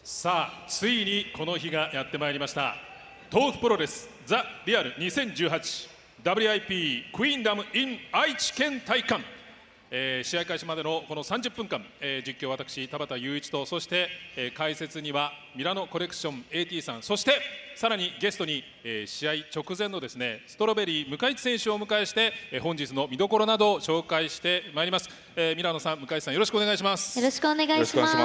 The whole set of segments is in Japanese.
さあついにこの日がやってまいりました。豆腐プロレスザ・リアル 2018WIP クイーンダム in 愛知県体育館、試合開始までのこの30分間、実況私田畑雄一と、そして、解説にはミラノコレクション AT さん、そしてさらにゲストに、試合直前のですねストロベリー向市選手をお迎えして、本日の見どころなどを紹介してまいります。ミラノさん、向市さん、よろしくお願いします。 よろしくお願いします。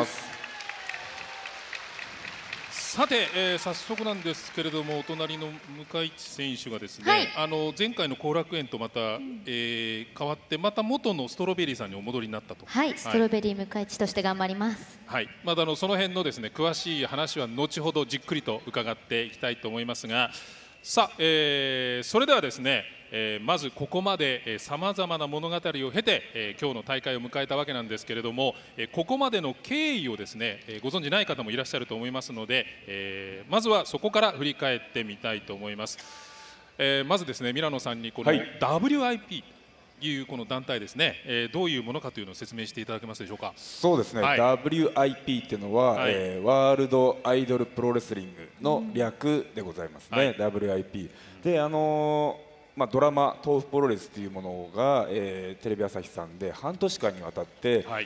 さて、早速なんですけれども、お隣の向市選手がですね、はい、前回の後楽園とまた、変わってまた元のストロベリーさんにお戻りになったと。 はい、ストロベリー向市として頑張ります。 はい、まだその辺のですね詳しい話は後ほどじっくりと伺っていきたいと思いますが、さあ、それではですね、まずここまでさまざまな物語を経て、今日の大会を迎えたわけなんですけれども、ここまでの経緯をですね、ご存じない方もいらっしゃると思いますので、まずはそこから振り返ってみたいと思います。まずですね、ミラノさんにこの WIP いうこの団体ですね、どういうものかというのを説明していただけますでしょうか。 そうですね、はい、WIP っていうのは、はい、ワールドアイドルプロレスリングの略でございますね、はい、WIP でドラマ「豆腐プロレス」というものが、テレビ朝日さんで半年間にわたって、はい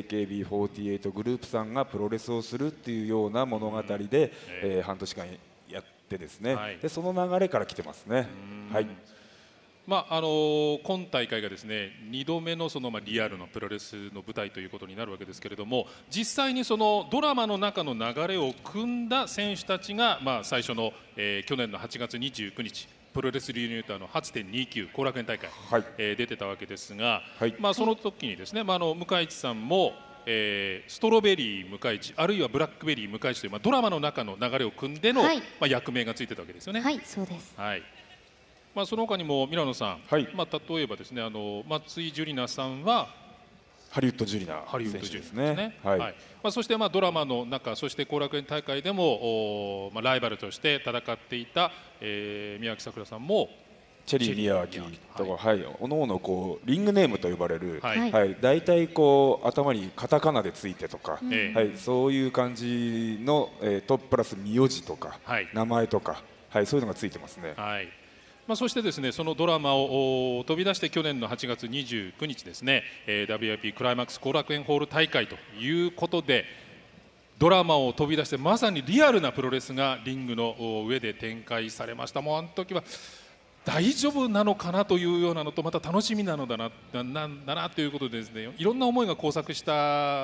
、AKB48 グループさんがプロレスをするっていうような物語で、半年間やってですね、はい、でその流れから来てますね。はい、 今大会がですね2度目のリアルのプロレスの舞台ということになるわけですけれども、実際にそのドラマの中の流れを組んだ選手たちが、最初の、去年の8月29日プロレスリーニューターの 8.29 後楽園大会、はい、出てたわけですが、はい、その時にですね、向市さんも、ストロベリー向市あるいはブラックベリー向市という、ドラマの中の流れを組んでの、はい、役名がついてたわけですよね。 はい、そうです。 はい、その他にもミラノさん、はい、例えばですね松井樹里奈さんはハリウッド・ジュリナ選手ですね。 はい、そしてドラマの中、そして後楽園大会でもライバルとして戦っていた、宮脇さくらさんもチェリー宮脇とか、はい、おのおのこうリングネームと呼ばれる、はいはい、大体こう頭にカタカナでついてとか、はい、そういう感じの、とプラス名字とか、はい、名前とか、はい、そういうのがついてますね。 はい、そしてですねそのドラマを飛び出して去年の8月29日ですね、WIP クライマックス後楽園ホール大会ということでドラマを飛び出してまさにリアルなプロレスがリングの上で展開されました。もうあの時は大丈夫なのかなというようなのと、また楽しみなのだなということでですね、いろんな思いが交錯した、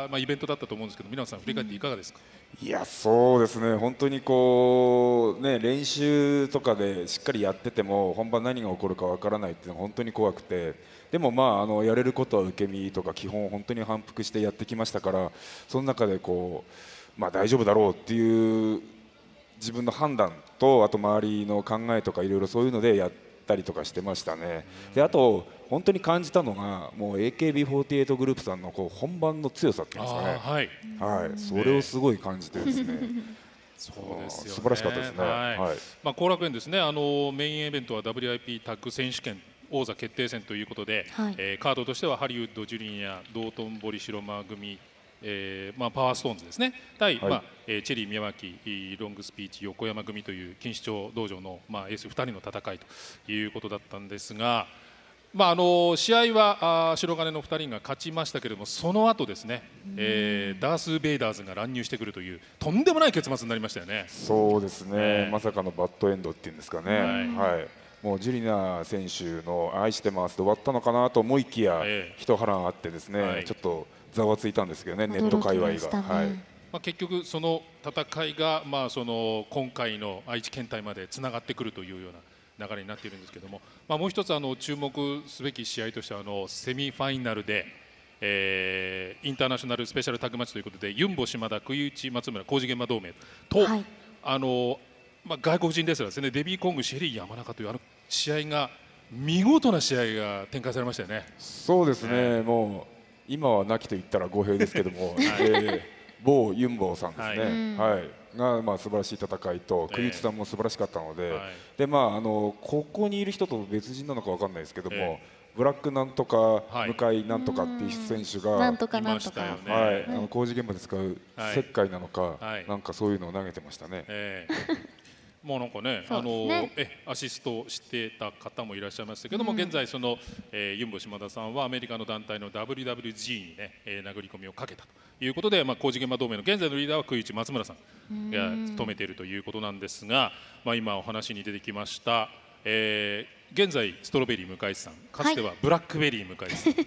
イベントだったと思うんですけど、皆さん振り返っていかがですか。 いや、そうですね、本当にこうね、練習とかでしっかりやってても本番何が起こるかわからないっていうのが本当に怖くて、でもやれることは受け身とか基本を本当に反復してやってきましたから、その中でこう大丈夫だろうっていう自分の判断と、あと周りの考えとかいろいろそういうのでやったりとかしてましたね。であと本当に感じたのがもう AKB48 グループさんのこう本番の強さっていうんですかね、はいはい、それをすごい感じてですねそうですよね、 素晴らしかったですね。はい、 後楽園ですね、メインイベントは WIP タッグ選手権王座決定戦ということで、はい、カードとしてはハリウッド・ジュリニア、道頓堀城間組、パワーストーンズですね対、はい、チェリー宮脇ロングスピーチ横山組という錦糸町道場の、エース2人の戦いということだったんですが、試合は白金の2人が勝ちましたけれども、その後ですね、ダース・ベイダーズが乱入してくるというとんでもない結末になりましたよね。 そうですね、まさかのバッドエンドっていうんですかね。はい、もうジュリナ選手の愛してますで終わったのかなと思いきや、一波乱あってですね、ちょっとざわついたんですけどね、ネット界隈が。はい、 結局その戦いが、その今回の愛知県大までつながってくるというような流れになっているんですけども、もう一つ注目すべき試合としてはセミファイナルで、インターナショナルスペシャルタッグマッチということでユンボ島田杭内松村工事現場同盟と、はい、外国人レスラーですね、デビー・コングシェリー山中という試合が見事な試合が展開されましたよね。 そうですね、もう今は亡きと言ったら語弊ですけども、某ユンボさんですね、はい、が素晴らしい戦いと、杭内さんも素晴らしかったので、でここにいる人と別人なのか分かんないですけども、 ブラックなんとか、 はい、 向井なんとかっていう選手が、 なんとかなんとか、 はい、工事現場で使う石灰なのか、 はい、 なんかそういうのを投げてましたね。 もうなんかね、アシストしてた方もいらっしゃいましたけども、現在その、ユンボ島田さんはアメリカの団体の WWG にね、殴り込みをかけたということで、工事現場同盟の現在のリーダーは杭内松村さんが務めているということなんですが、今お話に出てきました、現在ストロベリー向井さん、かつてはブラックベリー向井さん、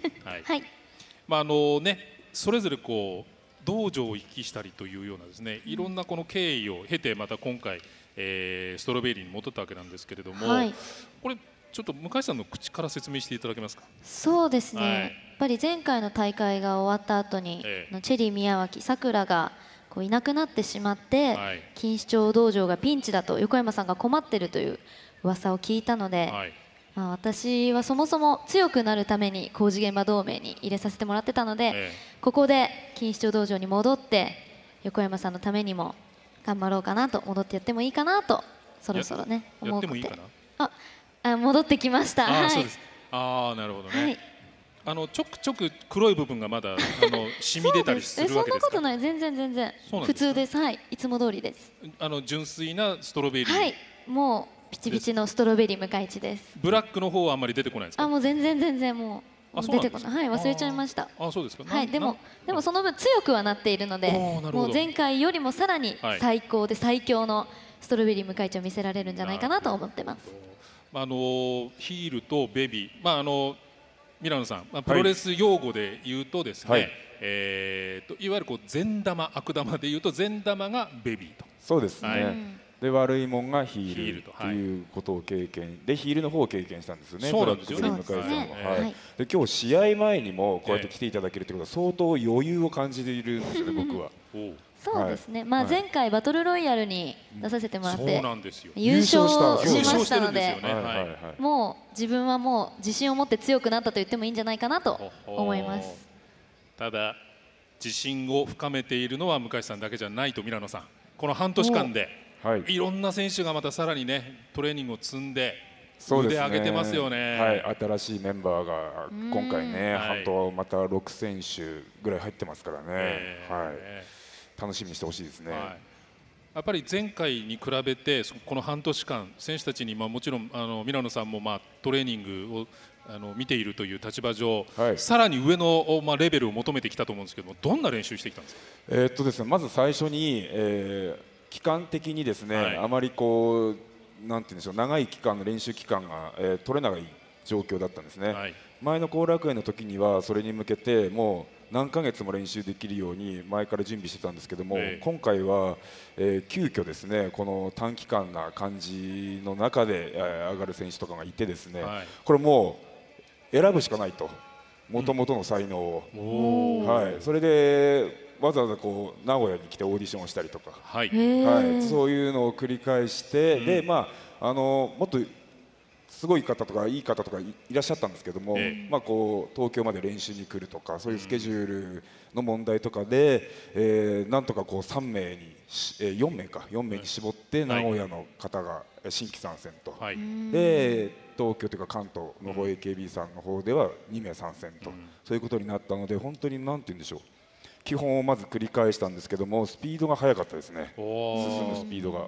それぞれこう道場を行きしたりというようなですね、いろんなこの経緯を経てまた今回ストロベリーに戻ったわけなんですけれども、これちょっと向井さんの口から説明していただけますか。 そうですね、やっぱり前回の大会が終わった後に、チェリー宮脇さくらがこういなくなってしまって、錦糸町道場がピンチだと横山さんが困っているという噂を聞いたので、私はそもそも強くなるために工事現場同盟に入れさせてもらってたので、ここで錦糸町道場に戻って横山さんのためにも頑張ろうかなと、戻ってやってもいいかなとそろそろね思って、戻ってきました。 なるほどね。ちょくちょく黒い部分がまだ染み出たりするわけですか。 そんなことない、全然普通です。はい、いつも通りです。 純粋なストロベリー。 はい、もうピチピチのストロベリー向井地です。 ブラックの方はあんまり出てこないですか。 もう全然もう出てこない。はい、忘れちゃいました。 そうですか。 はい、でもその分強くはなっているので、もう前回よりもさらに最高で最強のストロベリー向井地を見せられるんじゃないかなと思ってます。 ヒールとベビー、ミラノさん、プロレス用語で言うとですね、いわゆるこう善玉悪玉で言うと善玉がベビーと。 そうですね。で悪いもんがヒールということを経験で、ヒールの方を経験したんですよね。 そうなんですよね。 で今日試合前にもこうやって来ていただけるということは相当余裕を感じているんですよね、僕は。 そうですね。前回バトルロイヤルに出させてもらって優勝しましたので、もう自分はもう自信を持って強くなったと言ってもいいんじゃないかなと思います。 ただ自信を深めているのは向井さんだけじゃないと、ミラノさん、この半年間でいろんな選手がまたさらにねトレーニングを積んで腕上げてますよね。 新しいメンバーが今回ね、半島また6選手ぐらい入ってますからね。楽しみにしてほしいですね。 やっぱり前回に比べてこの半年間選手たちにもちろんミラノさんもトレーニングを見ているという立場上、さらに上のレベルを求めてきたと思うんですけども、どんな練習してきたんですか。 ですね、まず最初に、期間的にですね、あまりこうなんていうんでしょう、長い期間の練習期間が、取れない状況だったんですね。前の後楽園の時にはそれに向けてもう何ヶ月も練習できるように前から準備してたんですけども、今回は、急遽ですね、この短期間な感じの中で、上がる選手とかがいてですね、これもう選ぶしかないと、もともとの才能を、それでわざわざこう名古屋に来てオーディションをしたりとか、そういうのを繰り返して、でもっとすごい方とかいい方とかいらっしゃったんですけども、こう東京まで練習に来るとか、そういうスケジュールの問題とかで、なんとかこう3名に4名に絞って名古屋の方が新規参戦と、で東京というか関東の方 AKB さんの方では2名参戦と、そういうことになったので、本当になんて言うんでしょう、基本をまず繰り返したんですけども、スピードが速かったですね、進むスピードが。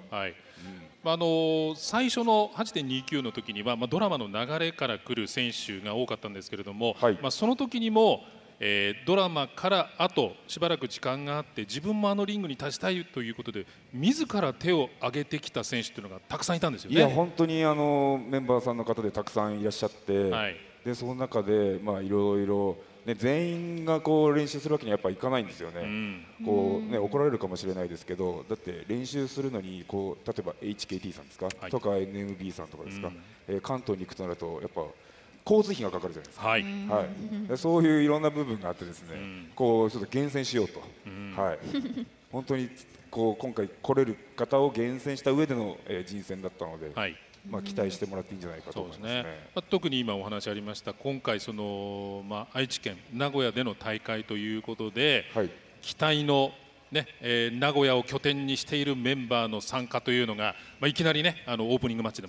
最初の 8.29 の時には、ドラマの流れから来る選手が多かったんですけれども、その時にも、ドラマからあとしばらく時間があって自分もリングに立ちたいということで自ら手を挙げてきた選手というのがたくさんいたんですよね。 いや本当にメンバーさんの方でたくさんいらっしゃって、でその中でいろいろ全員がこう練習するわけにはやっぱいかないんですよね。こうね、怒られるかもしれないですけど、だって練習するのにこう例えば HKT さんですか、とか NMB さんとかですか、関東に行くとなるとやっぱ交通費がかかるじゃないですか。そういういろんな部分があってですね、こうちょっと厳選しようと、本当にこう今回来れる方を厳選した上での人選だったので。期待してもらっていいんじゃないかと思いますね。 特に今お話ありました今回愛知県名古屋での大会ということで、期待の、名古屋を拠点にしているメンバーの参加というのが、いきなりねオープニングマッチでも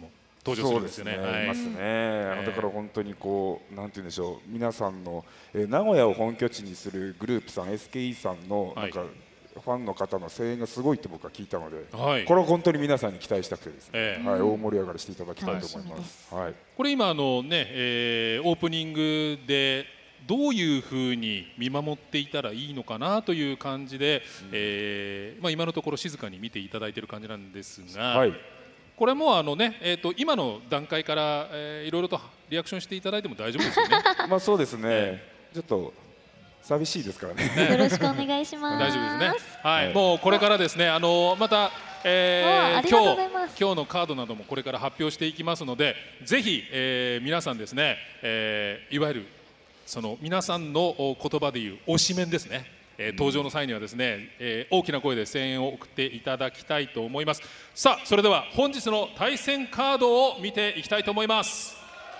登場するんですよね。 いますね。だから本当にこうなんて言うんでしょう、皆さんの、名古屋を本拠地にするグループさん SKE さんのなんか、ファンの方の声援がすごいって僕は聞いたので、これは本当に皆さんに期待したくてですね、大盛り上がりしていただきたいと思います。 これ今オープニングでどういうふうに見守っていたらいいのかなという感じで、今のところ静かに見ていただいている感じなんですが、これも今の段階からいろいろとリアクションしていただいても大丈夫ですよね。 まあそうですね。ちょっと寂しいですからね。 よろしくお願いします。 大丈夫ですね。はい、もうこれからですね、また、今日のカードなどもこれから発表していきますので、ぜひ、皆さんですね、いわゆるその皆さんの言葉でいう推しメンですね。登場の際にはですね、大きな声で声援を送っていただきたいと思います。さあ、それでは本日の対戦カードを見ていきたいと思います。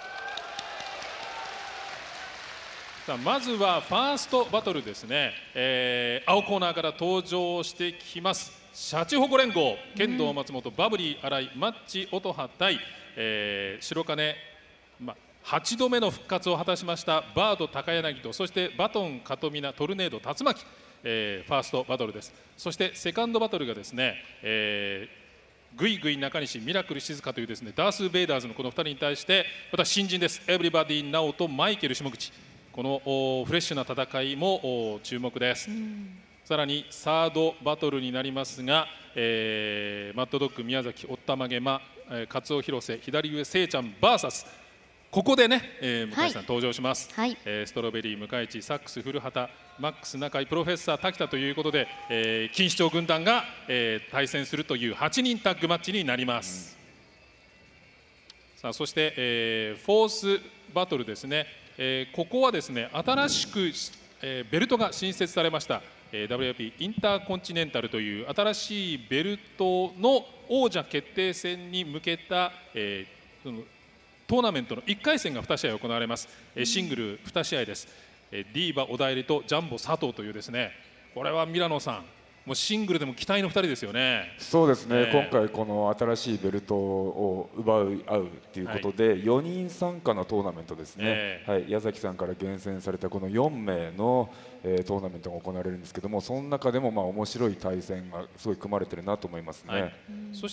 さあ、まずはファーストバトルですね、青コーナーから登場してきますシャチホコ連合、剣道松本、バブリー新井、マッチ音羽対、白金、8度目の復活を果たしましたバード高柳と、そしてバトンカトミナトルネード竜巻、ファーストバトルです。そしてセカンドバトルがですね、グイグイ中西、ミラクル静香というですねダース・ベイダーズのこの2人に対してまた新人です、エブリバディ・ナオとマイケル下口、このフレッシュな戦いも注目です。さらにサードバトルになりますが、マッドドッグ宮崎、おったまげま、勝尾広瀬、左上せいちゃん VS、ここでね、向井さん登場します。ストロベリー向井地、サックス古畑、マックス中井、プロフェッサー滝田ということで、錦糸町軍団が、対戦するという8人タッグマッチになります。さあ、そして、フォースバトルですね。ここはですね新しく、ベルトが新設されました、WIP インターコンチネンタルという新しいベルトの王者決定戦に向けた、トーナメントの1回戦が2試合行われます。シングル2試合です。ディーバ小田入とジャンボ佐藤というですね、これはミラノさんもうシングルでも期待の2人ですよね。 そうですね、今回この新しいベルトを奪い合うということで、4人参加のトーナメントですね、矢崎さんから厳選されたこの4名の、トーナメントが行われるんですけども、その中でも面白い対戦がすごい組まれてるなと思いますね。 そして、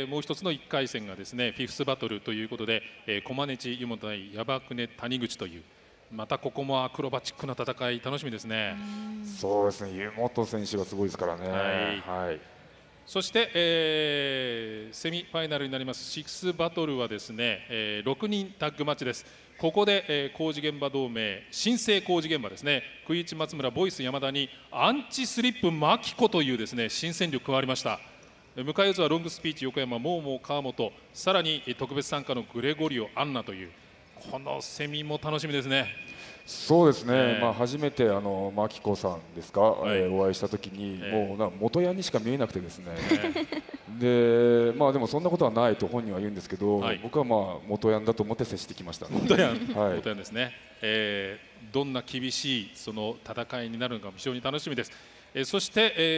もう一つの1回戦がですねフィフスバトルということで、駒根地湯本対矢場久根谷口という、またここもアクロバチックな戦い楽しみですね。 そうですね、湯本選手がすごいですからね。 そして、セミファイナルになりますシックスバトルはですね、6人タッグマッチです。ここで、工事現場同盟新生工事現場ですね、クイイチ松村、ボイス山田にアンチスリップマキコというですね新戦力加わりました。向かい渦はロングスピーチ横山、モーモー川本、さらに特別参加のグレゴリオアンナという、このセミも楽しみですね。 そうですね、初めてマキコさんですか、お会いしたときに、もう元ヤンにしか見えなくてですね、でもそんなことはないと本人は言うんですけど、僕は元ヤンだと思って接してきました。 元ヤンですね。どんな厳しいその戦いになるのか非常に楽しみです。そして、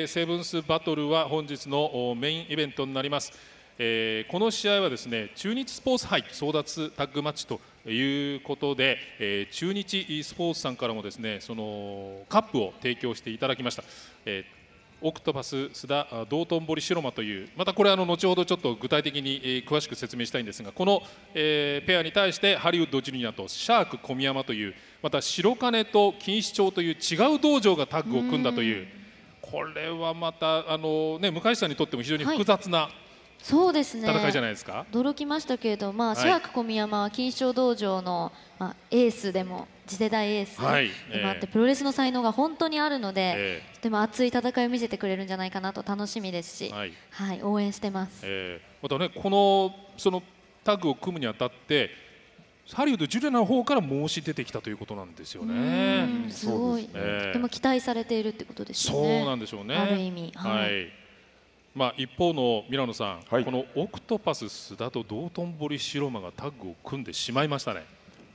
セブンスバトルは本日のメインイベントになります。この試合はですね中日スポーツ杯争奪タッグマッチということで、中日 e スポーツさんからもですねそのカップを提供していただきました。オクトパス須田道頓堀白間という、またこれ後ほどちょっと具体的に詳しく説明したいんですが、このペアに対してハリウッドジュニアとシャーク小宮山という、また白金と錦糸町という違う道場がタッグを組んだという、これはまた向井さんにとっても非常に複雑な、 そうですね、 戦いじゃないですか。 驚きましたけれど、シャーク小宮山は錦糸町道場の、エースでも次世代エースでもあって、プロレスの才能が本当にあるので、とても熱い戦いを見せてくれるんじゃないかなと楽しみですし、応援してます。 またね、このそのタッグを組むにあたってハリウッドジュニアの方から申し出てきたということなんですよね。 すごい、とても期待されているってことですよね。 そうなんでしょうね。 ある意味、 一方のミラノさん、このオクトパス須田と道頓堀白間がタッグを組んでしまいましたね。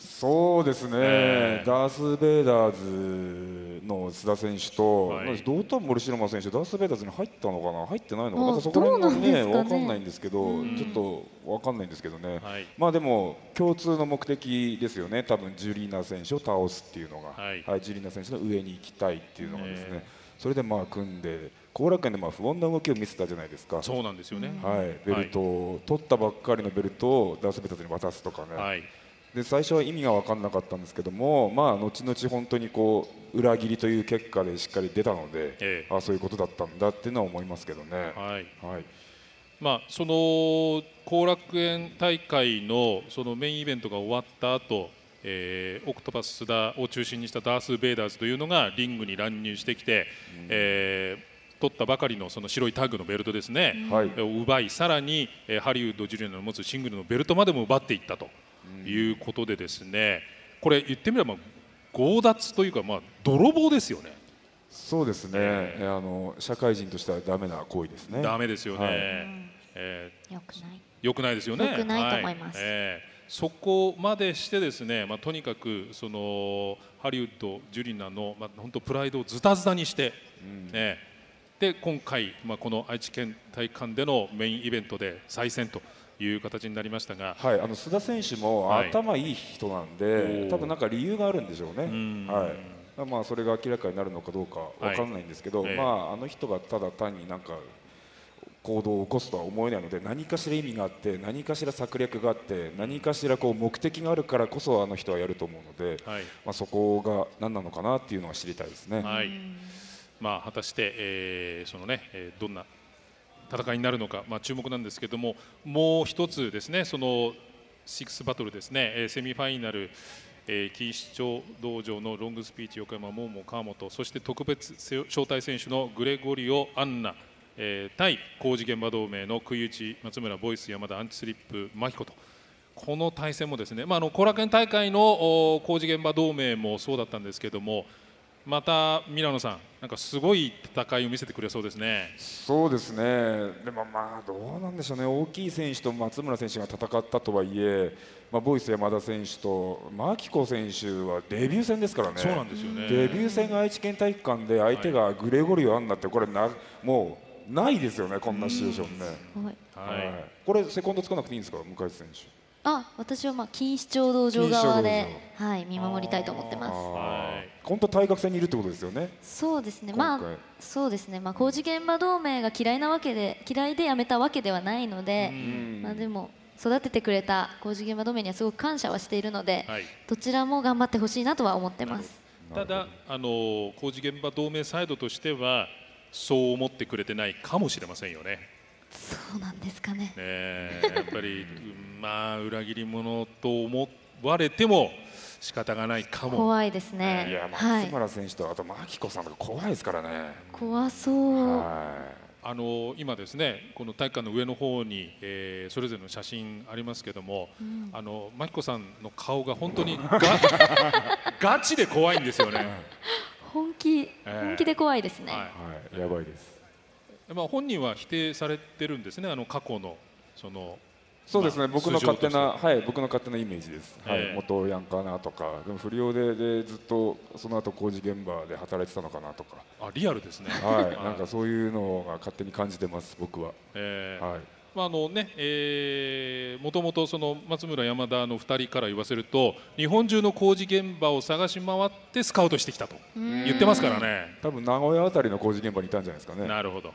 そうですね、ダース・ベイダーズの須田選手と、ドータン・モルシノマ選手、ダース・ベイダーズに入ったのかな、入ってないのかな、なんかそこら辺がね、分かんないんですけど、ちょっと分かんないんですけどね、まあでも、共通の目的ですよね、多分ジュリーナ選手を倒すっていうのが、ジュリーナ選手の上に行きたいっていうのがですね、それでまあ組んで、後楽園でまあ不穏な動きを見せたじゃないですか、 そうなんですよね、 ベルトを、取ったばっかりのベルトをダース・ベイダーズに渡すとかね。で最初は意味が分からなかったんですけども、まあ、後々本当にこう裏切りという結果でしっかり出たので、そういうことだったんだっていうのは思いますけどね。 まあ、その後楽園大会のそのメインイベントが終わった後、オクトパス須田を中心にしたダース・ベイダーズというのがリングに乱入してきて、取ったばかりのその白いタッグのベルトですね、を奪い、さらにハリウッド・ジュリアの持つシングルのベルトまでも奪っていったと。いうことでですね、これ言ってみれば強奪というか、まあ泥棒ですよね。 そうですね、社会人としてはダメな行為ですね。 ダメですよね。良くないですよね。 良くないと思います。 そこまでしてですね、まあとにかくそのハリウッドジュリナのまあ本当プライドをズタズタにして、で今回まあこの愛知県体育館でのメインイベントで再戦と。いう形になりましたが、 須田選手も頭いい人なんで、多分なんか理由があるんでしょうね。まあそれが明らかになるのかどうかわかんないんですけど、まああの人がただ単になんか行動を起こすとは思えないので、何かしら意味があって、何かしら策略があって、何かしらこう目的があるからこそあの人はやると思うので、まあそこが何なのかなっていうのは知りたいですね。 まあ果たしてそのねどんな戦いになるのか、まあ、注目なんですけども、もう一つですね、その6バトルですね、セミファイナル、錦糸町道場のロングスピーチ横山、桃川本、そして特別招待選手のグレゴリオ・アンナ、対工事現場同盟の杭打ち松村ボイス山田アンチスリップ真彦と、この対戦もですね、まあ、後楽園大会の工事現場同盟もそうだったんですけども、またミラノさん、なんかすごい戦いを見せてくれそうですね。 そうですね、でもまあどうなんでしょうね、大きい選手と松村選手が戦ったとはいえ、まあ、ボイス山田選手と牧子選手はデビュー戦ですからね。 そうなんですよね。 デビュー戦が愛知県体育館で相手がグレゴリオ・アンナって、これもうないですよね、こんなシチュエーションね。これセコンドつかなくていいんですか、向井選手。 私はまあ錦糸町道場側で、見守りたいと思ってます。 本当対角線にいるってことですよね。 そうですね。まあ工事現場同盟が嫌いで辞めたわけではないので、まあでも育ててくれた工事現場同盟にはすごく感謝はしているので、どちらも頑張ってほしいなとは思ってます。 ただ工事現場同盟サイドとしてはそう思ってくれてないかもしれませんよね。 そうなんですかね。 やっぱりまあ裏切り者と思われても仕方がないかも。 怖いですね。 いや松村選手とあと牧子さんとか怖いですからね。 怖そう。 今ですね、この体育館の上の方に、それぞれの写真ありますけども、牧子さんの顔が本当にガチで怖いんですよね。 本気で怖いですね。 やばいです。 まあ本人は否定されてるんですね、過去のその。 そうですね、僕の勝手なイメージです。元ヤンカーなとか、でも不良でずっとその後工事現場で働いてたのかなとか。 リアルですね。 なんかそういうのが勝手に感じてます、僕は。 まあもともとその松村山田の2人から言わせると、日本中の工事現場を探し回ってスカウトしてきたと言ってますからね。 多分名古屋あたりの工事現場にいたんじゃないですかね。 なるほど。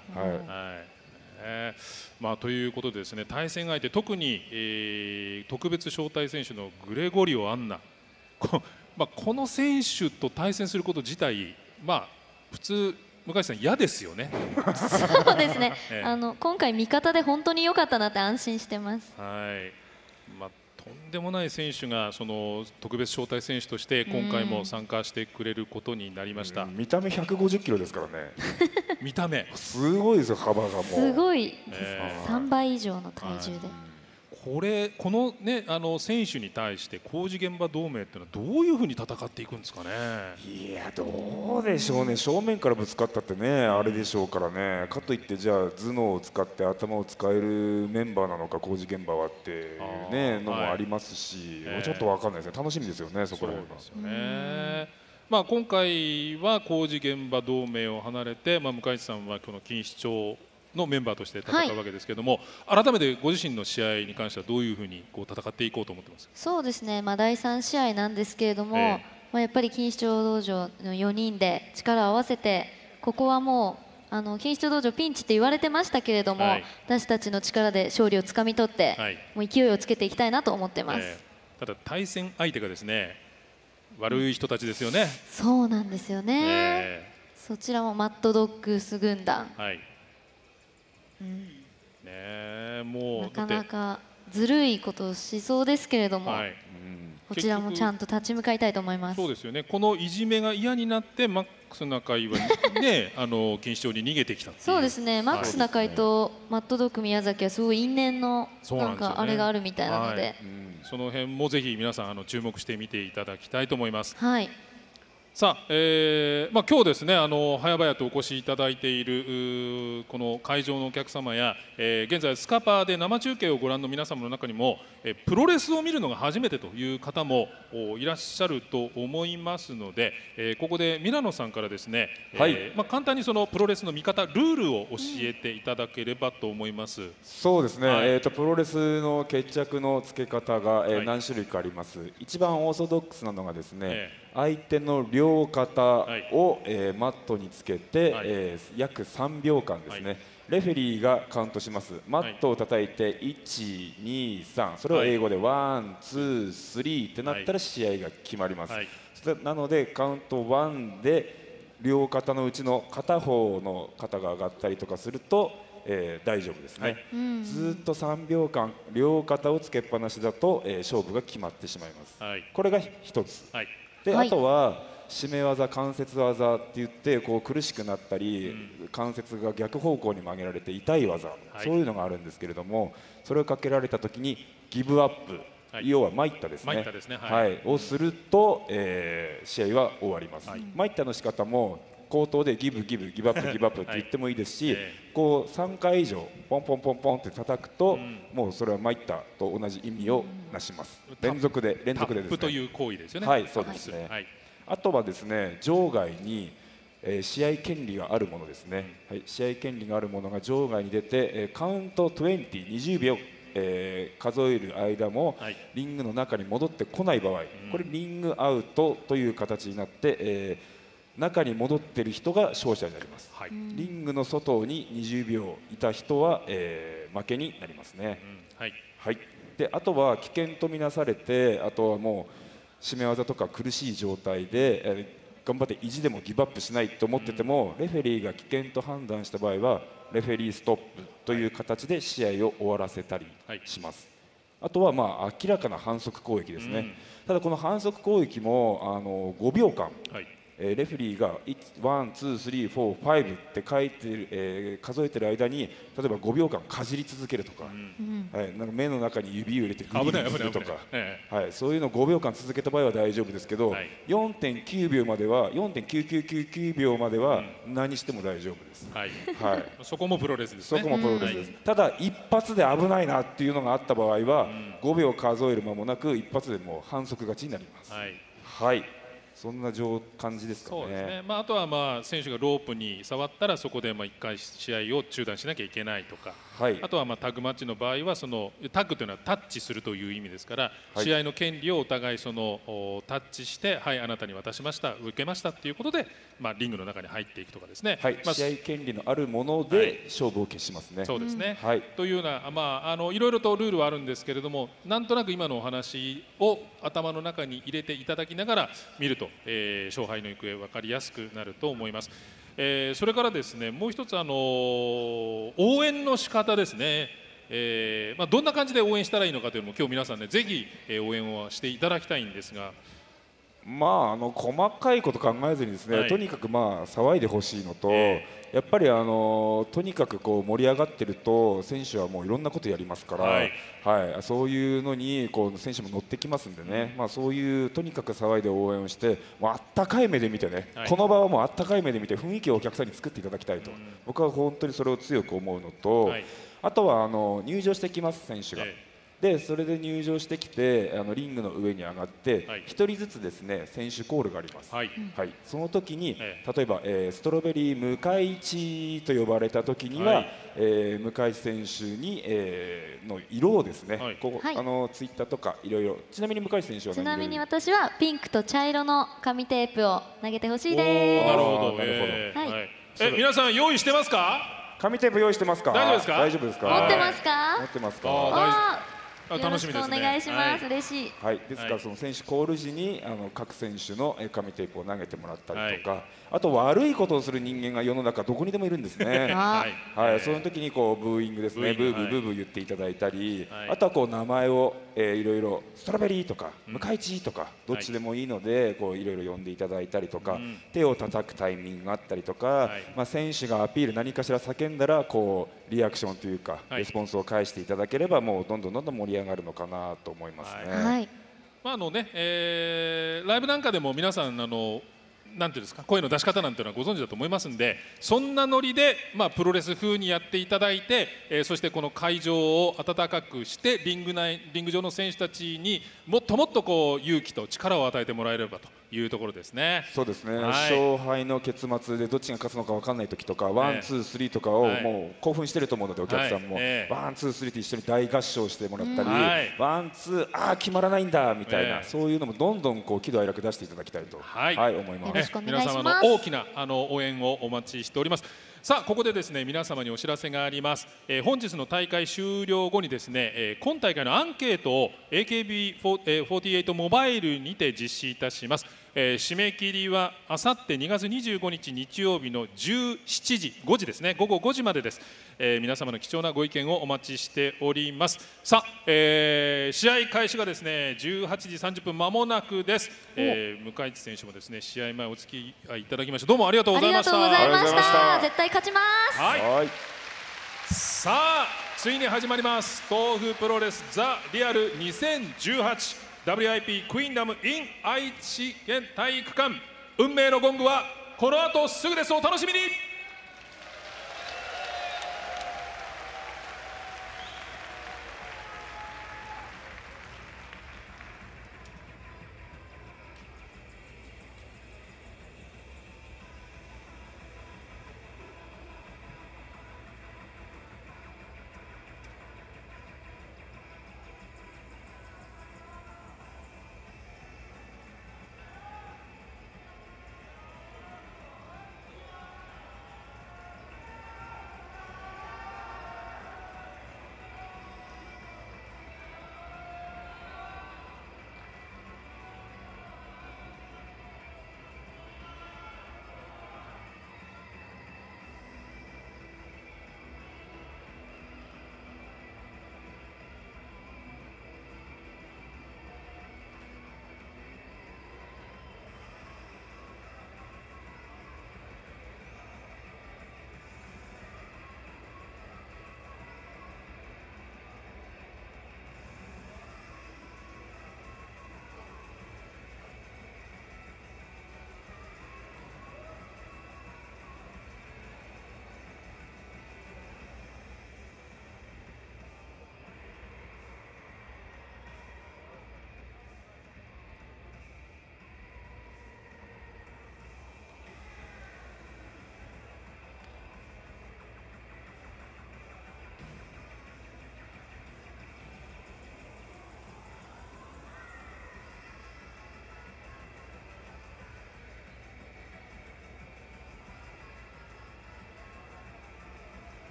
まあということでですね、対戦相手、特に、特別招待選手のグレゴリオ・アンナ、この選手と対戦すること自体、まあ普通向井さん嫌ですよね。 そうですね。今回味方で本当に良かったなって安心してます。 まあとんでもない選手がその特別招待選手として今回も参加してくれることになりました。 見た目150キロですからね。 見た目すごいですよ、幅がもう。 すごいですね。3倍以上の体重で。 このね選手に対して工事現場同盟っていうのはどういうふうに戦っていくんですかね。 いやどうでしょうね、正面からぶつかったってねあれでしょうからね、かといってじゃあ頭脳を使って頭を使えるメンバーなのか工事現場はっていうねのもありますし、ちょっと分かんないですね。楽しみですよね、そこら辺は。 そうですよね。まあ今回は工事現場同盟を離れて、向井さんはこの錦糸町のメンバーとして戦うわけですけれども、改めてご自身の試合に関してはどういうふうにこう戦っていこうと思ってますか。 そうですね、第3試合なんですけれども、やっぱり錦糸町道場の4人で力を合わせて、ここはもう錦糸町道場ピンチって言われてましたけれども、私たちの力で勝利をつかみ取って、もう勢いをつけていきたいなと思ってます。 ただ対戦相手がですね悪い人たちですよね。 そうなんですよね。そちらもマッドドッグス軍団。 もうなかなかずるいことをしそうですけれども、こちらもちゃんと立ち向かいたいと思います。 そうですよね。このいじめが嫌になってマックス中井はね錦糸町に逃げてきた。 そうですね。マックス中井とマッドドッグ宮崎はすごい因縁のなんかあれがあるみたいなので、 その辺もぜひ皆さん注目してみていただきたいと思います。 はい。 さあ、今日ですね早々とお越しいただいているこの会場のお客様や、現在スカパーで生中継をご覧の皆様の中にも、プロレスを見るのが初めてという方もいらっしゃると思いますので、ここでミラノさんからですね、簡単にそのプロレスの見方ルールを教えていただければと思います。 そうですね、プロレスの決着のつけ方が、何種類かあります。一番オーソドックスなのがですね、相手の両肩を、マットにつけて、約3秒間ですね、レフェリーがカウントします。マットを叩いて1、2、3、それを英語でワン、ツー、スリーってなったら試合が決まります。なのでカウント1で両肩のうちの片方の肩が上がったりとかすると、大丈夫ですね。ずっと3秒間両肩をつけっぱなしだと、勝負が決まってしまいます。これが1つ。であとは締め技、関節技って言ってこう苦しくなったり、関節が逆方向に曲げられて痛い技、そういうのがあるんですけれども、それをかけられた時にギブアップ、要は参ったですね、をすると、試合は終わります。参ったの仕方も口頭でギブギブギブアップギブアップって言ってもいいですし、こう3回以上ポンポンポンポンって叩くと、もうそれは参ったと同じ意味をなします。連続でですね。タップという行為ですよね。 はい、そうですね。あとはですね、場外に試合権利があるものですね。試合権利があるものが場外に出て、カウント20、20秒数える間もリングの中に戻ってこない場合、これリングアウトという形になって、中に戻っている人が勝者になります。リングの外に20秒いた人は、負けになりますね。であとは危険とみなされて、あとはもう締め技とか苦しい状態で、頑張って意地でもギブアップしないと思ってても、レフェリーが危険と判断した場合はレフェリーストップという形で試合を終わらせたりします。あとは明らかな反則攻撃ですね。ただこの反則攻撃も5秒間、レフェリーが1、2、3、4、5って書いてる、数えてる間に例えば5秒間かじり続けるとか、なんか目の中に指を入れてグリグリするとか、そういうのを5秒間続けた場合は大丈夫ですけど、4.9 秒までは4.9999秒までは何しても大丈夫です。 そこもプロレスですね。 そこもプロレスです。ただ一発で危ないなっていうのがあった場合は、5秒数える間もなく一発でもう反則勝ちになります。そんな感じですかね。 そうですね。あとは選手がロープに触ったらそこで1回試合を中断しなきゃいけないとか、あとはタッグマッチの場合はそのタッグというのはタッチするという意味ですから、試合の権利をお互いそのタッチしてはいあなたに渡しました受けましたっていうことで、リングの中に入っていくとかですね。 試合権利のあるもので勝負を決しますね。 そうですね。というようないろいろとルールはあるんですけれども、なんとなく今のお話を頭の中に入れていただきながら見ると、勝敗の行方分かりやすくなると思います。それからですね、もう一つ応援の仕方ですね。どんな感じで応援したらいいのかというのも今日皆さんねぜひ応援をしていただきたいんですが、 細かいこと考えずにですね、とにかく騒いでほしいのと、やっぱりとにかくこう盛り上がってると選手はもういろんなことやりますから、そういうのにこう選手も乗ってきますんでね、そういうとにかく騒いで応援をして、あったかい目で見てね、この場はもうあったかい目で見て雰囲気をお客さんに作っていただきたいと、僕は本当にそれを強く思うのと、あとは入場してきます選手が。でそれで入場してきてリングの上に上がって1人ずつですね選手コールがあります、その時に例えば、ストロベリー向井地と呼ばれた時には、向井選手に、の色をですね、ツイッターとかいろいろ、ちなみに向井選手はちなみに私はピンクと茶色の紙テープを投げてほしいです。 なるほど、皆さん用意してますか？ 紙テープ用意してますか？ 大丈夫ですか？ 大丈夫ですか？ 持ってますか？ 持ってますか？ 楽しみですね。 お願いします。嬉しい。 ですからその選手コール時に各選手の紙テープを投げてもらったりとか、あと悪いことをする人間が世の中どこにでもいるんですね。その時にこうブーイングですね、ブーブーブーブー言っていただいたり、あとはこう名前をいろいろストロベリーとか向井地とかどっちでもいいのでこういろいろ呼んでいただいたりとか、手を叩くタイミングがあったりとか、選手がアピール何かしら叫んだらこうリアクションというかレスポンスを返していただければもうどんどん盛り上がるのかなと思いますね。 ライブなんかでも皆さんなんていうんですか、声の出し方なんていうのはご存知だと思いますんで、そんなノリで、プロレス風にやっていただいて、そしてこの会場を温かくしてリング上の選手たちにもっともっとこう勇気と力を与えてもらえればというところですね。 そうですね、勝敗の結末でどっちが勝つのか分かんない時とか、ワンツースリーとかをもう興奮してると思うので、お客さんもワンツースリーって一緒に大合唱してもらったり、ワンツー決まらないんだみたいな、そういうのもどんどんこう喜怒哀楽出していただきたいと思います。 皆様の大きな応援をお待ちしております。さあここでですね皆様にお知らせがあります。本日の大会終了後にですね、今大会のアンケートを AKB48 モバイルにて実施いたします。締め切りはあさって2月25日日曜日の17時5時ですね、午後5時までです。皆様の貴重なご意見をお待ちしております。さあ、試合開始がですね18時30分間もなくです。向井地選手もですね試合前お付き合いいただきましてどうもありがとうございました。 ありがとうございました。絶対勝ちます。 さあついに始まります。東北プロレスザ・リアル2018 WIP クイーンダム in 愛知県体育館、運命のゴングはこの後すぐです。お楽しみに。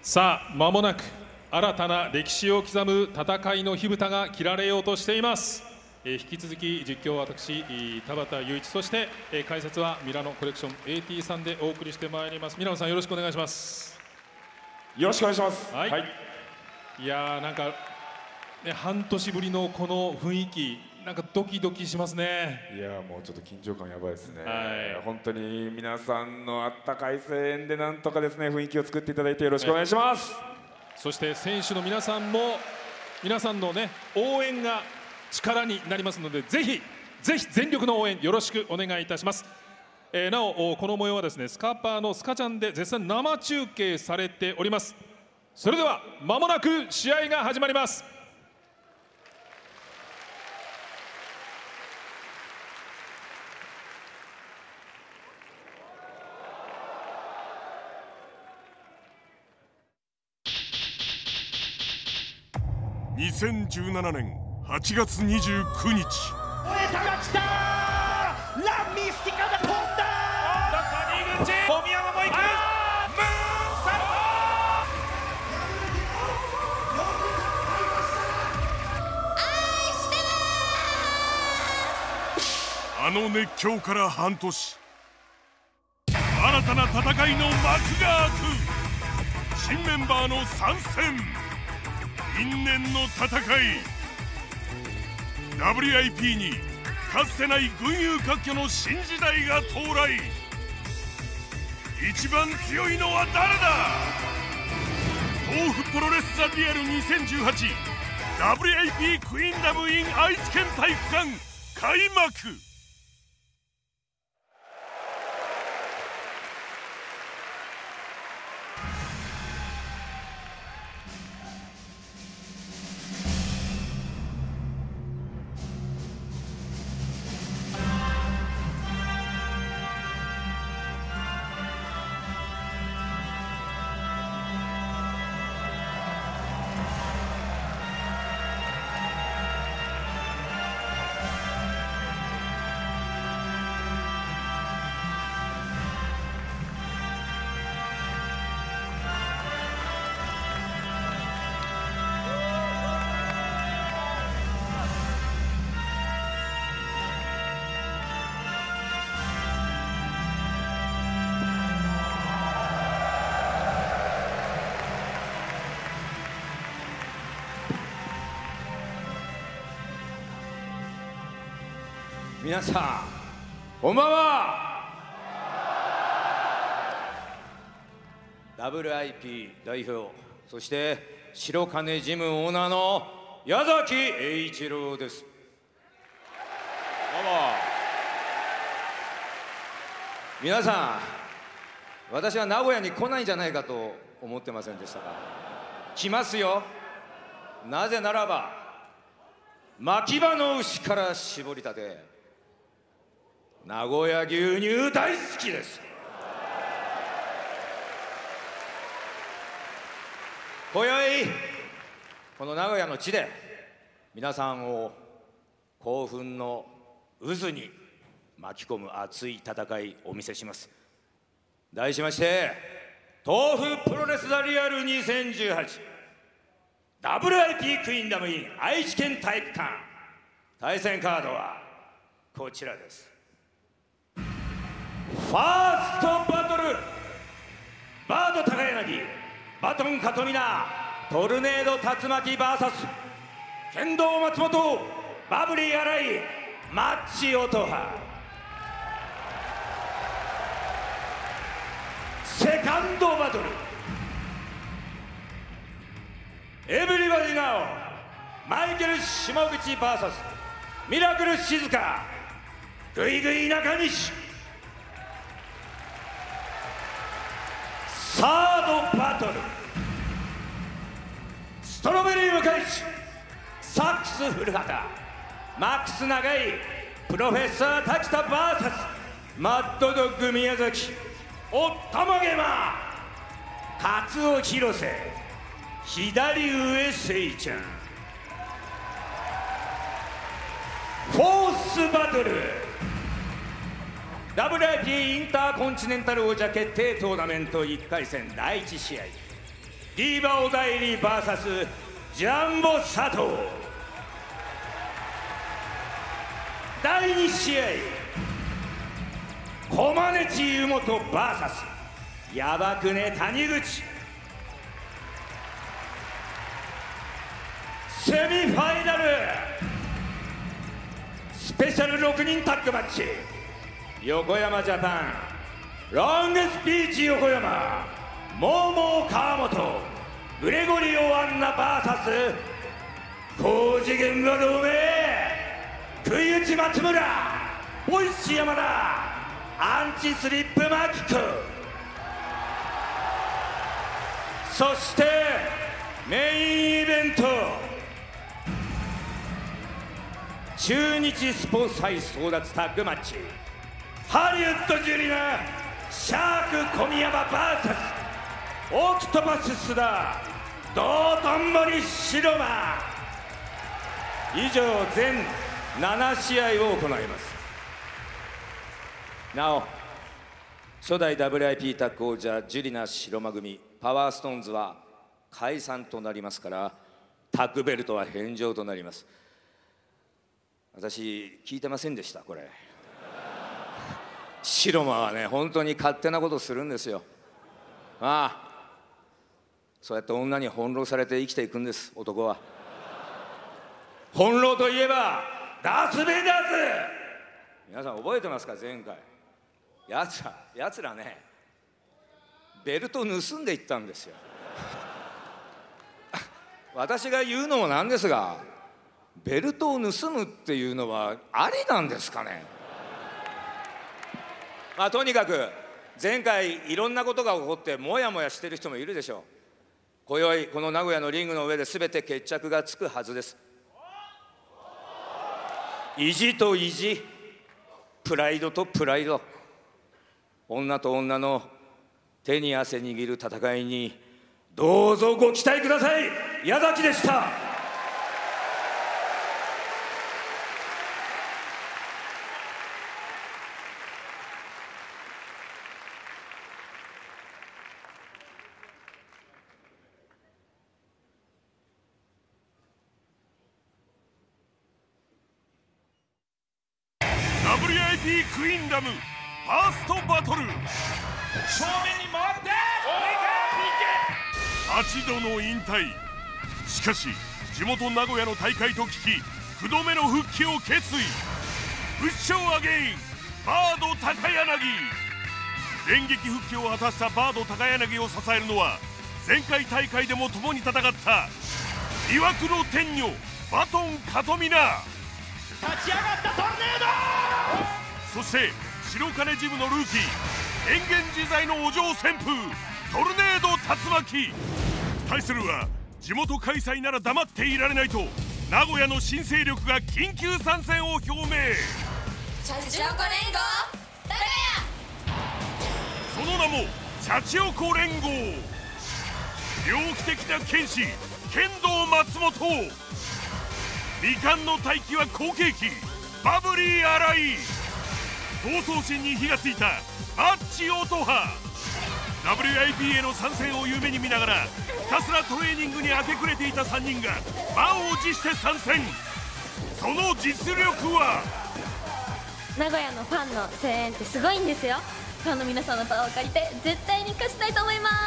さあ間もなく新たな歴史を刻む戦いの火蓋が切られようとしています。引き続き実況は私田畑雄一、そして解説はミラノコレクション AT さんでお送りしてまいります。ミラノさんよろしくお願いします。 よろしくお願いします。 はい、はい、いやーなんか、ね、半年ぶりのこの雰囲気なんかドキドキしますね。 いやもうちょっと緊張感やばいですね、 はい、 本当に皆さんのあったかい声援でなんとかですね雰囲気を作っていただいてよろしくお願いします。 そして選手の皆さんも皆さんのね応援が力になりますので、ぜひ全力の応援よろしくお願いいたします。なおこの模様はですねスカパーのスカチャンで絶賛生中継されております。それでは間もなく試合が始まります。 2017年8月29日。 オエタが来たー。ラ・ミスティカで飛んだー。谷口、小宮山も行く。ムーンサルあの熱狂から半年、新たな戦いの幕が開く。新メンバーの参戦、因縁の戦い。 WIP にかつてない群雄割拠の新時代が到来。一番強いのは誰だ。東府プロレスザリアル 2018 WIP クイーンダム in 愛知県体育館開幕。 皆さんこんばんは。 WIP 代表、そして白金ジムオーナーの矢崎栄一郎です。どうも。皆さん、私は名古屋に来ないんじゃないかと思ってませんでしたか。来ますよ。なぜならば牧場の牛から絞りたて名古屋牛乳大好きです。今宵この名古屋の地で皆さんを興奮の渦に巻き込む熱い戦いお見せします。題しまして東府プロレスザリアル 2018 WIP クイーンダム in 愛知県体育館。対戦カードはこちらです。ファーストバトル、バード高柳バトンカトミナトルネード竜巻 VS 剣道松本バブリー新井マッチ音羽。セカンドバトル、エブリバディナオマイケル下口 VS ミラクル静香グイグイ中西。サードバトル、ストロベリー向井地サックス古畑マックス長井プロフェッサー滝田 VS マッドドッグ宮崎おったまげまカツオ広瀬左上せいちゃん。フォースバトル、WIP インターコンチネンタル王者決定トーナメント1回戦第1試合、 ディーバ小田入 VS ジャンボ佐藤。第2試合、コマネチ湯本 VS ヤバくね谷口。セミファイナルスペシャル6人タッグマッチ、横山ジャパンロングスピーチ横山、モーモー川本、グレゴリオ・アンナ VS 工事現場同盟食い打ち松村、ボイス山田、アンチスリップマキコ。そしてメインイベント、中日スポサイ争奪タッグマッチ、ハリウッドジュリナシャーク小宮山 VS オクトパス須田道頓堀白間。以上全7試合を行います。なお初代 WIP タッグ王者ジュリナ白間組パワーストーンズは解散となりますから、タッグベルトは返上となります。私聞いてませんでしたこれ。白間はね本当に勝手なことするんですよ。ああ、そうやって女に翻弄されて生きていくんです男は。翻弄といえばダース・ベイダーズ、皆さん覚えてますか？前回やつらねベルト盗んでいったんですよ。私が言うのもなんですが、ベルトを盗むっていうのはありなんですかね。まあとにかく前回いろんなことが起こってモヤモヤしてる人もいるでしょう。今宵この名古屋のリングの上で全て決着がつくはずです。意地と意地、プライドとプライド、女と女の手に汗握る戦いにどうぞご期待ください。矢崎でした。 WIP クイーンダムファーストバトル、 正面に回って 8度の引退。しかし地元名古屋の大会と聞き9度目の復帰を決意。フッショーアゲインバード高柳。電撃復帰を果たしたバード高柳を支えるのは前回大会でも共に戦った魅惑の天女バトンカトミナ。 立ち上がったトルネード。 そして白金ジムのルーキー変幻自在のお嬢旋風トルネード竜巻。対するは地元開催なら黙っていられないと名古屋の新勢力が緊急参戦を表明。 シャチホコ連合高その名もシャチホコ連合。猟奇的な剣士剣道松本。未完の大器は好景気バブリー新井。闘争心に火がついたバッチ音羽。 WIP への参戦を夢に見ながらひたすらトレーニングに明け暮れていた3人が満を持して参戦。その実力は。 名古屋のファンの声援ってすごいんですよ。ファンの皆さんのパワーを借りて絶対に勝ちたいと思います。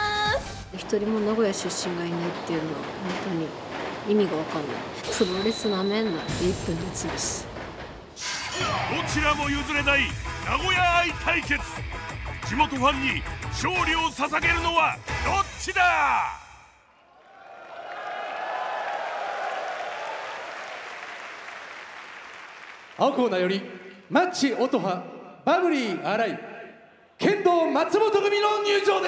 一人も名古屋出身がいないっていうのは本当に意味が分かんない。プロレスなめんな1分で潰す。 どちらも譲れない名古屋愛対決。地元ファンに勝利を捧げるのはどっちだ。 青コーナーよりマッチ音羽バブリー新井剣道松本組の入場です。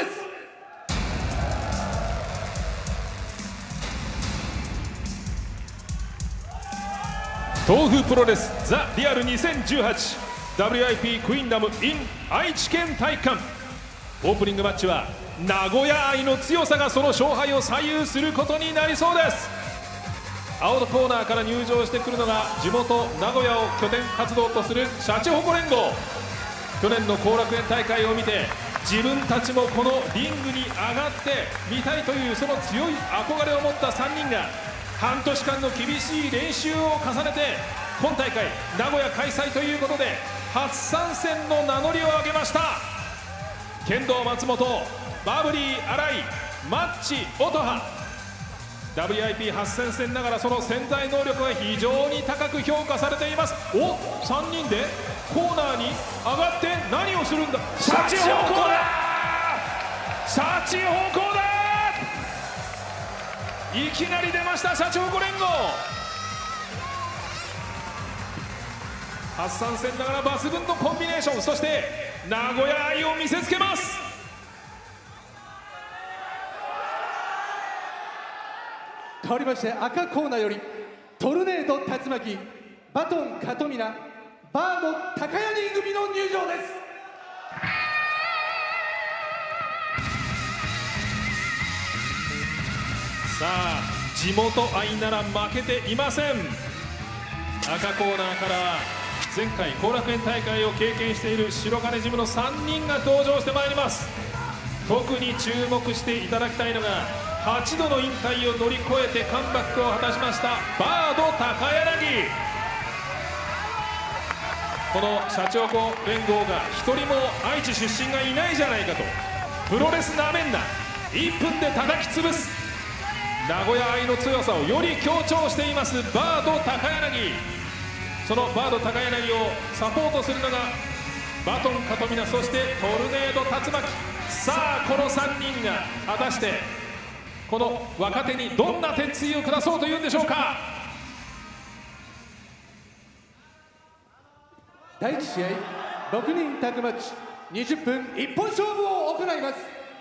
東風プロレスザ・リアル 2018WIP クイーンダム in 愛知県体育館。オープニングマッチは名古屋愛の強さがその勝敗を左右することになりそうです。青のコーナーから入場してくるのが地元名古屋を拠点活動とするシャチホコ連合。 去年の後楽園大会を見て自分たちもこのリングに上がってみたいというその強い憧れを持った3人が半年間の厳しい練習を重ねて今大会名古屋開催ということで初参戦の名乗りを上げました。剣道松本、バブリー新井、マッチ音羽、 WIP 初参戦ながらその潜在能力は非常に高く評価されています。お、3人でコーナーに上がって何をするんだ。シャチ方向だ、シャチ方向だ、いきなり出ましたシャチホコ連合。初参戦ながら抜群のコンビネーション、そして名古屋愛を見せつけます。 変わりまして赤コーナーよりトルネード竜巻、バトンカトミナ、バード高柳組の入場です。 さあ地元愛なら負けていません。赤コーナーからは前回後楽園大会を経験している白金ジムの3人が登場してまいります。特に注目していただきたいのが8度の引退を乗り越えてカムバックを果たしましたバード高柳。このシャチホコ連合が1人も愛知出身がいないじゃないかと、プロレスなめんな、1分で叩き潰す名古屋愛の強さをより強調していますバード高柳。そのバード高柳をサポートするのがバトンカトミナ、そしてトルネード竜巻。さあこの3人が果たしてこの若手にどんな鉄槌を下そうというんでしょうか。 第1試合6人タッグマッチ20分一本勝負を行います。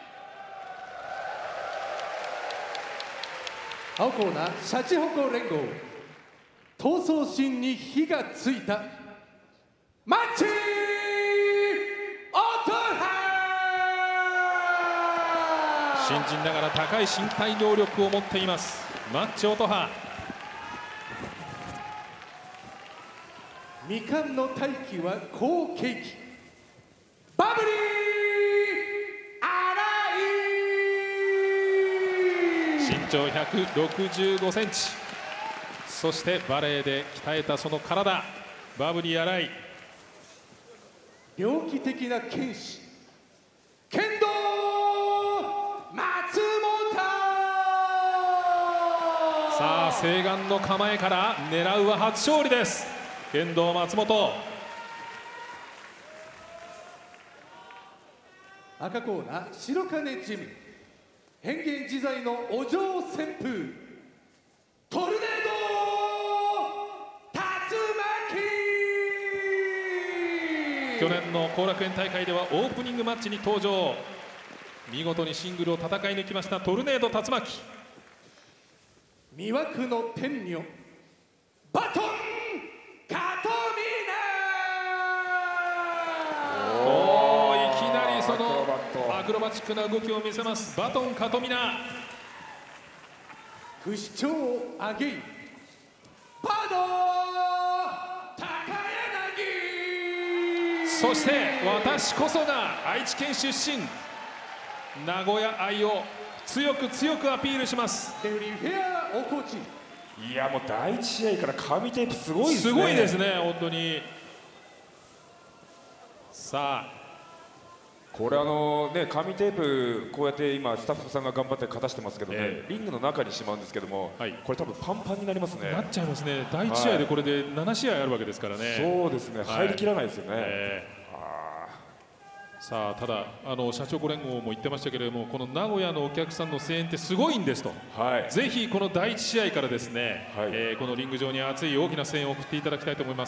青コーナーシャチホコ連合、闘争心に火がついたマッチ音羽。 新人ながら高い身体能力を持っていますマッチ音羽。 未完の大器は好景気、バブリー新井。 身長165センチ、そしてバレエで鍛えたその体、バブリー新井。 猟奇的な剣士、剣道松本。 さあ西岸の構えから狙うは初勝利です、剣道松本。 赤コーナー白金ジム、変幻自在のお嬢旋風、トルネード竜巻。 去年の後楽園大会ではオープニングマッチに登場、見事にシングルを戦い抜きましたトルネード竜巻。 魅惑の天女、バトンカトミナ。 おー、いきなりそのアクロバチックな動きを見せますバトンカトミナ。 不死鳥アゲイン、バド高柳。 そして私こそが愛知県出身、名古屋愛を強く強くアピールします。 レフリーフェアおコーチ。 いやもう第1試合から紙テープすごいですね。 すごいですね本当に。さあこれね、紙テープこうやって今スタッフさんが頑張って勝たしてますけどね、リングの中にしまうんですけども、はい、これ多分パンパンになりますね。 なっちゃいますね。第1試合でこれで7試合あるわけですからね。 そうですね、入りきらないですよね。 さあただ社長連合も言ってましたけれども、この名古屋のお客さんの声援ってすごいんですと、はい、ぜひこの第1試合からですね、はい、このリング上に熱い大きな声援を送っていただきたいと思います。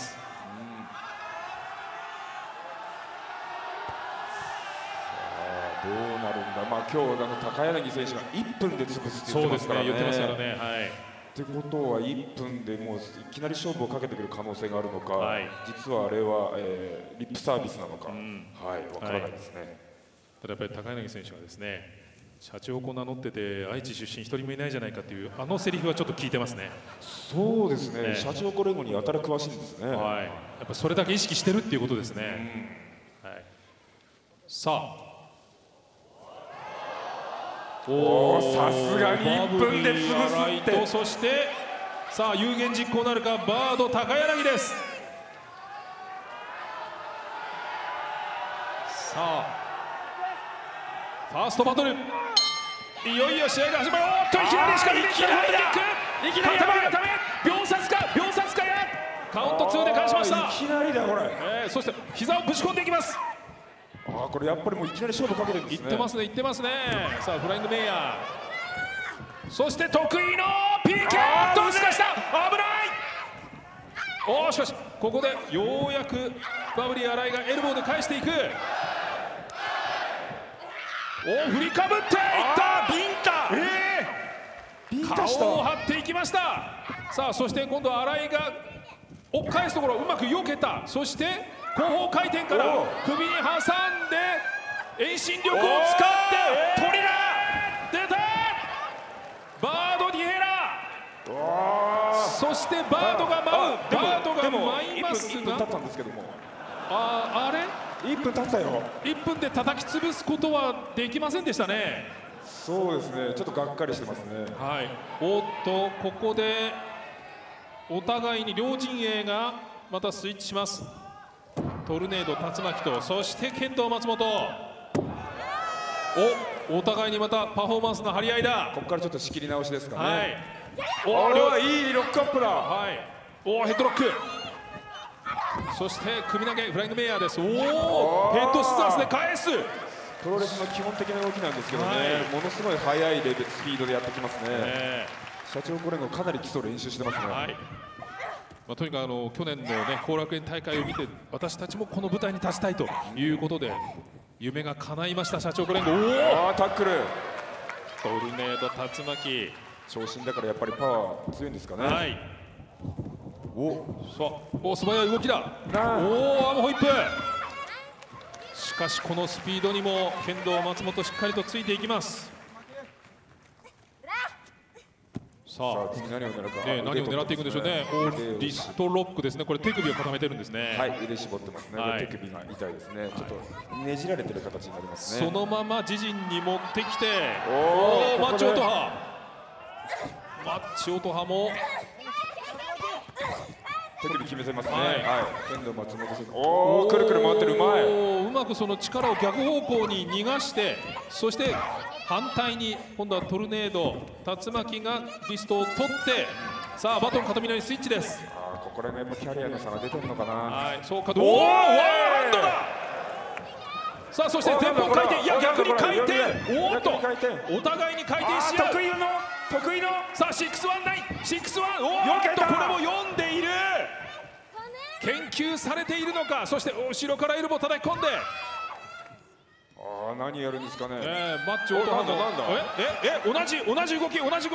どうなるんだ、まあ、今日高柳選手が1分で潰すって言ってますからね。 そうですね、言ってますからね。はい、 ってことは1分でもういきなり勝負をかけてくる可能性があるのか、はい、実はあれは、リップサービスなのか、はい、分からないですね。はい、 ただやっぱり高柳選手はですね、シャチホコ名乗ってて愛知出身1人もいないじゃないかというセリフはちょっと聞いてますね。 そうですね、シャチホコ連合にやたら詳しいんですね。 はい、やっぱそれだけ意識してるっていうことですね。はい。 さあ、 おお、さすがに1分で潰すって。 そしてさあ有言実行なるか、バード高柳です。さあファーストバトル、いよいよ試合が始まる。おっと、いきなりしか見てきた。ハイキック、頭がため、秒殺かや、カウント2で返しました。 いきなりだこれ。 そして膝をぶち込んでいきます。 これやっぱりもういきなり勝負かけてるんですね。 いってますね。さあフライングメイヤー、そして得意の PK とすかした。危ない。しかしここでようやくバブリー新井がエルボーで返していく。振りかぶっていった。ビンタ、顔を張っていきました。さあそして今度は新井が追っ返すところうまく避けた。そして後方回転から首に挟んで遠心力を使ってトリラー出た。バードディヘラ、そしてバードが舞いますが、 1分経ったんですけども、 あれ 1分経ったよ。 1分で叩き潰すことはできませんでしたね。 そうですね、ちょっとがっかりしてますね。 はい、おっとここでお互いに両陣営がまたスイッチします。トルネード竜巻と、そして剣道松本。お互いにまたパフォーマンスの張り合いだ。 ここからちょっと仕切り直しですかね。 はい、 いいロックアップだ。 はい、ヘッドロック、そして首投げフライングメイヤーです。ヘッドシザースで返す。 プロレスの基本的な動きなんですけどね、ものすごい速いスピードでやってきますね。社長これのかなり基礎練習してますね。 とにかく去年のね後楽園大会を見て、私たちもこの舞台に立ちたいということで夢が叶いました。社長連合。 タックル、 トルネード竜巻、 長身だからやっぱりパワー強いんですかね。はい、 素早い動きだ。アームホイップ。しかしこのスピードにも剣道松本しっかりとついていきます。さあ次何を狙うか、 何を狙っていくんでしょうね。リストロックですね。これ手首を固めてるんですね。 はい、腕絞ってますね。手首が痛いですね。ちょっとねじられてる形になりますね。 そのまま自陣に持ってきて、マッチオトハも手首決めてますね。剣道松本選手、くるくる回ってる、うまい。 うまくその力を逆方向に逃がして、そして反対に今度はトルネード竜巻がリストを取って、さあバトン片峰にスイッチです。 ここら辺もキャリアの差が出てるのかな。 そうか、ワンハンドだ。さあそして前方回転、いや逆に回転。お互いに回転し合う。 得意のさあ619、これも読んでいる。研究されているのか。そして後ろからエルボー叩き込んで、 何やるんですかね。 マッチオートハンド、同じ動き、619だ。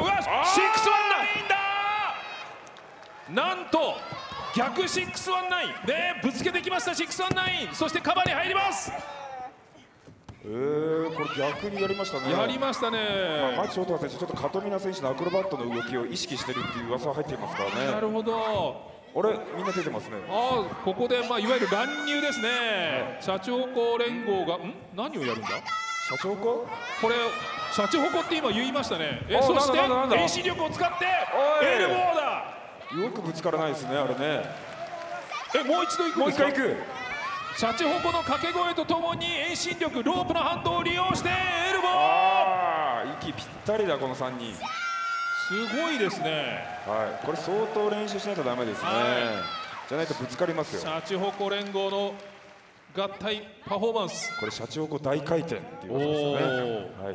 なんと逆619でぶつけてきました。619、そしてカバーに入ります。 これ逆にやりましたね。 やりましたね。 マッチオートハ選手、ちょっとカトミナ選手のアクロバットの動きを意識してるっていう噂が入っていますからね。 なるほど。 みんな出てますね。 ここでいわゆる乱入ですね。シャチホコ連合が何をやるんだ。 シャチホコ、 これシャチホコって今言いましたね。そして遠心力を使ってエルボーだ。 よくぶつからないですね、あれね。 もう一度行くんですか。 もう一回行く。 シャチホコの掛け声とともに遠心力、ロープの反動を利用してエルボー。 息ぴったりだこの3人。 すごいですね。 これ相当練習しないとダメですね。じゃないとぶつかりますよ。 シャチホコ連合の合体パフォーマンス。 これシャチホコ大回転っていうことですよね。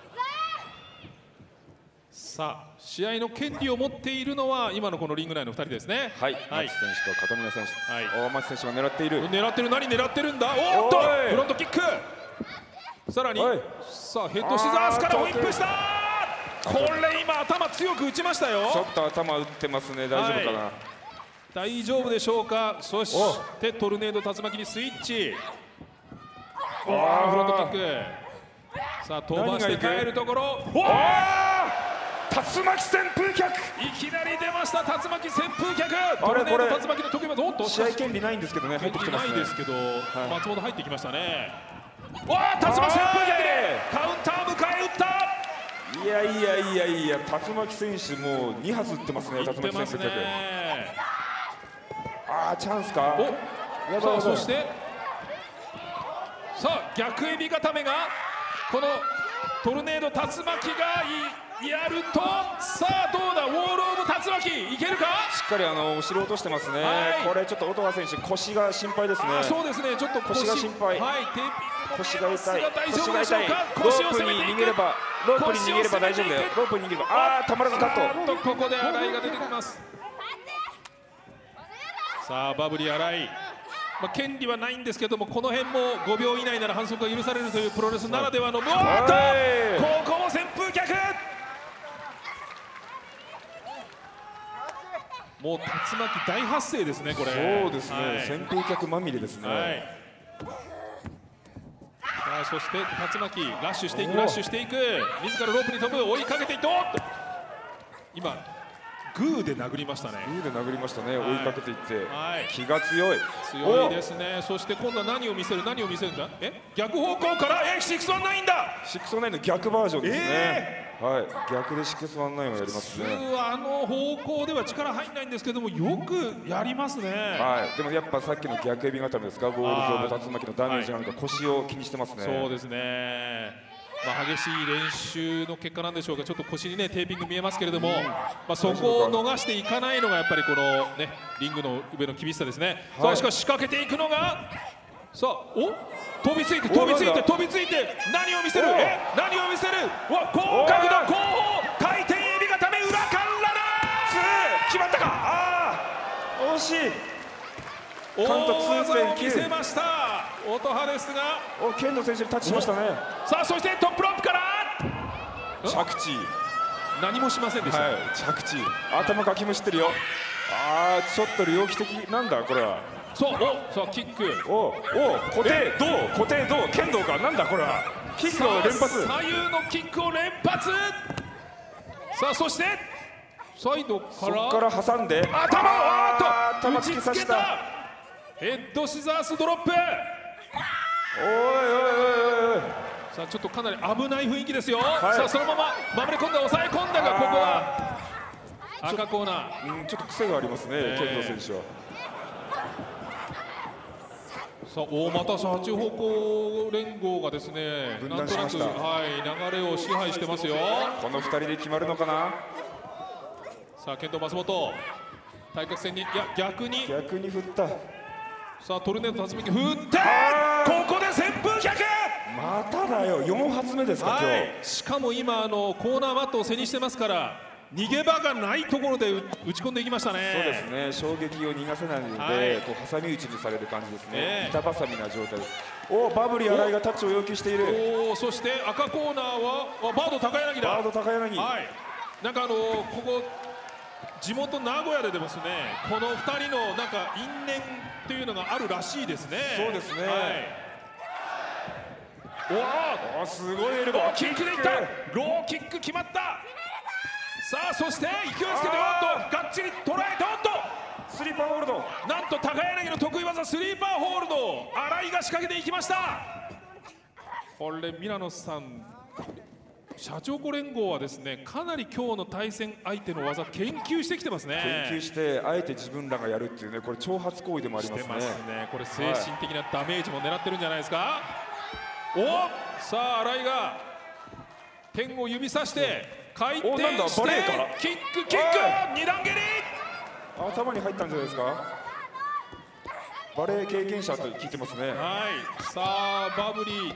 さあ試合の権利を持っているのは今のこのリング内の2人ですね。 マッチ選手と片峰選手。マッチ選手が狙っている。 何狙ってるんだ。おっとフロントキック。さらにさあヘッドシザースからホイップした。これ今頭強く打ちましたよ。 ちょっと頭打ってますね。大丈夫かな。 大丈夫でしょうか。そしてトルネード竜巻にスイッチ。フロントキック。さあ飛ばして帰るところ。 竜巻旋風脚。 いきなり出ました竜巻旋風脚。トルネード竜巻の得意技。 試合権利ないんですけどね。入ってきてますね。 ないですけど松本入ってきましたね。 わあ、竜巻旋風逆でカウンター迎え撃った。 いやいやいやいや、竜巻選手もう2発打ってますね。竜巻旋風逆。ああ、チャンスか。 さあ、そしてさあ逆エビ固めがこのトルネード竜巻がやると、さあどうだ、ウォールオブ竜巻いけるか。 しっかり後ろ落としてますね。これちょっと音羽選手腰が心配ですね。 そうですね、ちょっと腰が心配。 はい、テーピング腰が痛い。 腰が痛い。 ロープに逃げれば大丈夫だよ。ロープに逃げれば、ああ、たまらずカット。 ここで新井が出てきます。さあバブリー新井、権利はないんですけども、この辺も5秒以内なら反則が許されるというプロレスならではの、ここも旋風逆。もう竜巻大発生ですね、これ。 そうですね、旋風逆まみれですね。 さあそして竜巻ラッシュしていく、自らロープに飛ぶ、追いかけていって、今グーで殴りましたね。 グーで殴りましたね。追いかけていって、気が強いですね。そして今度は何を見せるんだ。逆方向から619だ。 619の逆バージョンですね。はい、逆で619をやりますね。 普通は方向では力入んないんですけども、よくやりますね。 はい、でもやっぱさっきの逆エビ固めですか、ボール上の竜巻のダメージがあるか、腰を気にしてますね。 そうですね。激しい練習の結果なんでしょうか。ちょっと腰にねテーピング見えますけれども、そこを逃していかないのがやっぱりこのねリングの上の厳しさですね。さあしかし仕掛けていくのが、さあ飛びついて何を見せる。高角度後方回転エビ固め裏から決まったか。ああ、惜しい。 大技を見せました音羽ですが、 剣の選手にタッチしましたね。 さあそしてトップロープから着地、 何もしませんでした。 着地、頭かきむしってるよ。ああ、ちょっと猟奇的なんだこれは。 そうキック、 固定どう剣道か、なんだこれは。キックを連発、 左右のキックを連発。さあそしてサイドからそこから挟んで頭突き刺した。ヘッドシザースドロップ。さあちょっとかなり危ない雰囲気ですよ。さあそのまま守り込んで抑え込んだが、ここは赤コーナー。 ちょっと癖がありますね、剣道選手は。 さあまたシャチ方向連合がですね、なんとなく流れを支配してますよ。 この2人で決まるのかな。 さあ剣道松本対角線に、逆に振った。 さあトルネード竜巻振って、ここで旋風逆。 まただよ、4発目ですか今日。 しかも今コーナーマットを背にしてますから、逃げ場がないところで打ち込んでいきましたね。 そうですね、衝撃を逃がせないので、挟み撃ちにされる感じですね。板挟みな状態です。バブリー新井がタッチを要求している。 そして赤コーナーはバード高柳だ。なんかここ地元名古屋でですね、この2人のなんか因縁というのがあるらしいですね。 そうですね。すごいエルボー。 キックでいった。ローキック決まった。さあそして勢いつけてがっちり捉えて、 スリーパーホールド。 なんと高柳の得意技スリーパーホールド、新井が仕掛けていきました。これミラノさん、社長子連合はですね、かなり今日の対戦相手の技研究してきてますね。 研究してあえて自分らがやるっていうね、これ挑発行為でもありますね。 これ精神的なダメージも狙ってるんじゃないですか。さあ新井が天を指さして回転してキック2段蹴り。 頭に入ったんじゃないですか。バレー経験者と聞いてますね。 さあバブリー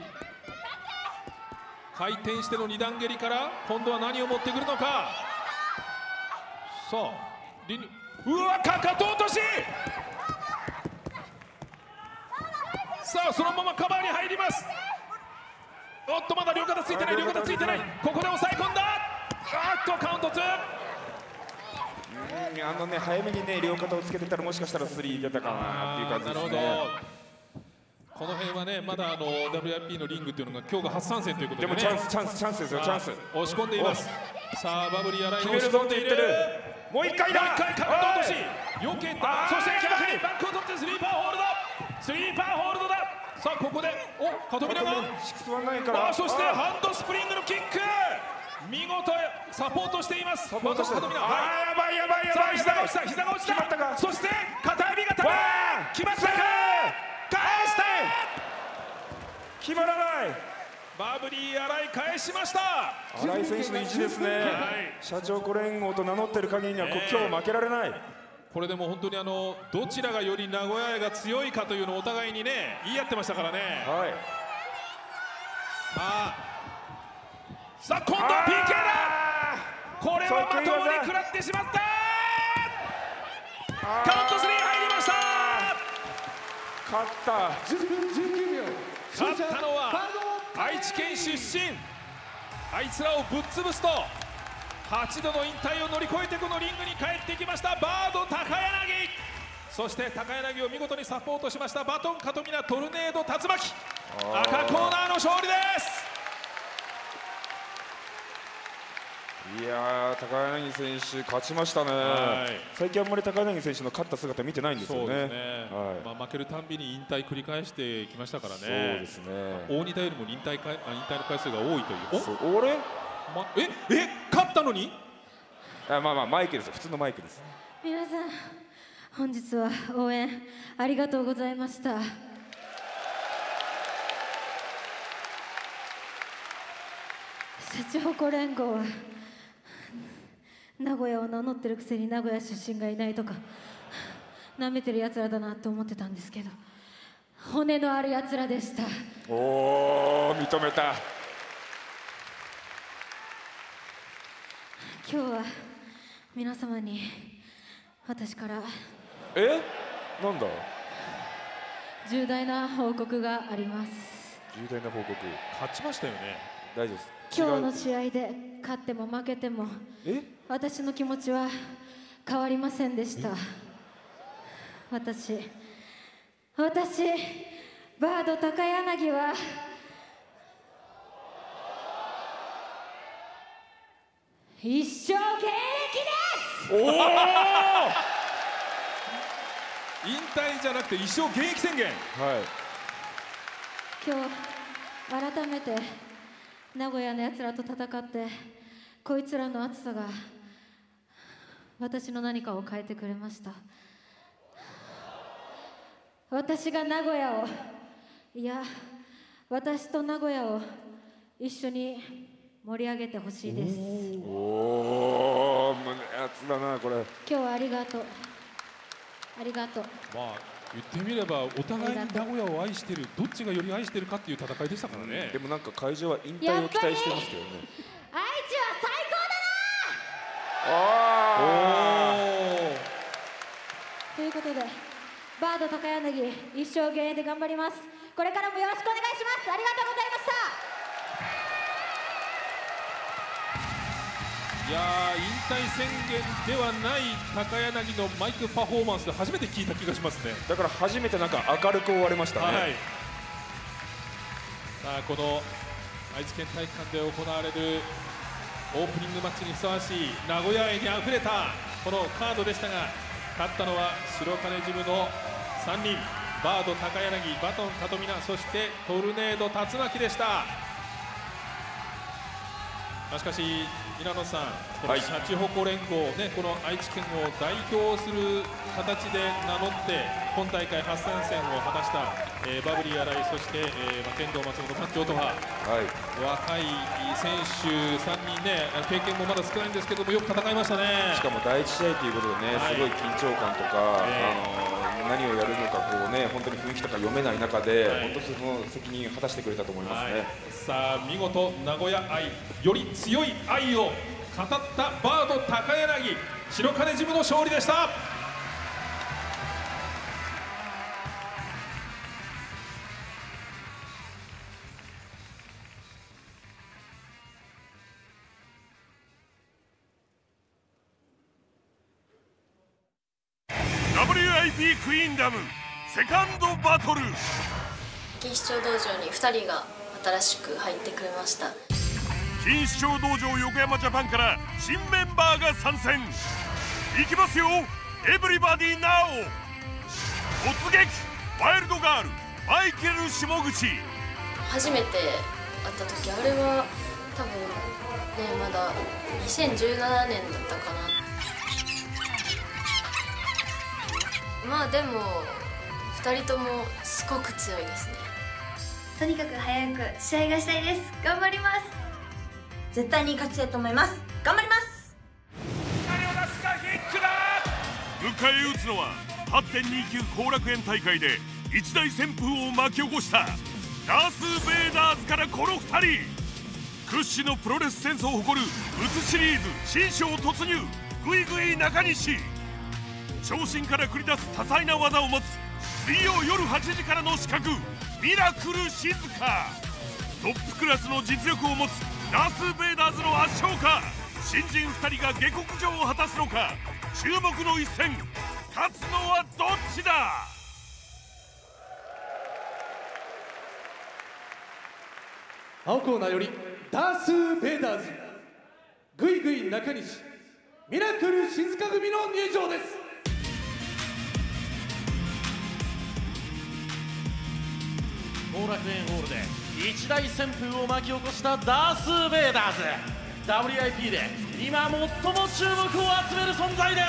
回転しての2段蹴りから今度は何を持ってくるのか。さあかかと落とし。さあそのままカバーに入ります。まだ両肩ついてない、ここで抑え込んだ。カウント2。 早めにね両肩をつけてたらもしかしたら3いけたかなっていう感じですね。 この辺はねまだWIP のリングっていうのが今日が初参戦ということで、 でもチャンスですよ。チャンス押し込んでいます。さあバブリー新井が押し込んでいる。 もう一回だ。 かかと落とし避けた。そして逆にバックを取ってスリーパーホールドだ。 さあここでカトミナがそしてハンドスプリングのキック、見事サポートしています。カトミナ、やばいやばいやばい、膝が落ちた、膝が落ちた。そして片指が高い、決まったか、返した、 決まらない。 バブリー新井返しました。 新井選手の意地ですね。社長子連合と名乗ってる限りには今日負けられない。 これでも本当にどちらがより名古屋が強いかというのをお互いにね言い合ってましたからね。 はい。 さあ今度は PK だ。これはまともに食らってしまった。カウント3入りました。 勝った。 10分19秒。 勝ったのは愛知県出身、あいつらをぶっ潰すと8度の引退を乗り越えてこのリングに帰ってきましたバード高柳。そして高柳を見事にサポートしましたバトンカトミナトルネード竜巻、赤コーナーの勝利です。 いやー、高柳選手勝ちましたね。最近あんまり高柳選手の勝った姿見てないんですよね。 負けるたんびに引退繰り返してきましたからね。 そうですね。 大仁田よりも引退の回数が多いという。 俺勝ったのに。 まあマイクですよ、普通のマイクです。 皆さん本日は応援ありがとうございました。社長子連合は名古屋を名乗ってるくせに名古屋出身がいないとかなめてるやつらだなと思ってたんですけど、骨のあるやつらでした。 おー、認めた。 今日は皆様に私からなんだ、 重大な報告があります。 重大な報告。 勝ちましたよね。 大丈夫です。 今日の試合で勝っても負けても私の気持ちは変わりませんでした。私バード高柳は一生現役です。 引退じゃなくて一生現役宣言。 今日改めて名古屋のやつらと戦ってこいつらの熱さが私の何かを変えてくれました。私が名古屋を、いや私と名古屋を一緒に盛り上げてほしいです。 おお、胸熱だなこれ。 今日はありがとう。ありがとう。 まあ言ってみればお互いに名古屋を愛してる、どっちがより愛してるかっていう戦いでしたからね。 でもなんか会場は引退を期待してますけどね。 愛知は最高だな。ということでバード高柳一生現役で頑張ります。これからもよろしくお願いします。ありがとうございました。 いやー、引退宣言ではない高柳のマイクパフォーマンスで初めて聞いた気がしますね。 だから初めてなんか明るく終わりましたね。 さあこの愛知県体育館で行われるオープニングマッチにふさわしい名古屋愛にあふれたこのカードでしたが、勝ったのは白金ジムの3人、バード高柳、バトンカトミナ、そしてトルネード竜巻でした。しかし稲野さん、このシャチホコ連合、この愛知県を代表する形で名乗って今大会初参戦を果たした、バブリー新井、そして、剣道松本パンチ音羽、若い選手3人経験もまだ少ないんですけどもよく戦いましたね。 しかも第一試合ということでね、すごい緊張感とか、何をやるのか本当に雰囲気とか読めない中で、本当にその責任を果たしてくれたと思いますね。 さあ見事名古屋愛、より強い愛を語ったバード高柳、白金ジムの勝利でした。 WIP クイーンダムセカンドバトル。 錦糸町道場に2人が新しく入ってくれました。 錦糸町道場横山ジャパンから新メンバーが参戦。いきますよ、エブリバディナウ。突撃ワイルドガールマイケル下口。 初めて会った時、あれは多分ね、まだ2017年だったかな。まあでも2人ともすごく強いですね。 とにかく早く試合がしたいです。頑張ります。絶対に勝ちたいと思います。頑張ります。 迎え撃つのは 8.29 後楽園大会で一大旋風を巻き起こしたダース・ベイダーズからこの2人。屈指のプロレスセンスを誇るウツシリーズ新章突入、グイグイ中西。長身から繰り出す多彩な技を持つ水曜夜8時からの刺客ミラクル静香。トップクラスの実力を持つダース・ベイダーズの圧勝か、新人2人が下克上を果たすのか。注目の一戦、勝つのはどっちだ。 青コーナーよりダース・ベイダーズ、グイグイ中西、ミラクル静香組の入場です。 後楽園ホールで一大旋風を巻き起こしたダース・ベイダーズ。 WIP で今最も注目を集める存在です。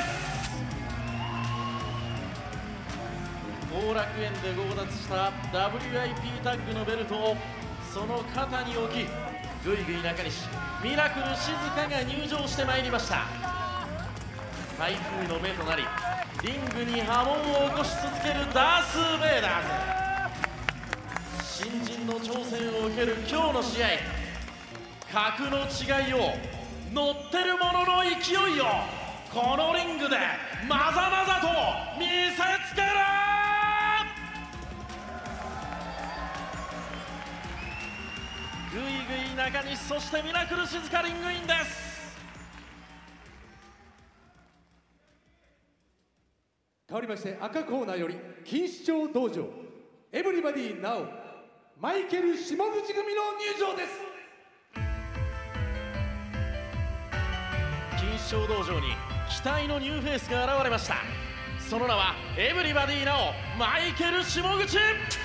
後楽園で強奪した WIP タッグのベルトをその肩に置き、グイグイ中西、ミラクル静香が入場してまいりました。台風の目となりリングに波紋を起こし続けるダース・ベイダーズ。新人の挑戦を受ける今日の試合、格の違いを、乗ってる者の勢いをこのリングでまざまざと見せつける。グイグイ中西、そしてミラクル静香リングインです。 変わりまして赤コーナーより錦糸町道場エブリバディナオマイケル下口組の入場です。 錦糸町道場に期待のニューフェイスが現れました。その名はエブリバディナオマイケル下口。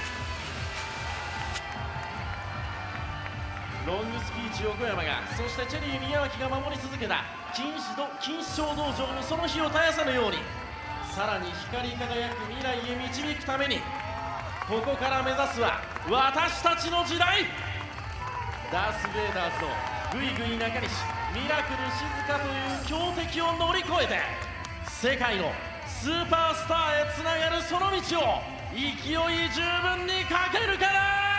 ロングスピーチ横山が、そしてチェリー宮脇が守り続けた錦糸町道場にその日を絶やさぬように、さらに光り輝く未来へ導くために、ここから目指すは私たちの時代。ダース・ベイダーズのグイグイ中西、ミラクル静香という強敵を乗り越えて世界のスーパースターへつながるその道を勢い十分にかけるから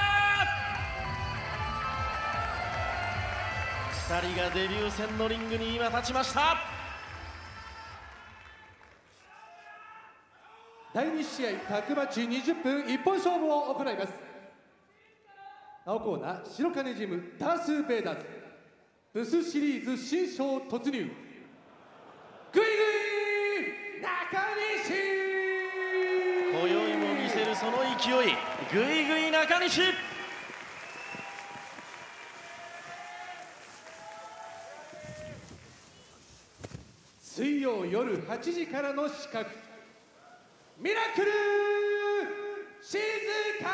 。2人がデビュー戦のリングに今立ちました。 第2試合タッグマッチ20分一本勝負を行います。青コーナー白金ジムダース・ベイダーズ、ブスシリーズ新章突入、グイグイ中西。 今宵も見せるその勢い、グイグイ中西。 水曜夜8時からの刺客ミラクル静香。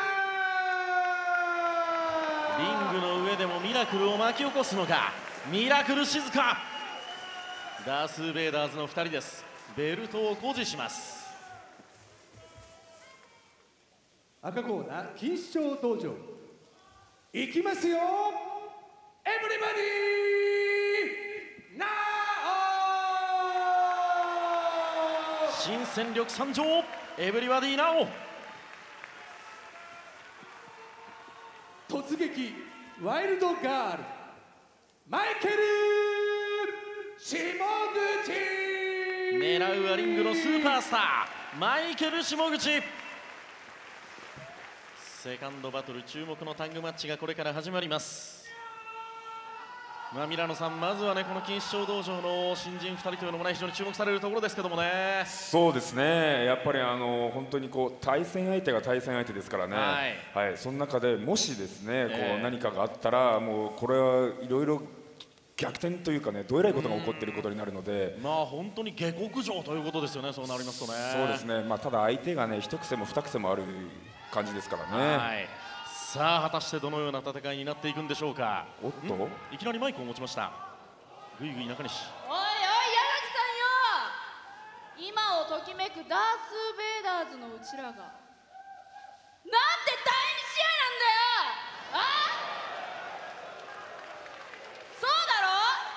リングの上でもミラクルを巻き起こすのか、ミラクル静香。ダース・ベイダーズの2人です。ベルトを誇示します。 赤コーナー錦糸町道場いきますよ、エブリバディナオ。 新戦力参上、エブリバディナオ。 突撃ワイルドガールマイケル下口。 狙うはリングのスーパースターマイケル下口。セカンドバトル、注目のタッグマッチがこれから始まります。ミラノさん、まずはね、この錦糸町道場の新人2人というのもね、非常に注目されるところですけどもね。 そうですね、やっぱり本当にこう対戦相手が対戦相手ですからね、はい、その中でもしですね、こう何かがあったら、もうこれはいろいろ逆転というかね、どえらいことが起こっていることになるので、 本当に下克上ということですよね、そうなりますとね。 そうですね、ただ相手がね、一癖も二癖もある感じですからね。 はい、さあ果たしてどのような戦いになっていくんでしょうか。 おっと、 いきなりマイクを持ちました。ぐいぐい中西。 おいおい、柳さんよ、今をときめくダース・ベイダーズのうちらがなんで第2試合なんだよ。あ、そうだろ。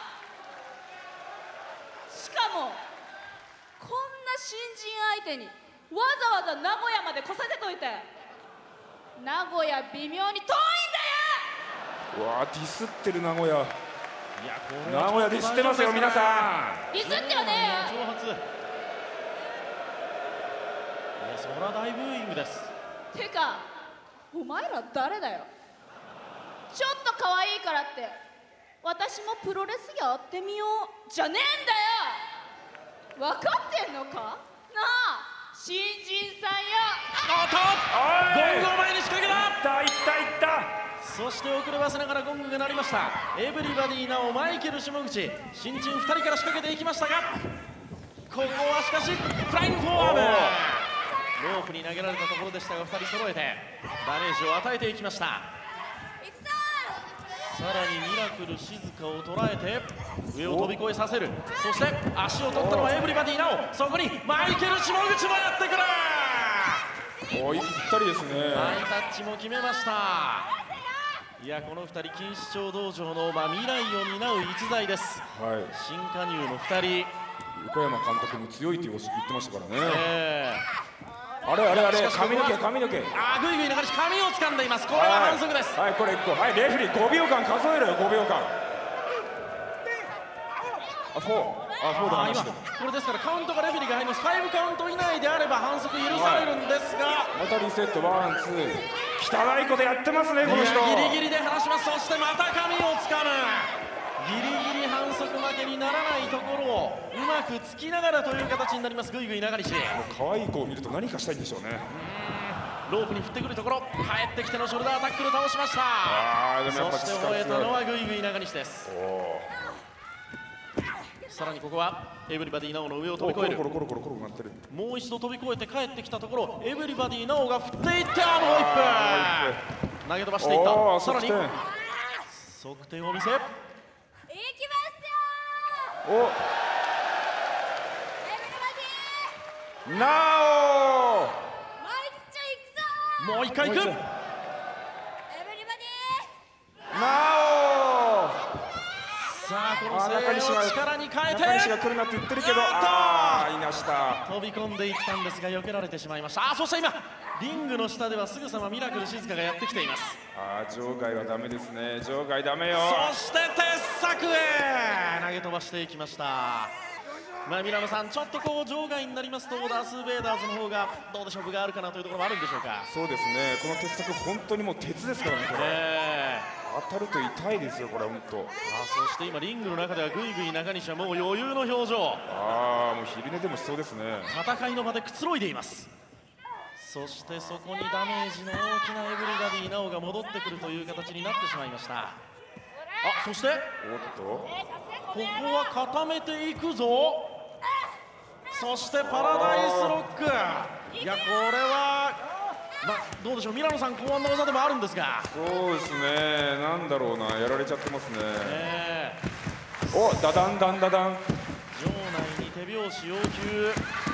しかもこんな新人相手にわざわざ名古屋まで来させといて、名古屋微妙に遠いんだよ。 うわー、ディスってる名古屋。 いや、 名古屋ディスってますよ皆さん。 ディスってよね。 挑発。いや、そら大ブーイングです。 てかお前ら誰だよ。ちょっと可愛いからって私もプロレスやってみようじゃねえんだよ。分かってんのかなあ、新人さんよ。 ゴングを前に仕掛けた。 いったそして遅ればせながらゴングが鳴りました。エブリバディナオ、マイケル、下口、新人2人から仕掛けていきましたが、ここはしかしフライングフォアーム、ロープに投げられたところでしたが、2人揃えてダメージを与えていきました。さらにミラクル静香を捉えて上を飛び越えさせる。そして足を取ったのはエブリバディナオ、そこにマイケル、下口もやってくる。 おー、ぴったりですね。 ハイタッチも決めました。いや、この2人錦糸町道場の、未来を担う逸材です。 はい、 新加入の2人。 横山監督も強いって言ってましたからね。あれ、髪の毛。 あ、ぐいぐい流し髪を掴んでいます。これは反則です。 はい、これ1個。はい、レフェリー5秒間数えろよ。5秒間。あ、フォーで話してる。 これですからカウントがレフェリーが入ります。5カウント以内であれば反則許されるんですが、 またリセット、ワン、ツー。汚いことやってますね、この人。 ギリギリで離します。そしてまた髪を掴む。ギリギリ反則負けにならないところをうまく突きながらという形になります。ぐいぐい流西。 可愛い子を見ると何かしたいんでしょうね。 ロープに振ってくるところ、帰ってきてのショルダータックル倒しました。そして終えたのはぐいぐい流西です。さらにここはエブリバディナオの上を飛び越える。もう一度飛び越えて帰ってきたところ、エブリバディナオが振っていって、あのホイップ投げ飛ばしていった。さらに側転を見せ、 行きますよ。 お、なお、 もう一回行く。 なお、 さあこの声を力に変えて、 中西が来るなって言ってるけど、ああ、いなした。 飛び込んでいったんですが避けられてしまいました。そして今リングの下ではすぐさまミラクル静香がやってきています。 場外はダメですね。場外ダメよ。 そして鉄柵へ投げ飛ばしていきました。ミラノさん、ちょっとこう場外になりますとダース・ベイダーズの方がどうでしょう、分があるかなというところもあるんでしょうか。 そうですね、この鉄柵本当にもう鉄ですからね。これ当たると痛いですよ、これ本当。 そして今リングの中ではぐいぐい中西はもう余裕の表情。 もう昼寝でもしそうですね。 戦いの場でくつろいでいます。そしてそこにダメージの大きなエブリバディナオが戻ってくるという形になってしまいました。そしてここは固めていくぞ。そしてパラダイスロック。いや、これはどうでしょう、ミラノさん考案の技でもあるんですが。 そうですね、なんだろうな、やられちゃってますね。お、ダダンダンダダン。 場内に手拍子要求。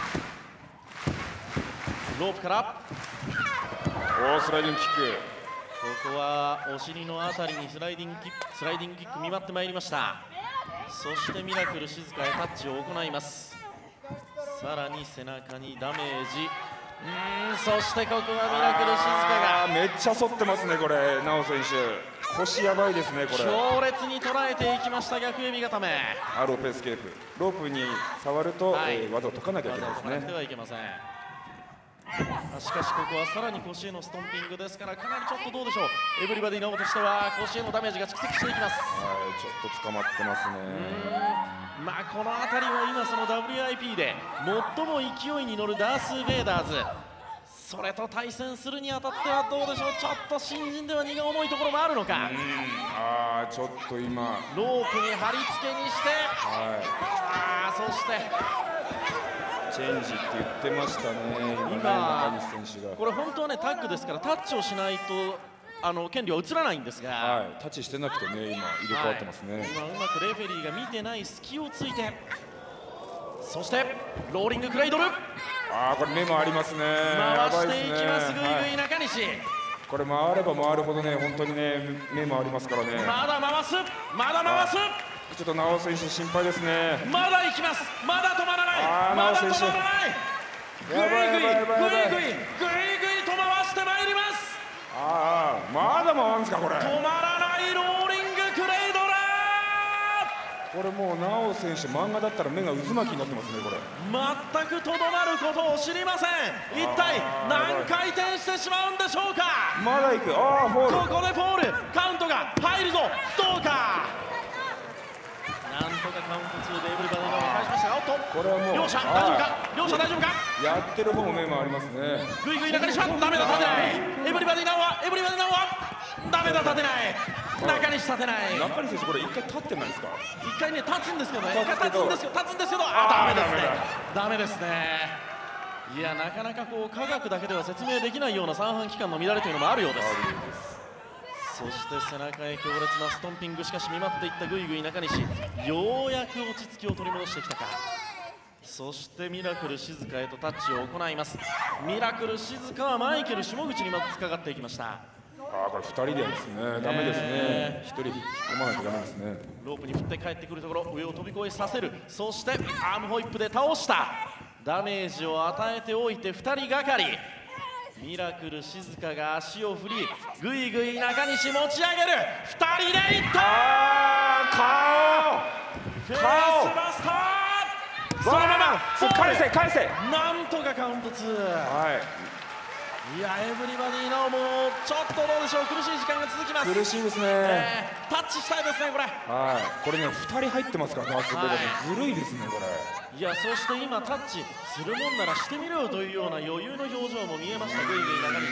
ロープからスライディングキック。 ここはお尻のあたりにスライディングキック見舞ってまいりました。そしてミラクル静香へタッチを行います。さらに背中にダメージ。そしてここはミラクル静香がめっちゃ反ってますね、これ。ナオ選手腰やばいですね、これ。 強烈に捉えていきました。逆エビ固め。 ロープエスケープ。ロープに触ると、技を解かなきゃいけないですね。 技を解かなくてはいけません。しかしここはさらに腰へのストンピングですから、かなりちょっとどうでしょう、エブリバディナオとしては腰へのダメージが蓄積していきます。 ちょっと捕まってますね。 この辺りは今その WIP で最も勢いに乗るダース・ベイダーズ、それと対戦するにあたってはどうでしょう、ちょっと新人では荷が重いところもあるのか。 ちょっと今ロープに貼り付けにして、そしてチェンジって言ってましたね、 今中西選手が。 これ本当はねタッグですからタッチをしないと権利は移らないんですが、 はい、タッチしてなくてね、今入れ替わってますね。 今うまくレフェリーが見てない隙をついて、そしてローリングクレイドル、 これ目もありますね。 回していきます、ぐいぐい中西。 これ回れば回るほどね、本当にね、目もありますからね。 まだ回す、まだ回す。 ちょっと直選手心配ですね。 まだ行きます、まだ止まらない、まだ止まらない。ぐいぐいぐいぐいぐいぐいぐいと回してまいります。 まだ回るんですかこれ。 止まらないローリングクレイドラー。これもう直選手漫画だったら目が渦巻きになってますねこれ。 全くとどまることを知りません。一体何回転してしまうんでしょうか。 まだ行く。フォール。 ここでフォール、カウントが入るぞ。どうか。なんとかカウント2でエブリバディが返しましたが、おっとこれはもう両者大丈夫か、両者大丈夫か。 やってる方も目もありますね。 グイグイ中西はダメだ、立てない。エブリバディナオはダメだ、立てない。中西立てない。 中西選手これ一回立ってないですか。 一回ね立つんですけどね、一回立つんですけどダメですね、ダメですね。いや、なかなかこう科学だけでは説明できないような三半規管の乱れというのもあるようです。そして背中へ強烈なストンピング、しかし見舞っていったグイグイ中西、ようやく落ち着きを取り戻してきたか。そしてミラクル静香へとタッチを行います。ミラクル静香はマイケル下口にまず突っかかっていきました。 これ2人でですね、ダメですね。1人引っ込まないとダメですね。 ロープに振って帰ってくるところ、上を飛び越えさせる。そしてアームホイップで倒した。ダメージを与えておいて2人がかり。ミラクル静香が足を振り、ぐいぐい中西持ち上げる。2人でいった。フェイスバスター。そのまま返せ。 なんとかカウント2。いや、エブリバディナオもちょっとどうでしょう、苦しい時間が続きます。 苦しいですね。 タッチしたいですねこれ。 これね2人入ってますからダースベイダーずるいですねこれ。 いや、そして今タッチするもんならしてみろよというような余裕の表情も見えました、グイグイ中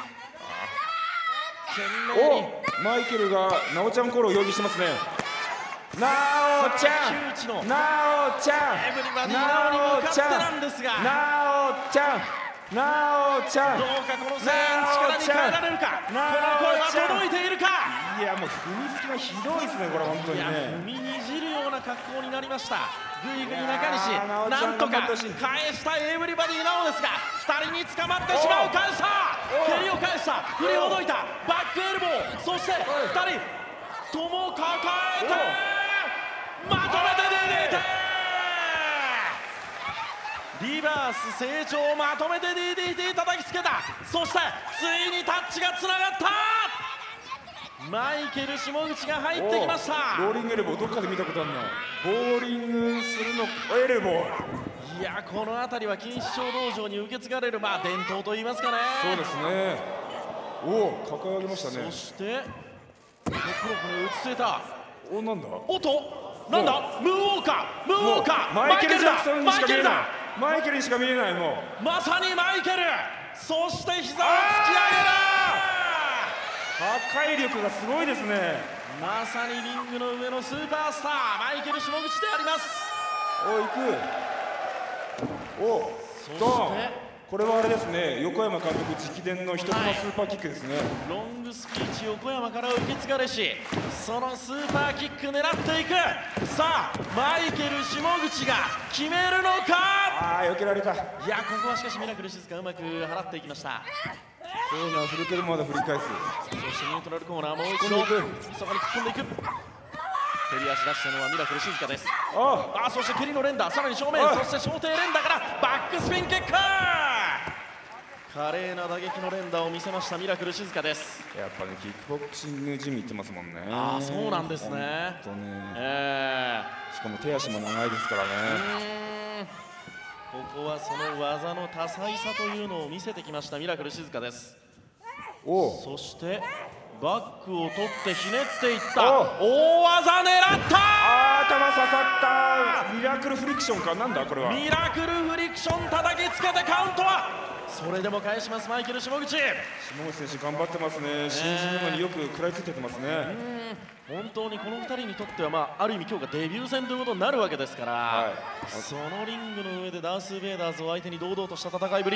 西。 マイケルがナオちゃんコールを要求してますね。ナオちゃん、 エブリバディナオに向かってなんですが、 ナオちゃんどうかこの声援力に変えられるか。この声は届いているか。 いや、もう踏みつきがひどいですねこれ本当にね。 踏みにじるような格好になりました。グイグイ中西、なんとか返したいエブリバディナオですが、2人に捕まってしまう。返した、蹴りを返した、振りほどいた、バックエルボー、そして2人とも抱えてまとめて DDT。リバース成長、まとめて DDT 叩きつけた。そしてついにタッチがつながった。マイケル下口が入ってきました。 ローリングエルボーどっかで見たことあるな。ボーリングするのエルボー。 いや、この辺りは錦糸町道場に受け継がれる伝統といいますかね。 そうですね。抱え上げましたね。 そしてプロに移せた。 なんだ。 おっと、なんだ、ムーンウォーカー。 マイケル・ジャクソンにしか見えない。マイケルにしか見えない。もうまさにマイケル。そして膝を突き上げる。 破壊力がすごいですね。 まさにリングの上のスーパースターマイケル下口であります。 そしてこれはあれですね、横山監督直伝の一つのスーパーキックですね。 ロングスピーチ横山から受け継がれし、そのスーパーキック狙っていく。さあマイケル下口が決めるのか。 避けられた。 いや、ここはしかしミラクル静香うまく払っていきました。 振れてるまだ振り返す。 そしてニュートラルコーナーもう一度そこに突っ込んでいく。蹴り足出したのはミラクル静香です。そして蹴りの連打、さらに正面、そして小艇連打からバックスピンキック。華麗な打撃の連打を見せましたミラクル静香です。 やっぱね、キックボクシングジム行ってますもんね。 そうなんですね。 しかも手足も長いですからね。 ここはその技の多彩さというのを見せてきましたミラクル静香です。そしてバックを取ってひねっていった。大技狙った。 頭刺さった。ミラクルフリクションか。なんだこれは。 ミラクルフリクション叩きつけてカウントはそれでも返しますマイケル下口。 下口選手頑張ってますね。新人馬によく食らいついててますね。 本当にこの2人にとっては、ある意味今日がデビュー戦ということになるわけですから、そのリングの上でダース・ベイダーズを相手に堂々とした戦いぶり。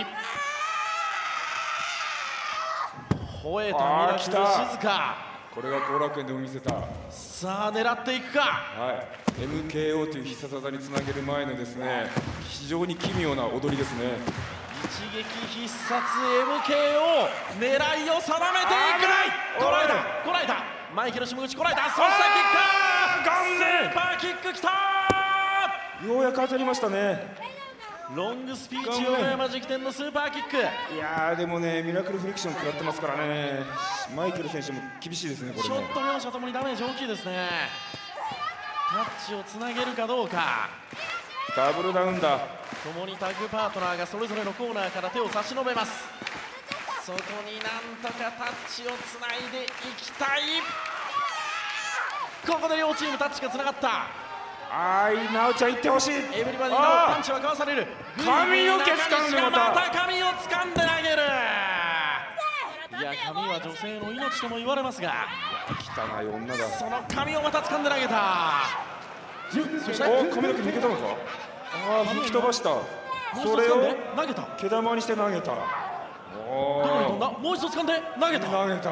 吠えたミラクル静香。 これが後楽園でも見せた。 さあ狙っていくか。 はい、MKO という必殺技につなげる前のですね、非常に奇妙な踊りですね。 一撃必殺 MKO、狙いを定めていく。こらえたこらえた、マイケル下口こらえた。そしてキッカー、スーパーキックきた。 ようやく当たりましたね。 ロングスピーチ横山直伝のスーパーキック。 いやーでもね、ミラクルフリクション食らってますからね。マイケル選手も厳しいですね。これね、 ちょっと両者ともにダメージ大きいですね。タッチをつなげるかどうか。 ダブルダウンだ。 共にタッグパートナーがそれぞれのコーナーから手を差し伸べます。そこになんとかタッチをつないでいきたい。ここで両チームタッチがつながった。 なおちゃん行ってほしい。 エブリバディのパンチはかわされる。 髪の毛掴んで、 また髪を掴んで投げる。いや、髪は女性の命とも言われますが、 汚い女だ。 その髪をまた掴んで投げた。 そして髪の毛抜けたのか。吹き飛ばした。それを投げた。 毛玉にして投げた。 どこに飛んだ。もう一度掴んで投げた。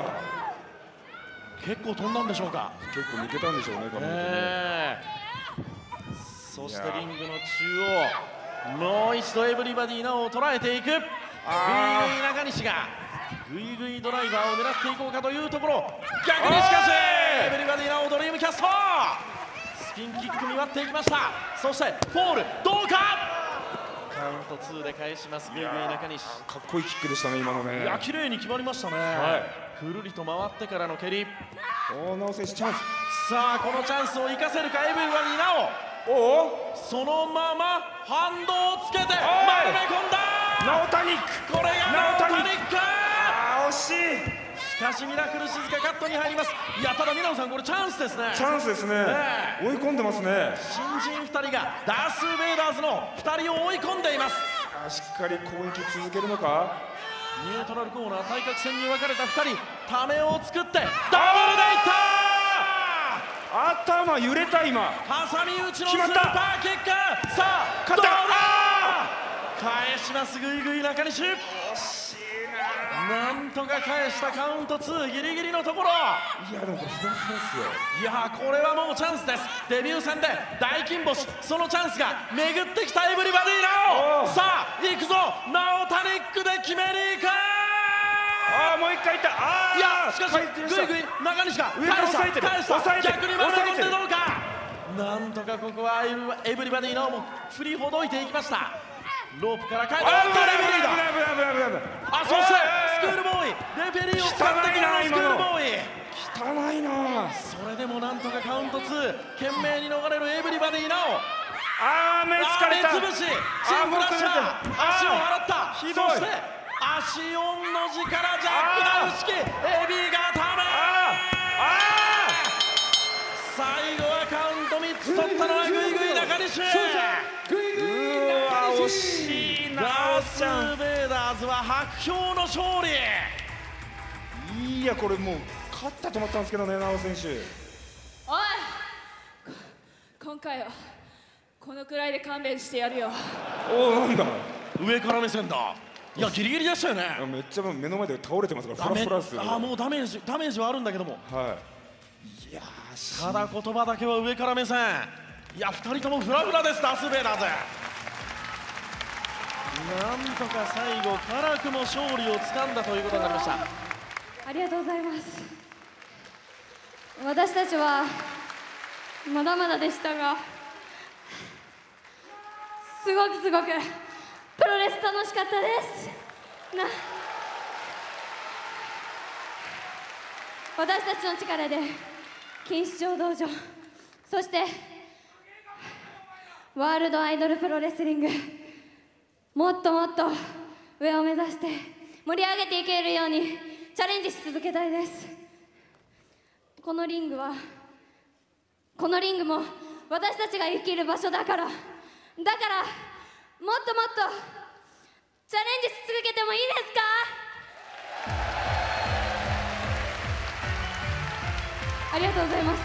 結構飛んだんでしょうか。 結構抜けたんでしょうね、髪の毛ね。 そしてリングの中央、もう一度エブリバディナオを捉えていく。グイグイ中西がグイグイドライバーを狙っていこうかというところ。逆にしかしエブリバディナオドリームキャスト、スピンキックに割っていきました。そしてフォールどうか。カウント2で返します。グイグイ中西。 かっこいいキックでしたね、今のね。 いや、綺麗に決まりましたね。くるりと回ってからの蹴り。 ナオ選手チャンス。 さあこのチャンスを生かせるかエブリバディナオ。そのまま反動をつけて丸め込んだ。 ナオタニック。 これがナオタニック。 惜しい。 しかしミラクル静香カットに入ります。いや、ただミラノさん、これチャンスですね。 チャンスですね。追い込んでますね。 新人2人がダース・ベイダーズの2人を追い込んでいます。 しっかり攻撃続けるのか。 ニュートラルコーナー対角線に分かれた2人、ためを作ってダブルでいった。 頭揺れた。今挟み撃ちのスーパーキック。さあどうだ。返します。グイグイ中西。惜しいな。なんとか返した。カウント2ギリギリのところ。 いやでもこれ左ですよ。 いや、これはもうチャンスです。デビュー戦で大金星、そのチャンスが巡ってきたエブリバディナオ。さあ行くぞ。ナオタニックで決めに行く。 もう一回いった。 いや、しかしグイグイ中西が返した。逆に丸め込んでどうか。なんとかここはエブリバディナオも振りほどいていきました。ロープから帰ってそしてスクールボーイ、レフェリーを使ってからのスクールボーイ。 汚いな。 それでもなんとかカウント2、懸命に逃れるエブリバディナオ。 目つかれた。 目つぶし、シンクラッシャー、足を払った。そして足4の字からジャックダウン式、エビがため。最後はカウント3つ取ったのはグイグイ中西。 惜しいな。 ダース・ベイダーズは薄氷の勝利。 いや、これもう勝ったと思ったんですけどね、ナオ選手。 おい、今回はこのくらいで勘弁してやるよ。 なんだ。 上から目線だ。いや、ギリギリでしたよね。 めっちゃ目の前で倒れてますから、フラフラですよ。 もうダメージはあるんだけども。 いや、 ただ言葉だけは上から目線。いや、2人ともフラフラです。ダース・ベイダーズ。なんとか最後辛くも勝利をつかんだということになりました。 ありがとうございます。私たちはまだまだでしたが、すごくプロレス楽しかったです私たちの力で錦糸町道場、そしてワールドアイドルプロレスリング、もっともっと上を目指して盛り上げていけるようにチャレンジし続けたいです。このリングも私たちが生きる場所だからもっともっとチャレンジ続けてもいいですか？ありがとうございました。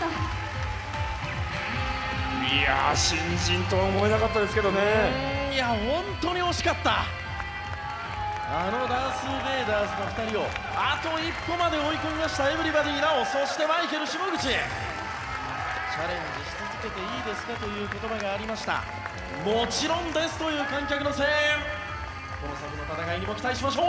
いやー、新人とは思えなかったですけどね。 いや、本当に惜しかった。ダース・ベイダーズの2人をあと一歩まで追い込みましたエブリバディ・ナオ、そしてマイケル・下口。チャレンジし続けていいですかという言葉がありました。もちろんですという観客の声援、この先の戦いにも期待しましょう。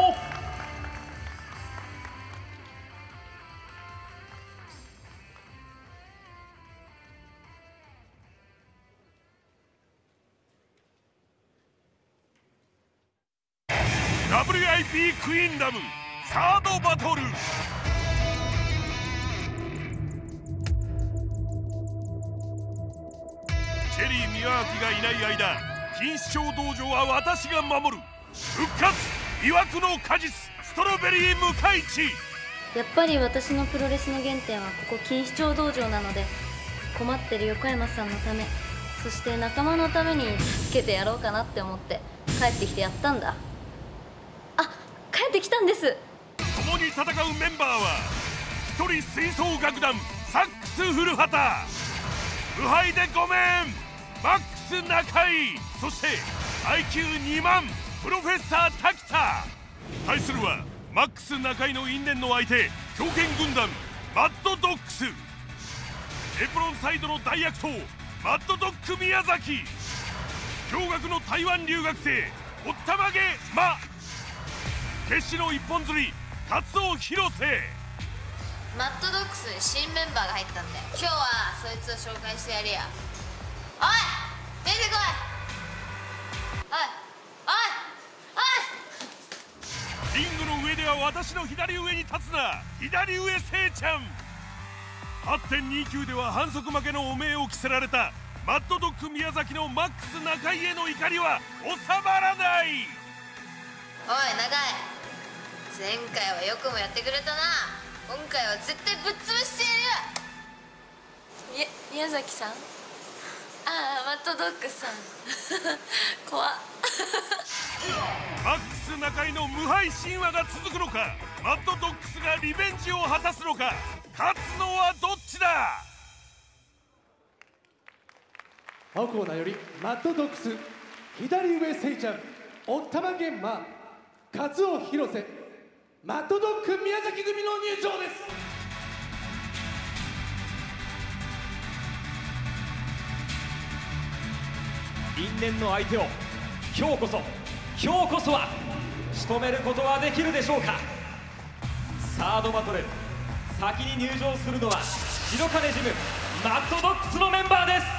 WIP クイーンダムサードバトル。チェリー宮脇がいない間、錦糸町道場は私が守る。復活魅惑の果実ストロベリー向市。 やっぱり私のプロレスの原点はここ錦糸町道場なので、困ってる横山さんのため、そして仲間のために助けてやろうかなって思って帰ってきてやったんだ。帰ってきたんです。 共に戦うメンバーは一人吹奏楽団サックス古畑、無敗でごめんマックス中井、そして IQ2 万プロフェッサー滝田。対するはマックス中井の因縁の相手、狂犬軍団マッドドッグス。エプロンサイドの大悪党マッドドッグ宮崎、驚愕の台湾留学生おったまげま、決死の一本釣りカツオ広瀬。 マッドドッグスに新メンバーが入ったんで、今日はそいつを紹介してやるよ。おい出てこい。おいリングの上では私の左上に立つな、左上せいちゃん。 8.29 では反則負けの汚名を着せられたマッドドッグ宮崎のマックス中井への怒りは収まらない。 おい中井、前回はよくもやってくれたな。今回は絶対ぶっ潰してやるよ。宮崎さん、ああマッドドッグさん怖っマックス中井の無敗神話が続くのか、マッドドッグスがリベンジを果たすのか、勝つのはどっちだ。 青コーナーよりマッドドッグス左上せいちゃん、おったまげんま、カツオ広瀬、マッドドッグ宮崎組の入場です。 因縁の相手を今日こそは仕留めることはできるでしょうか。サードバトル、先に入場するのは白金ジムマッドドッグスのメンバーです。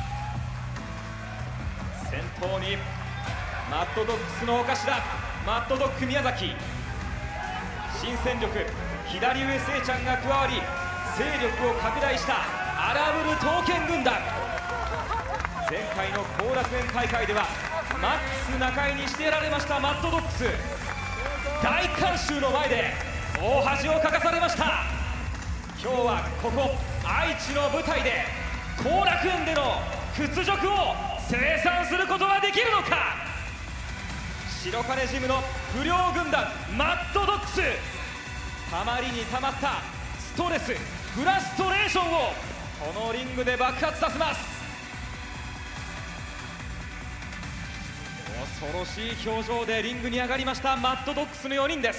先頭にマッドドッグスのお頭マッドドッグ宮崎、新戦力左上せいちゃんが加わり勢力を拡大した荒ぶる刀剣軍団。前回の後楽園大会ではマックス中井にしてやられましたマッドドッグス、大観衆の前で大恥をかかされました。今日はここ愛知の舞台で後楽園での屈辱を清算することができるのか。白金ジムの不良軍団マッドドッグス、たまりにたまったストレスフラストレーションをこのリングで爆発させます。恐ろしい表情でリングに上がりましたマッドドッグスの4人です。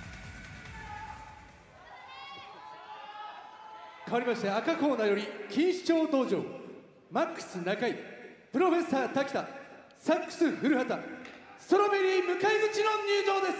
変わりまして赤コーナーより錦糸町道場マックス中井、プロフェッサー滝田、サックス古畑、ストロベリー向井口の入場です。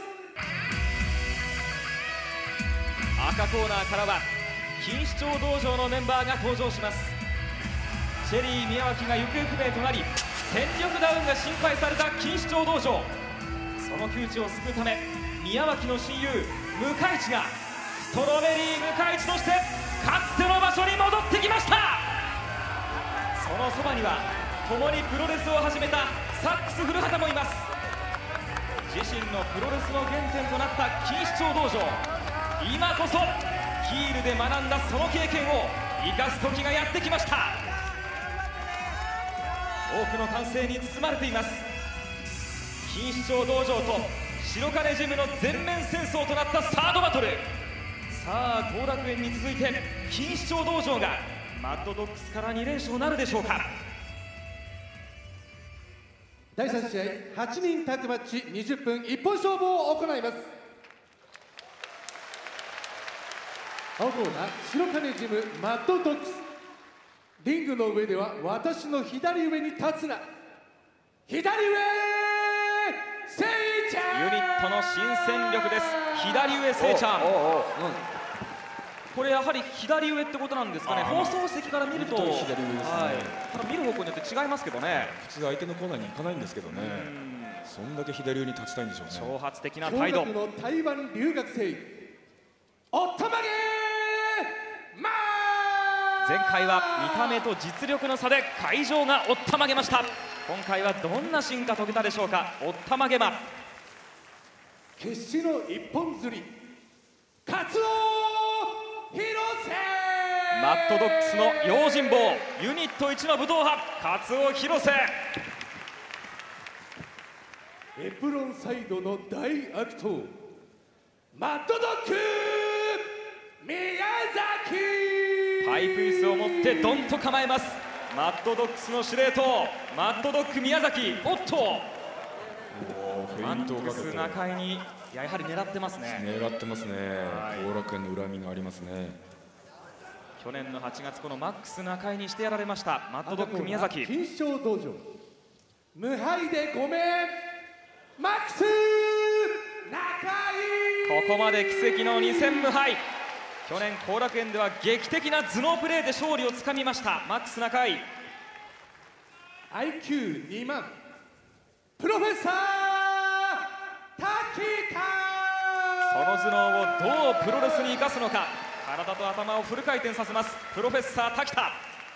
赤コーナーからは錦糸町道場のメンバーが登場します。チェリー宮脇が行方不明となり戦力ダウンが心配された錦糸町道場、その窮地を救うため宮脇の親友向井地がストロベリー向井地としてかつての場所に戻ってきました。そのそばには共にプロレスを始めたサックス古畑もいます。自身のプロレスの原点となった錦糸町道場、今こそヒールで学んだその経験を生かす時がやってきました。多くの歓声に包まれています。 錦糸町道場と白金ジムの全面戦争となったサードバトル。さあ後楽園に続いて錦糸町道場がマッドドックスから2連勝なるでしょうか。 第3試合8人タッグマッチ20分一本勝負を行います。青コーナー白金ジムマッドドックス。リングの上では私の左上に立つな、左上せいちゃん。 ユニットの新戦力です。左上せいちゃん。これやはり左上ってことなんですかね。放送席から見ると左上ですね。ただ見る方向によって違いますけどね。 普通相手のコーナーに行かないんですけどね。そんだけ左上に立ちたいんでしょうね。 挑発的な態度。 の台湾留学生おったまげ前回は見た目と実力の差で会場がおったまげました。今回はどんな進化遂げたでしょうか。おったまげま決死の一本釣りカツオ広瀬。 マッドドックスの用心棒ユニット1の武闘派カツオ広瀬。 エプロンサイドの大悪党マッドドック宮崎。 パイプ椅子を持ってドンと構えます。マッドドックスの司令塔マッドドック宮崎。おっとマッドドックス中井にやはり狙ってますね。 狙ってますね。後楽園の恨みがありますね。 去年の8月このマックス中井にしてやられましたマッドドック宮崎。 錦糸町道場無敗でごめんマックス中井。 ここまで奇跡の2戦無敗。去年後楽園では劇的な頭脳プレーで勝利をつかみましたマックス中井。 IQ2 万プロフェッサー滝田。 その頭脳をどうプロレスに生かすのか。体と頭をフル回転させますプロフェッサー滝田。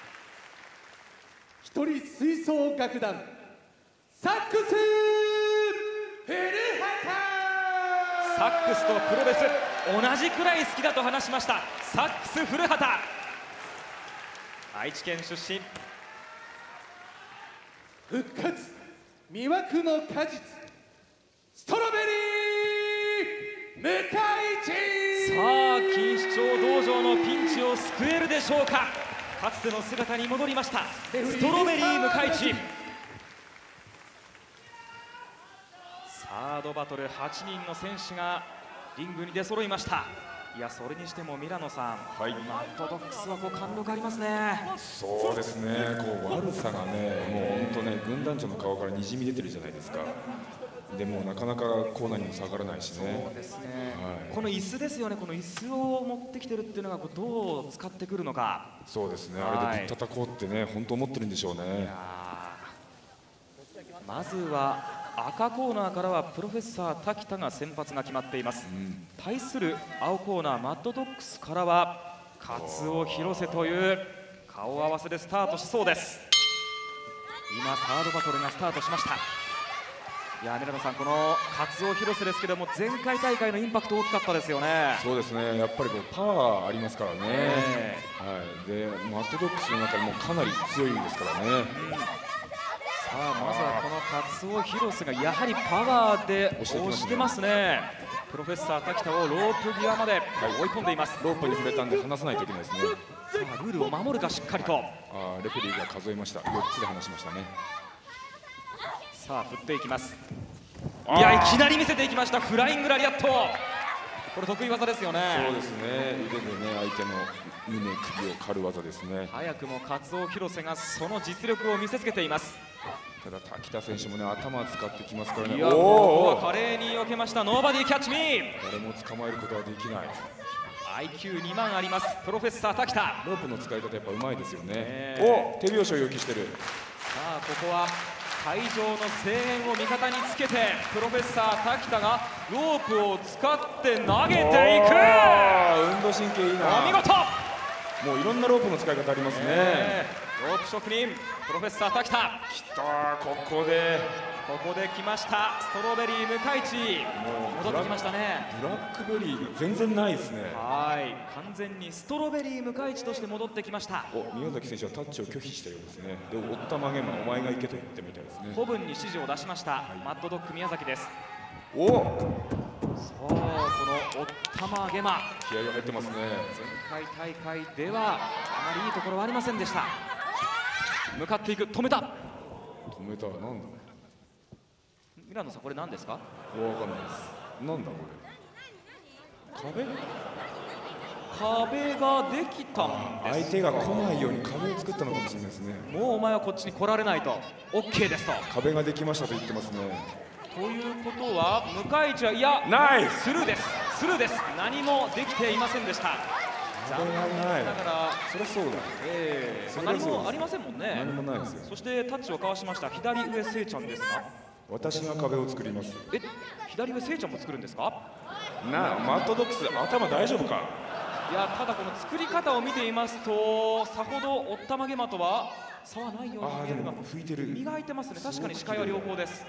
一人吹奏楽団サックス古畑。 サックスとプロレス同じくらい好きだと話しましたサックス古畑。愛知県出身。 復活魅惑の果実ストロベリー向井地。 さあ錦糸町道場のピンチを救えるでしょうか。かつての姿に戻りましたストロベリー向井地。サードバトル8人の選手がリングに出揃いました。いやそれにしてもミラノさん、マッドドックスは貫禄ありますね。 そうですね。悪さがねもう本当ね軍団長の顔からにじみ出てるじゃないですか。でもなかなかコーナーにも下がらないしね。 そうですね、この椅子ですよね。この椅子を持ってきてるっていうのがどう使ってくるのか。 そうですね。あれでぶったたこうってね本当思ってるんでしょうね。 まずは赤コーナーからはプロフェッサー滝田が先発が決まっています、対する青コーナーマッドドックスからはカツオ広瀬という顔合わせでスタートしそうです。今サードバトルがスタートしました。いやミラノさん、このカツオ広瀬ですけども前回大会のインパクト大きかったですよね。 そうですね。やっぱりパワーありますからね、でマッドドックスの中でもかなり強いですからね。 さあまずはこのカツオ広瀬がやはりパワーで押してますね。プロフェッサー滝田をロープ際まで追い込んでいます。 ロープに触れたんで離さないといけないですね。 さあルールを守るかしっかりと。 レフェリーが数えました。4つで離しましたね。 さあ振っていきます。いやいきなり見せていきましたフライングラリアット。これ得意技ですよね。 そうですね。腕でね相手の胸首を刈る技ですね。 早くもカツオ広瀬がその実力を見せつけています。 ただ滝田選手もね頭を使ってきますからね。 いやここは華麗に避けました。ノーバディキャッチミー。 誰も捕まえることはできない。 IQ2 万ありますプロフェッサー滝田。 ロープの使い方やっぱうまいですよね。手拍子を要求してる。 さあここは会場の声援を味方につけてプロフェッサー滝田がロープを使って投げていく。 運動神経いいな。 お見事。 もういろんなロープの使い方ありますね。 ロープ職人プロフェッサー滝田。 きたここでここで来ましたストロベリー向井地、戻ってきましたね。 ブラックベリー全然ないですね。 はい、完全にストロベリー向井地として戻ってきました。 宮崎選手はタッチを拒否したようですね。でもおったまげまお前が行けと言ってみたいですね。 古文に指示を出しました、マッドドッグ宮崎です。 おお、 そう、このおったまげま気合が入ってますね。 前回大会ではあまりいいところはありませんでした。向かっていく、止めた、 なんだミラノさん、これ何ですか？ わかんないです。なんだこれ、 壁ができたんです。 相手が来ないように壁を作ったのかもしれないですね。 もうお前はこっちに来られないと OK ですと。 壁ができましたと言ってますね。 ということは向井地は、いや、 ない、 スルーです、スルーです。何もできていませんでした。残念ながら、 そりゃそうだ、 何もありませんもんね。 何もないですよ。 そしてタッチを交わしました左上せいちゃんですが、 私が壁を作ります。 左上せいちゃんも作るんですか？ マットドックス、頭大丈夫か？ いや、ただこの作り方を見ていますと、さほどおったまげまとは差はないように見えるが、 拭いてる、 磨いてますね。確かに視界は良好です。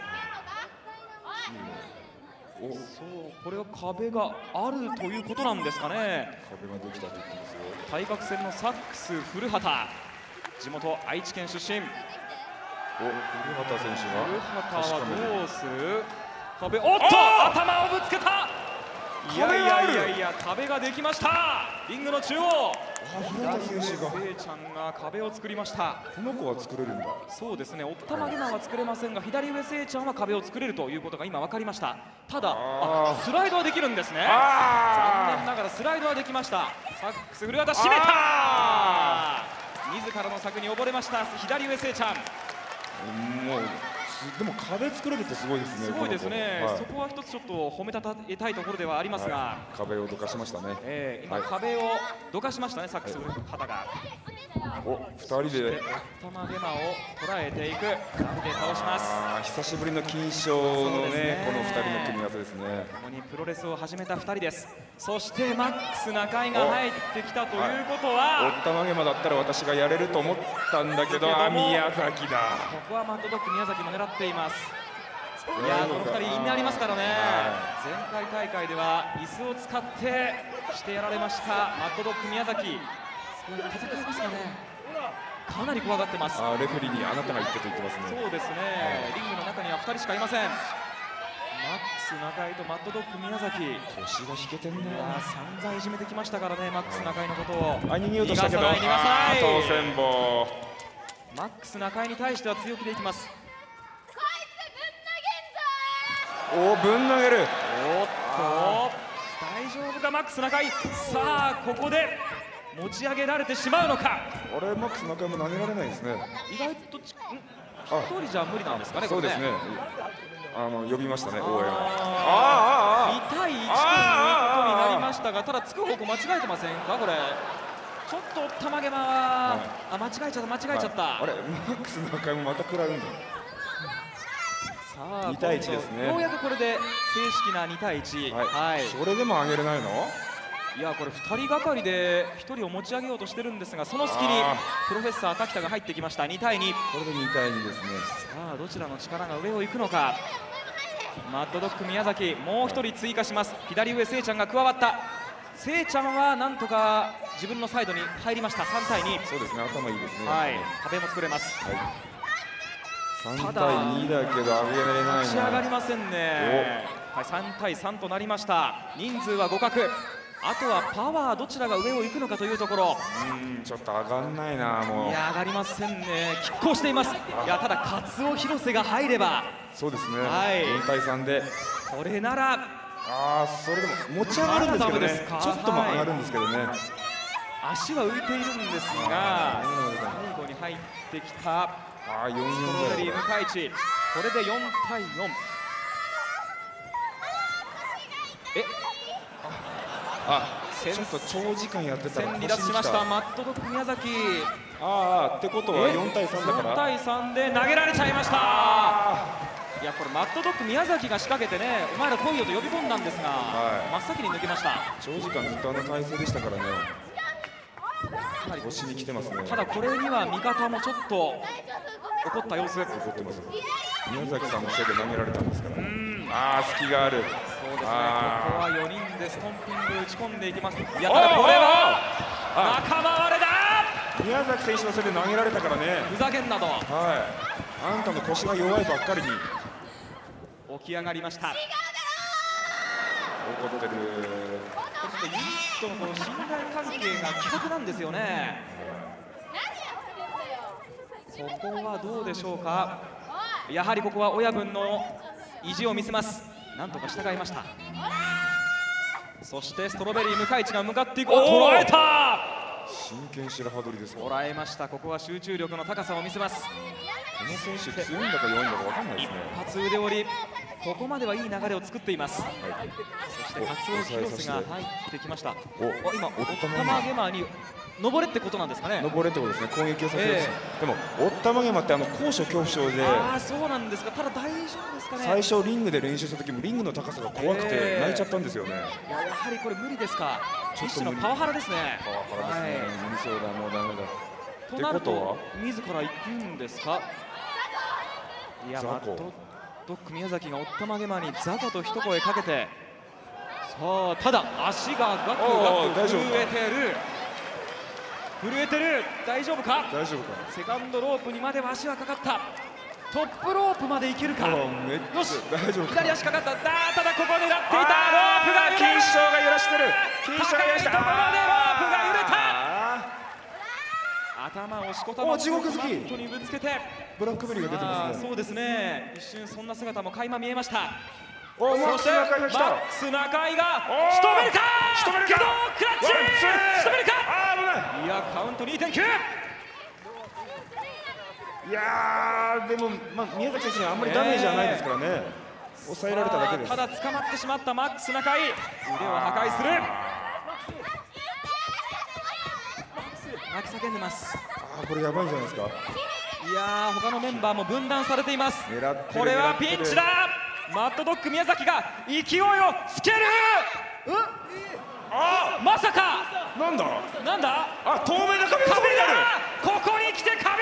そう、これは壁があるということなんですかね。 壁ができたと言ってますよ。 対角線のサックス古畑、地元愛知県出身。 古畑選手が、 古畑はどうする？壁、おっと、頭をぶつけた。いや、壁ができました。リングの中央、 古畑選手が、 せいちゃんが壁を作りました。 この子は作れるんだ。 そうですね、おったまげまは作れませんが、左上せいちゃんは壁を作れるということが今分かりました。ただ、スライドはできるんですね。残念ながらスライドはできました。サックス古畑、締めた。自らの策に溺れました左上せいちゃん。 もうでも壁作れるってすごいですね。 すごいですね、そこは一つちょっと褒めたたえたいところではありますが、 壁をどかしましたね。 今、壁をどかしましたね、サックス古畑が。 2人でおったまげまを捉えていく、2人で倒します。 久しぶりの金賞のね、この2人の組み合わせですね。 共にプロレスを始めた2人です。そしてマックス中井が入ってきたということは、 おったまげまだったら私がやれると思ったんだけど、宮崎だ。 ここはマッドドッグ宮崎も狙っています。いや、この2人因縁ありますからね。前回大会では椅子を使ってしてやられましたマッドドッグ宮崎。戦いますかね。かなり怖がってます。 レフェリーにあなたが言ってと言ってますね。 そうですね、リングの中には2人しかいません。マックス中井とマッドドッグ宮崎、 腰が引けてんね。 散々いじめてきましたからね、マックス中井のことを。 逃げようとしたけど、 逃がさない。 当選棒。 マックス中井に対しては強気でいきます。 ぶん投げる。 おっと、大丈夫かマックス中井。さあ、ここで持ち上げられてしまうのか。 あれ、マックス中井も投げられないですね。 意外と1人じゃ無理なんですかね。 そうですね、呼びましたね、応援。 2対1ということになりましたが、ただつく方向間違えてませんか、これ。ちょっとたまげまは、間違えちゃった。 あれ、マックス中井もまた食らうんだ。2対1ですね。 ようやくこれで正式な2対1。 それでも上げれないの？ いや、これ2人がかりで1人を持ち上げようとしてるんですが、その隙にプロフェッサー滝田が入ってきました。2対2。 これで2対2ですね。 さあ、どちらの力が上を行くのか。マッドドッグ宮崎、もう1人追加します。左上せいちゃんが加わった。せいちゃんはなんとか自分のサイドに入りました。3対2。 そうですね、頭いいですね。 壁も作れます。 3対2だけど上げられないな。 立ち上がりませんね。3対3となりました。人数は互角。あとはパワー、どちらが上を行くのかというところ。 ちょっと上がんないな、もう。 いや、上がりませんね。拮抗しています。いや、ただカツオ広瀬が入れば。 そうですね、4対3でこれなら、 それでも持ち上がるんですけどね、ちょっとも上がるんですけどね。 足は浮いているんですが、最後に入ってきたストロベリー向井地、これで4対4。 ちょっと長時間やってたら離脱しましたマッドドッグ宮崎。 ってことは4対3だから 4対3で投げられちゃいました。いや、これマッドドッグ宮崎が仕掛けてね、お前ら来いよと呼び込んだんですが、真っ先に抜けました。 長時間ずっと体勢でしたからね。かなり腰に来てますね。 ただこれには味方もちょっと怒った様子。 怒ってます。 宮崎さんのせいで投げられたんですから。ああ、隙がある。 そうですね、ここは4人でストンピング打ち込んでいきます。いや、ただこれは仲間割れだ。 宮崎選手のせいで投げられたからね。 ふざけんなと。 はい。あんたの腰が弱いばっかりに。 起き上がりました。 怒ってる。 ユニットのこの信頼関係が希薄なんですよね。ここはどうでしょうか。やはりここは親分の意地を見せます。なんとか従いました。そしてストロベリー向井地が向かっていく。捉えた。 真剣白羽取りですか。 捉えました。ここは集中力の高さを見せます。 この選手強いんだか弱いんだか分かんないですね。 一発腕折り、ここまではいい流れを作っています。そして勝尾広瀬が入ってきました。今おったまげまに登れってことなんですかね。 登れってことですね。攻撃をさせる。でもおったまげまって高所恐怖症で。 ああ、そうなんですか。ただ大丈夫ですかね。 最初リングで練習した時もリングの高さが怖くて泣いちゃったんですよね。 いや、やはりこれ無理ですか。一種のパワハラですね。 パワハラですね。無理そうだ、もうダメだ。 となると自ら行くんですか。いや、ドック宮崎がおったまげまにザコと一声かけて、さあただ足がガクガク震えてる。震えてる。大丈夫か。 大丈夫か。 セカンドロープにまでは足はかかった。トップロープまでいけるか。よし、 大丈夫。 左足かかった。ただここ狙っていたロープが揺れる。 錦糸町が揺らしてる。 高いところでロープが揺れた。頭をしこたま地獄好き。 マットにぶつけてブラックベリーが出てますね。 そうですね。一瞬そんな姿も垣間見えました。 そしてマックス中井が仕留めるか。 仕留めるか。 クラッチ。仕留めるか。 危ない。 いや、カウント 2.9。 いやー、でも、宮崎選手にはあんまりダメージはないですからね。抑えられただけです。 ただ捕まってしまったマックス中井、腕を破壊する。泣き叫んでます。 これやばいんじゃないですか。 いやー、他のメンバーも分断されています。これはピンチだ。マッドドッグ宮崎が勢いをつける。まさか。 なんだ。透明な壁がそこにある。 ここに来て壁があった。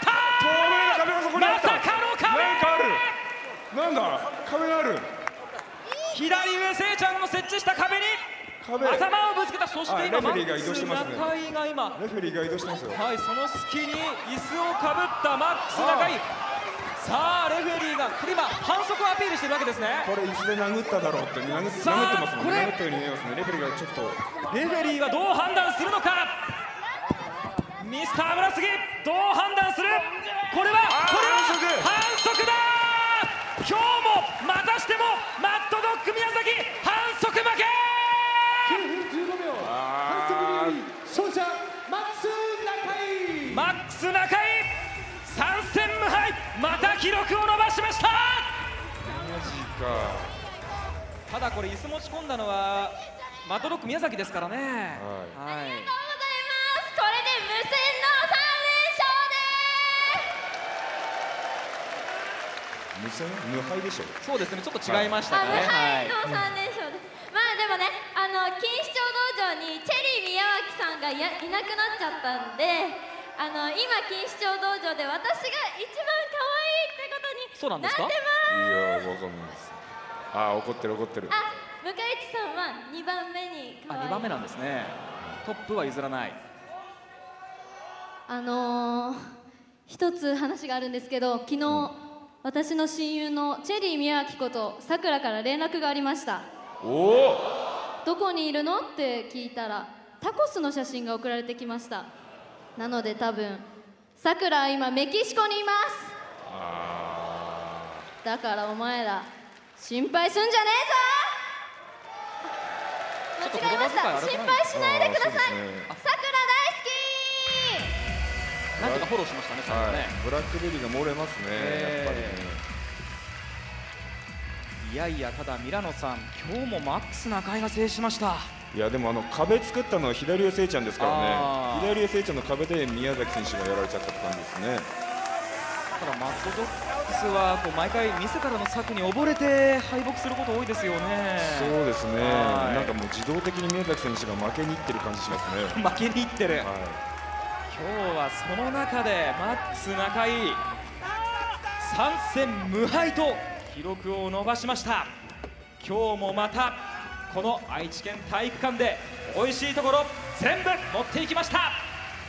透明な壁がそこにあった。 まさかの壁。 なんだ。壁がある。 左上せいちゃんの設置した壁に頭をぶつけた。そして今レフェリーが移動してますね。 中井が今レフェリーが移動してますよ。 はい、その隙に椅子をかぶったマックス中井。さあレフェリーがこれ今反則をアピールしてるわけですね。 これ椅子で殴っただろうって殴ってますもんね。殴ったように見えますね。レフェリーがちょっと。 レフェリーはどう判断するのか。ミスター村杉どう判断する。これは反則だ。今日もまたしてもマッドドッグ宮崎反則負け。 9分15秒反則により勝者マックス中井。 マックス中井3戦無敗、また記録を伸ばしました。 マジか。 ただこれ椅子持ち込んだのはマッドドッグ宮崎ですからね。はい。 ありがとうございます。これで無線の3連勝です。 無線無敗でしょ。 そうですね、ちょっと違いましたね。 無敗の3連勝です。まあでもね、錦糸町道場にチェリー宮脇さんがいなくなっちゃったんで、今錦糸町道場で私が一番可愛いってことになってます。 いやー、わかんないです。怒ってる怒ってる。 向井地さんは2番目に可愛い。 2番目なんですね。トップは譲らない。 一つ話があるんですけど、昨日、私の親友のチェリー宮脇ことさくらから連絡がありました。どこにいるのって聞いたらタコスの写真が送られてきました。なので多分さくらは今メキシコにいます。だからお前ら心配すんじゃねえぞ。間違えました。心配しないでください。さくら大好き。 なんとかフォローしましたね、最後ね。 ブラックベリーが漏れますね、やっぱりね。 いやいや、ただミラノさん、今日もマックス中井が制しました。 いやでも壁作ったのは左上せいちゃんですからね。左上せいちゃんの壁で宮崎選手がやられちゃったって感じですね。 ただマットドックスは毎回自らの策に溺れて敗北すること多いですよね。 そうですね。なんかもう自動的に宮崎選手が負けにいってる感じしますね。 負けにいってる。今日はその中でマックス中井 3戦無敗と記録を伸ばしました。今日もまたこの愛知県体育館で美味しいところ全部持っていきました。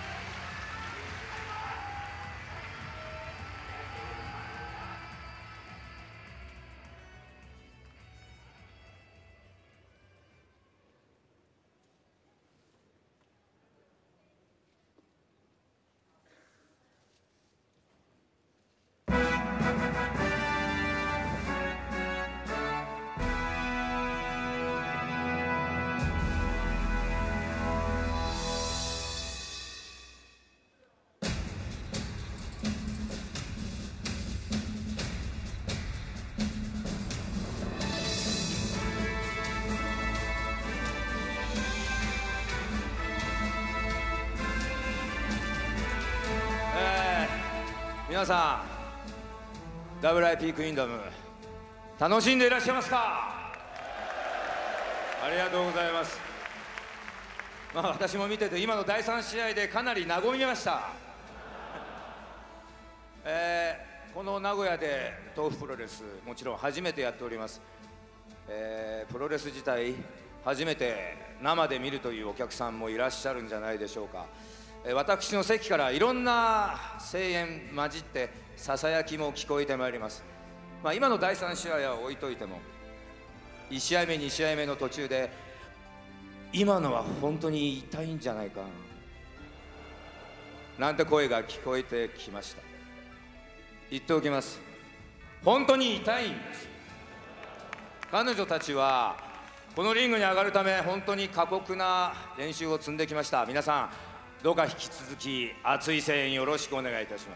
皆さん WIP クイーンダム楽しんでいらっしゃいますか？ありがとうございます。私も見てて今の第3試合でかなり和みました。この名古屋で豆腐プロレスもちろん初めてやっております。プロレス自体初めて生で見るというお客さんもいらっしゃるんじゃないでしょうか。私の席からいろんな声援混じってささやきも聞こえてまいります。今の第3試合は置いといても1試合目2試合目の途中で今のは本当に痛いんじゃないかなんて声が聞こえてきました。言っておきます、本当に痛いんです。彼女たちはこのリングに上がるため本当に過酷な練習を積んできました。皆さんどうか引き続き熱い声援よろしくお願いいたします。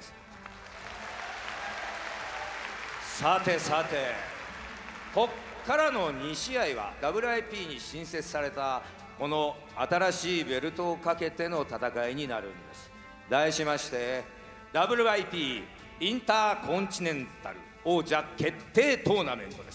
さてさて、こっからの2試合は WIP に新設されたこの新しいベルトをかけての戦いになるんです。題しまして WIP インターコンチネンタル王者決定トーナメントです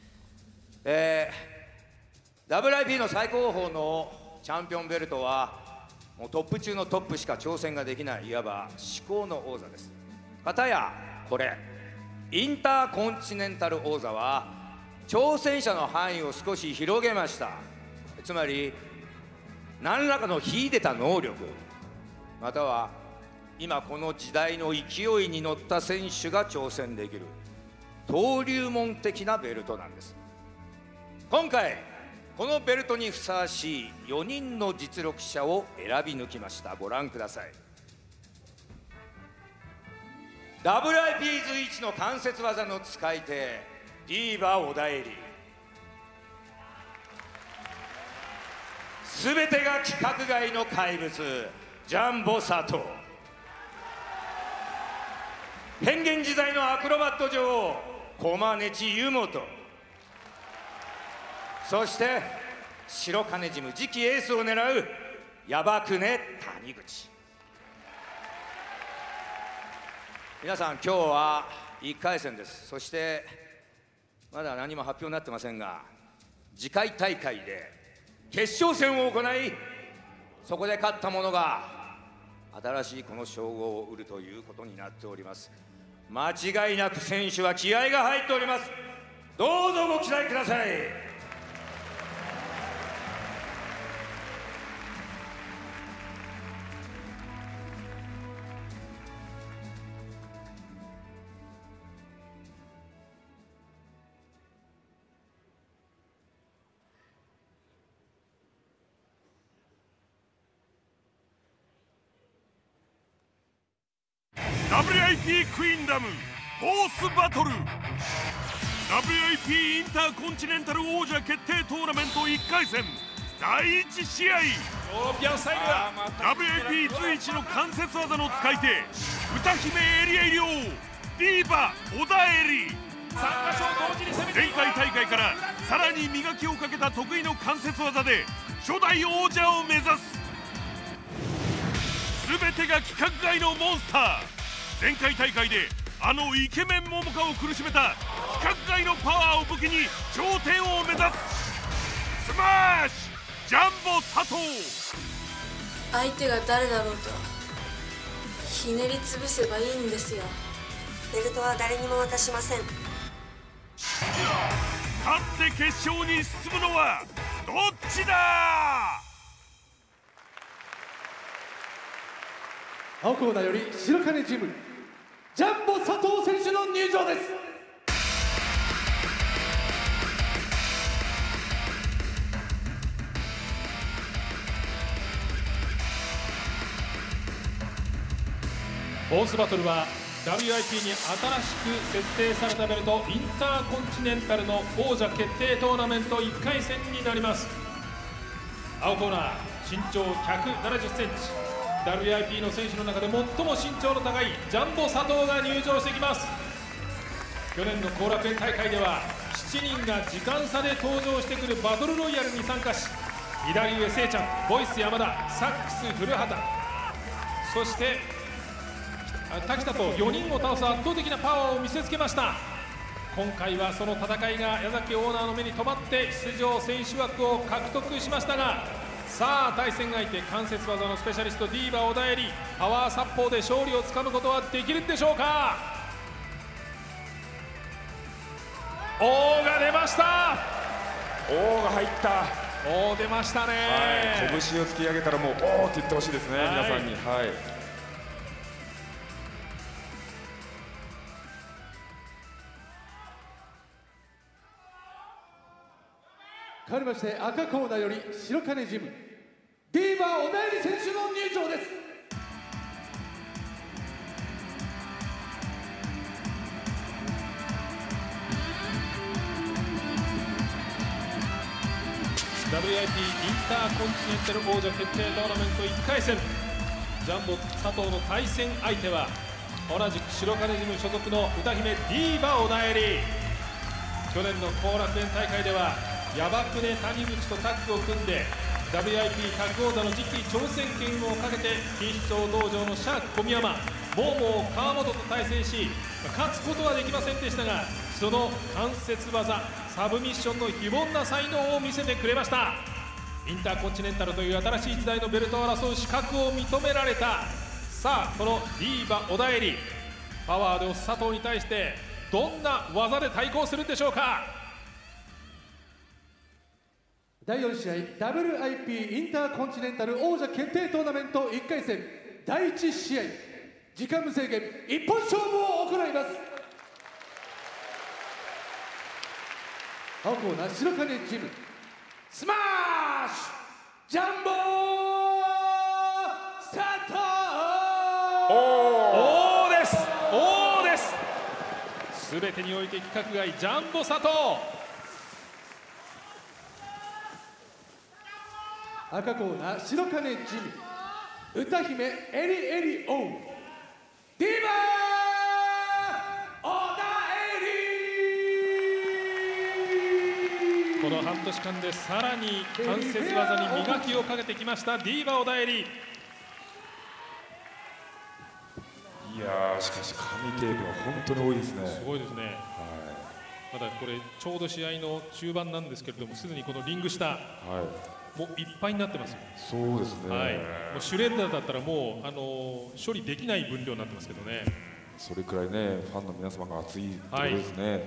。WIP の最高峰のチャンピオンベルトはもうトップ中のトップしか挑戦ができない、いわば至高の王座です。かたやこれインターコンチネンタル王座は挑戦者の範囲を少し広げました。つまり何らかの秀でた能力、または今この時代の勢いに乗った選手が挑戦できる登竜門的なベルトなんです。今回このベルトにふさわしい4人の実力者を選び抜きました。ご覧ください。 WIP 随一の関節技の使い手ディーバ小田恵里、すべてが規格外の怪物ジャンボ佐藤、変幻自在のアクロバット女王駒根地湯本、そして白金ジム次期エースを狙うヤバくね谷口。皆さん今日は1回戦です。そしてまだ何も発表になってませんが、次回大会で決勝戦を行い、そこで勝った者が新しいこの称号を売るということになっております。間違いなく選手は気合が入っております。どうぞご期待ください。 WIP クイーンダムフォースバトル WIP インターコンチネンタル王者決定トーナメント1回戦第1試合、WIP 随一の関節技の使い手歌姫エリエリオディーバ小田恵里、前回大会からさらに磨きをかけた得意の関節技で初代王者を目指す。全てが規格外のモンスター。前回大会であのイケメン桃花を苦しめた規格外のパワーを武器に頂点を目指すスマッシュジャンボ佐藤。 相手が誰だろうとひねり潰せばいいんですよ。 ベルトは誰にも渡しません。 勝って決勝に進むのはどっちだ。 青コーナーより白金ジムジャンボ佐藤選手の入場です。 フォースバトルは WIP に新しく設定されたベルトインターコンチネンタルの王者決定トーナメント1回戦になります。青コーナー身長170センチ WIP の選手の中で最も身長の高いジャンボ佐藤が入場してきます。去年の後楽園大会では7人が時間差で登場してくるバトルロイヤルに参加し、左上せいちゃん、ボイス山田、サックス古畑、そして滝田と4人を倒す圧倒的なパワーを見せつけました。今回はその戦いが矢崎オーナーの目に留まって出場選手枠を獲得しましたが、さあ対戦相手関節技のスペシャリストディーバ小田襟、パワー殺法で勝利をつかむことはできるでしょうか。王が出ました。 王が入った。 王出ましたね、 はい、拳を突き上げたらもうおーって言ってほしいですね、皆さんに。はい、 変わりまして赤コーナーより白金ジムディーバ小田襟選手の入場です。 WIP インターコンチネンタル王者決定トーナメント1回戦、ジャンボ佐藤の対戦相手は同じく白金ジム所属の歌姫ディーバ小田襟。去年の後楽園大会ではヤバクネ谷口とタッグを組んで WIP タッグ王座の次期挑戦権をかけて錦糸町道場のシャーク小宮山、モーモー川本と対戦し勝つことはできませんでしたが、その関節技サブミッションの非凡な才能を見せてくれました。インターコンチネンタルという新しい時代のベルトを争う資格を認められた。さあこのディーバ小田襟、パワーで押す佐藤に対してどんな技で対抗するんでしょうか。 第4試合 WIP インターコンチネンタル王者決定トーナメント1回戦第1試合、時間無制限一本勝負を行います。青コーナー白金ジムスマッシュジャンボ佐藤。 王です、王です。全てにおいて規格外ジャンボ佐藤。 赤コーナー白金ジム歌姫エリエリオンディーバ小田襟。 この半年間でさらに関節技に磨きをかけてきましたディーバ小田襟。 いやー、しかし紙テープは本当に多いですね。 すごいですね、はい、まだこれちょうど試合の中盤なんですけれども、すでにこのリング下、もういっぱいになってますよ。 そうですね、 はい、もうシュレッダーだったらもう処理できない分量になってますけどね。 それくらいねファンの皆様が熱いところですね、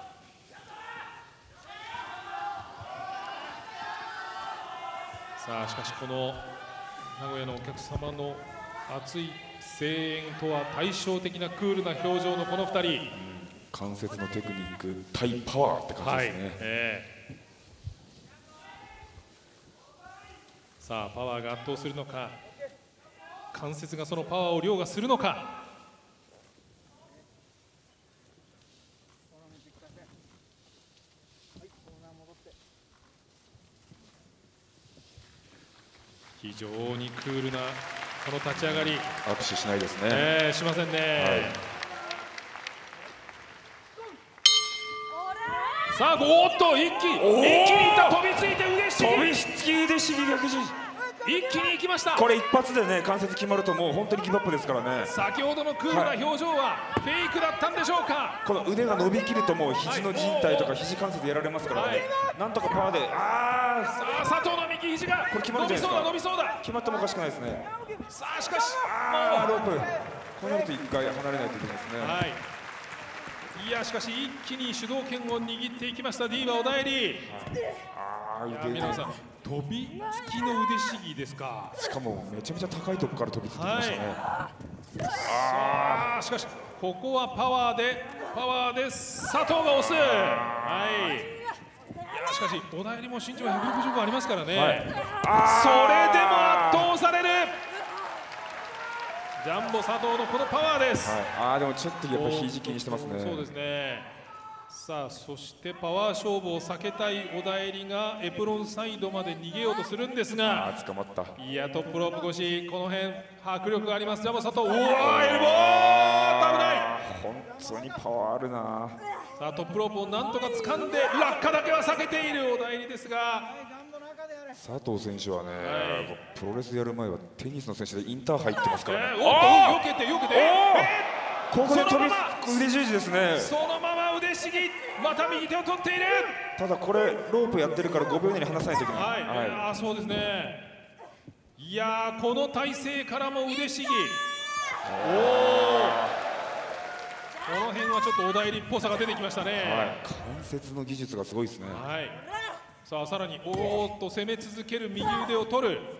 さあしかしこの名古屋のお客様の熱い声援とは対照的なクールな表情のこの2人、 関節のテクニック対パワーって感じですね、 さあパワーが圧倒するのか、関節がそのパワーを凌駕するのか。非常にクールなこの立ち上がり。 握手しないですね、 しませんね、さあおっと一気にいった、飛びついて腕ひしぎ、 飛びつき腕ひしぎ逆十字、 一気にいきました。 これ一発でね関節決まるともう本当にギブアップですからね。 先ほどのクールな表情はフェイクだったんでしょうか。 この腕が伸びきるともう肘の靭帯とか肘関節やられますからね、なんとかパワーで、 さあ佐藤の右肘がこれ決まるんじゃないですか。 伸びそうだ決まってもおかしくないですね。 さあしかしロープこうなると一回離れないといけないですね。 いやしかし一気に主導権を握っていきましたディーバ小田入。皆さん飛びつきの腕試技ですか。 しかもめちゃめちゃ高いところから飛びついてきましたね。 しかしここはパワーで佐藤が押す。しかし小田入も身長165ありますからね、それでも圧倒されるジャンボ佐藤のこのパワーです。 でもちょっとやっぱ肘気にしてますね。 そうですね。さあそしてパワー勝負を避けたい小田入がエプロンサイドまで逃げようとするんですが、 捕まった。 いやトップロープ越しこの辺迫力がありますジャンボ佐藤。エルボー危ない。 本当にパワーあるな。 さあトップロープをなんとか掴んで落下だけは避けている小田入ですが、 佐藤選手はね、プロレスやる前はテニスの選手でインターハイ行ってますからね。 よけてここで飛び腕十字ですね。 そのまま腕試技、また右手を取っている。 ただこれロープやってるから5秒以内に離さないといけない。そうですね。いやこの体勢からも腕試技。この辺はちょっと小田入っぽさが出てきましたね。 関節の技術がすごいですね。 さあさらに攻め続ける右腕を取る。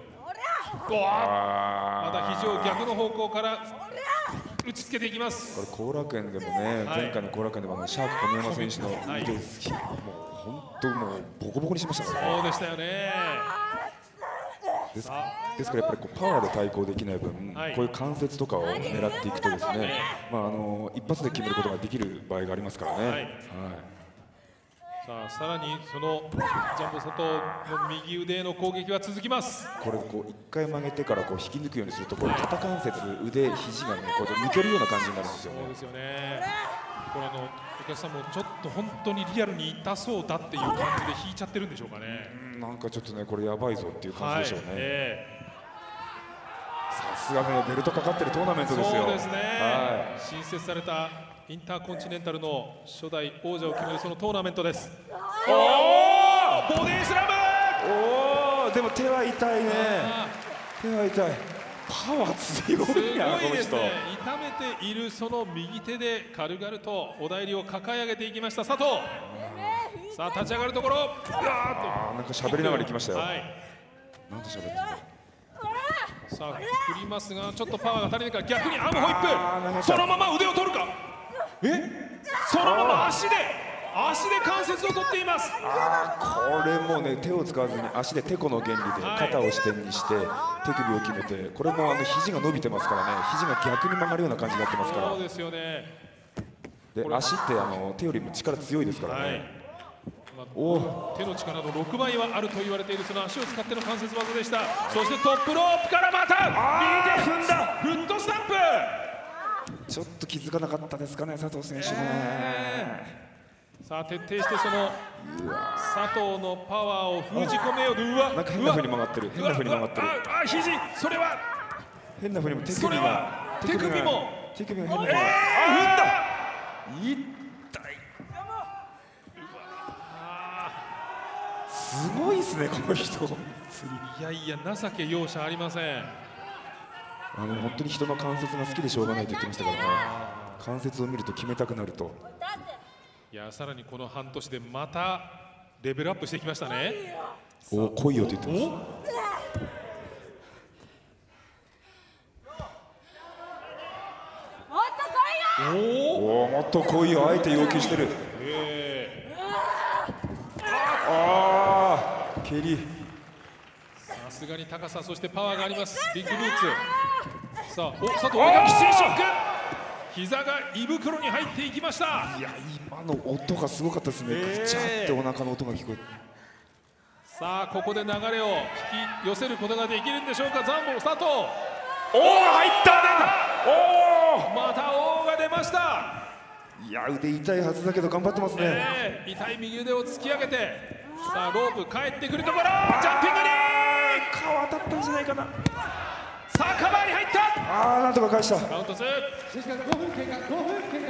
また肘を逆の方向から打ちつけていきます。 これ後楽園でもね、前回の後楽園でもシャーク小宮山選手の腕もう本当もうボコボコにしましたからね。 そうでしたよね。 ですからやっぱりパワーで対抗できない分、こういう関節とかを狙っていくとですね、一発で決めることができる場合がありますからね。 さあさらにそのジャンボ佐藤の右腕への攻撃は続きます。 これこう一回曲げてからこう引き抜くようにすると、こう肩関節、腕、肘がねこう抜けるような感じになるんですよね。 そうですよね。これお客さんもちょっと本当にリアルに痛そうだっていう感じで引いちゃってるんでしょうかね。 なんかちょっとねこれやばいぞっていう感じでしょうね。さすがねベルトかかってるトーナメントですよ。 そうですね。新設されたインターコンチネンタルの初代王者を決めるそのトーナメントです。ボディスラム。 でも手は痛いね。手は痛い。パワー強いなこの人。 痛めているその右手で軽々と小田入を抱え上げていきました佐藤。さあ立ち上がるところ。 なんか喋りながら行きましたよ。なんと喋ってる。 さあ振りますがちょっとパワーが足りないから逆にアームホイップ。そのまま腕を取るか。そのまま足で関節を取っています。 これもね手を使わずに足でテコの原理で肩を支点にして手首を決めて、これも肘が伸びてますからね、肘が逆に曲がるような感じになってますから。 そうですよね。 で足って手よりも力強いですからね。 手の力の6倍はあると言われているその足を使っての関節技でした。そしてトップロープからまた右手踏んだフットスタンプ。 ちょっと気づかなかったですかね佐藤選手ね。 さあ徹底してその佐藤のパワーを封じ込めようと。 なんか変な風に曲がってる。変な風に曲がってる。 肘それは変な風にも手首が変な風に。 踏んだ。 痛い。すごいですねこの人。 いやいや情け容赦ありません。 本当に人の関節が好きでしょうがないと言ってましたからね。関節を見ると決めたくなると。 いやさらにこの半年でまたレベルアップしてきましたね。 来いよと言ってます。もっと来いよ。あえて要求してる。蹴り。 さすがに高さそしてパワーがありますビッグブーツ。さあ佐藤がきついショック。膝が胃袋に入っていきました。 いや今の音がすごかったですね。ぐちゃってお腹の音が聞こえる。 さあここで流れを引き寄せることができるんでしょうか。ザンボ佐藤。 入った。 また王が出ました。 いや腕痛いはずだけど頑張ってますね。 痛い右腕を突き上げて、さあロープ帰ってくるところ、ジャンピングに顔当たったんじゃないかな。 さあカバーに入った。 なんとか返した。 カウント2。 5分経過。 い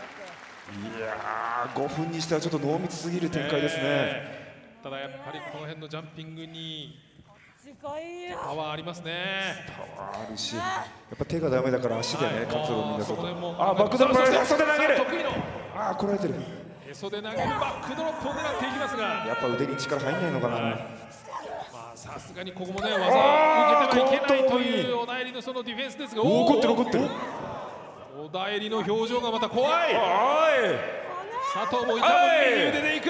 や5分にしてはちょっと濃密すぎる展開ですね。 ただやっぱりこの辺のジャンピングにパワーありますね。 パワーあるし、やっぱ手がダメだから足でね、活路をみんなそこでもバックドロップ、それ投げる。 得意のああ、こらえてる。 へそで投げるバックドロップを狙っていきますが、 やっぱ腕に力入んないのかな。 まあさすがにここもね、技を受けてはいけないという小田襟のそのディフェンスですが、 怒ってる怒ってる。 小田襟の表情がまた怖い。佐藤も痛む右腕でいく。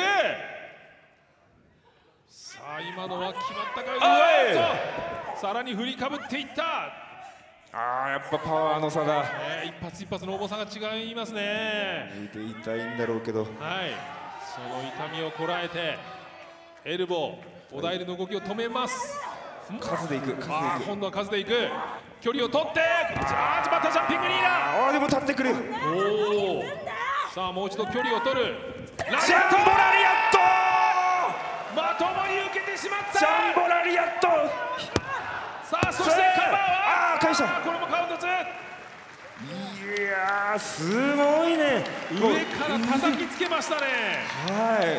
さあ今のは決まったか。さらに振りかぶっていった。 ああ、やっぱパワーの差だ。 一発一発の重さが違いますね。 腕痛いんだろうけど、 はい、その痛みをこらえてエルボー、小田襟の動きを止めます。 数でいく、 今度は数でいく。距離を取って、またジャンピングリーダー。 ああ、でも立ってくる。 おお、さあもう一度距離を取る。 ジャンボラリアット、 まともに受けてしまった。 ジャンボラリアット。 さあそしてカバーは返した。 これもカウント2。 いやー、すごいね。 上から叩きつけましたね。 はい、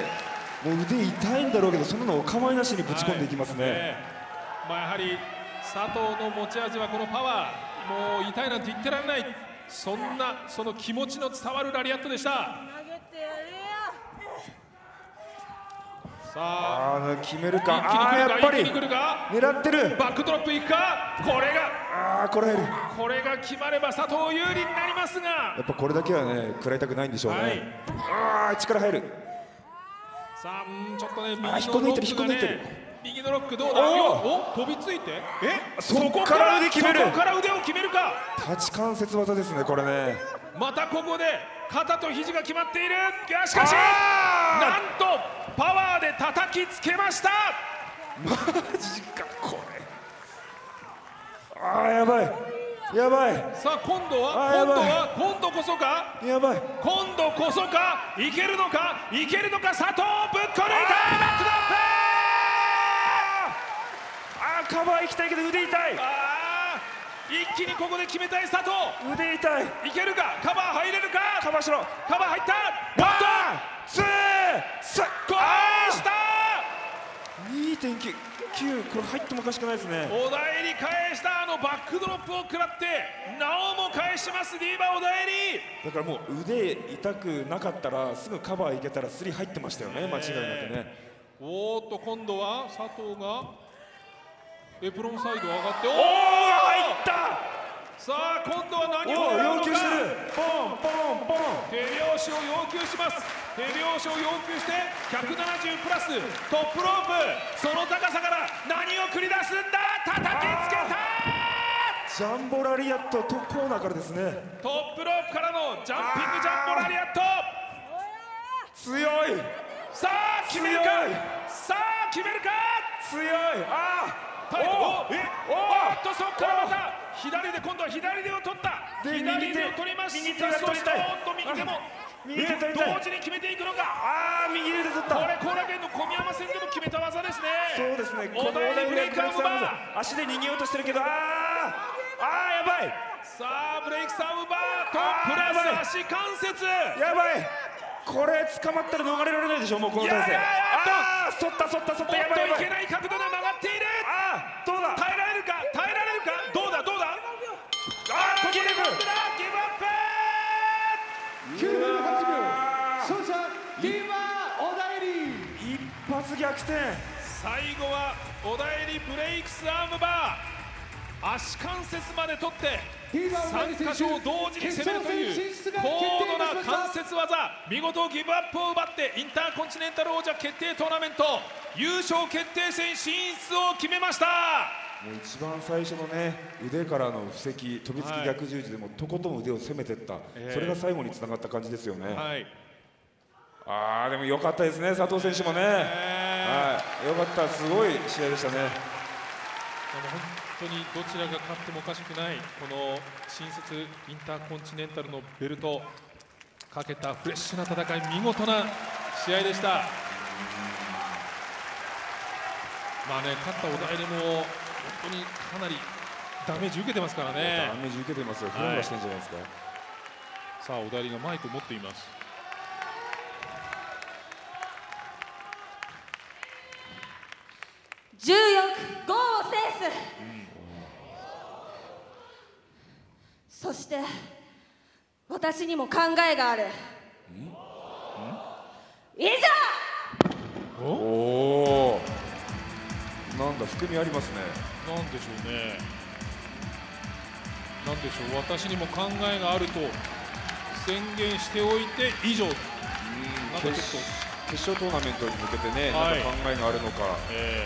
もう腕痛いんだろうけど、そんなのお構いなしにぶち込んでいきますね。 まあやはり佐藤の持ち味はこのパワー。もう痛いなんて言ってられない、そんなその気持ちの伝わるラリアットでした。さあ決めるか。 やっぱり狙ってる。 バックドロップいくか。これがこれが決まれば佐藤有利になりますが、 やっぱこれだけはね食らいたくないんでしょうね。ああ、力入る。 さあちょっとね、右の引っこ抜いてる、引っこ抜いてる。 右のロックどうだ。お、飛びついて、 そこから腕決める。 そこから腕を決めるか。 立ち関節技ですね、これね。 またここで肩と肘が決まっている。しかしなんとパワーで叩きつけました。 マジかこれ。ああ、やばいやばい。 さあ今度こそか。 やばい。 今度こそか。いけるのか、いけるのか。佐藤ぶっこ抜いた。バックドロップ。 カバー行きたいけど腕痛い。 一気にここで決めたい佐藤。 腕痛い。 いけるか。カバー入れるか。 カバーしろ。 カバー入った。返した。 2.9、これ入ってもおかしくないですね。 小田襟返した。バックドロップを食らってなおも返します。ディーバ小田襟。 だからもう腕痛くなかったらすぐカバーいけたら3入ってましたよね、間違いなくね。 おーっと今度は佐藤がエプロンサイド上がって、 入った。 さあ今度は何を要求してる。ポンポンポン。 手拍子を要求します。手拍子を要求して170プラストップロープ。その高さから何を繰り出すんだ。叩きつけた。 ジャンボラリアットとコーナーからですね。 トップロープからのジャンピングジャンボラリアット。 強い。 さあ決めるか。さあ決めるか。 強い。 そこからまた左で、今度は左手を取った。左手を取りました。 右手が取りたい。 右手同時に決めていくのか。 右手で取った。 これ後楽園の小宮山戦でも決めた技ですね。 そうですね。 小田襟ブレイクアームバー。 足で逃げようとしてるけど、やばい。 さあブレイクアームバーとプラス足関節。 やばい。これ捕まったら逃れられないでしょ、もうこの体勢。そったやばい。 いけない角度で曲がっている。 どうだ。 耐えられるか。どうだ。 ギブアップ。 9分8秒。勝者ディーバ小田襟。 一発逆転。 最後は小田襟ブレイクスアームバー。足関節まで取って3箇所を同時に攻めるという高度な関節技。見事ギブアップを奪ってインターコンチネンタル王者決定トーナメント優勝決定戦進出を決めました。 もう一番最初のね、腕からの布石、飛びつき逆十字でもとことん腕を攻めていった、それが最後につながった感じですよね。でも良かったですね、佐藤選手もね。良かった、すごい試合でしたね。 本当にどちらが勝ってもおかしくないこの新設インターコンチネンタルのベルトかけたフレッシュな戦い、見事な試合でした。勝った小田襟も本当にかなりダメージ受けてますからね。 ダメージ受けてますよ。フラフラしてんじゃないですか。 さあ小田襟がマイクを持っています。 14区5を制す、そして私にも考えがある。 以上。 おお、なんだ含みありますね。 なんでしょうね。なんでしょう、私にも考えがあると宣言しておいて以上。なんかちょっと決勝トーナメントに向けてね、なんか考えがあるのか。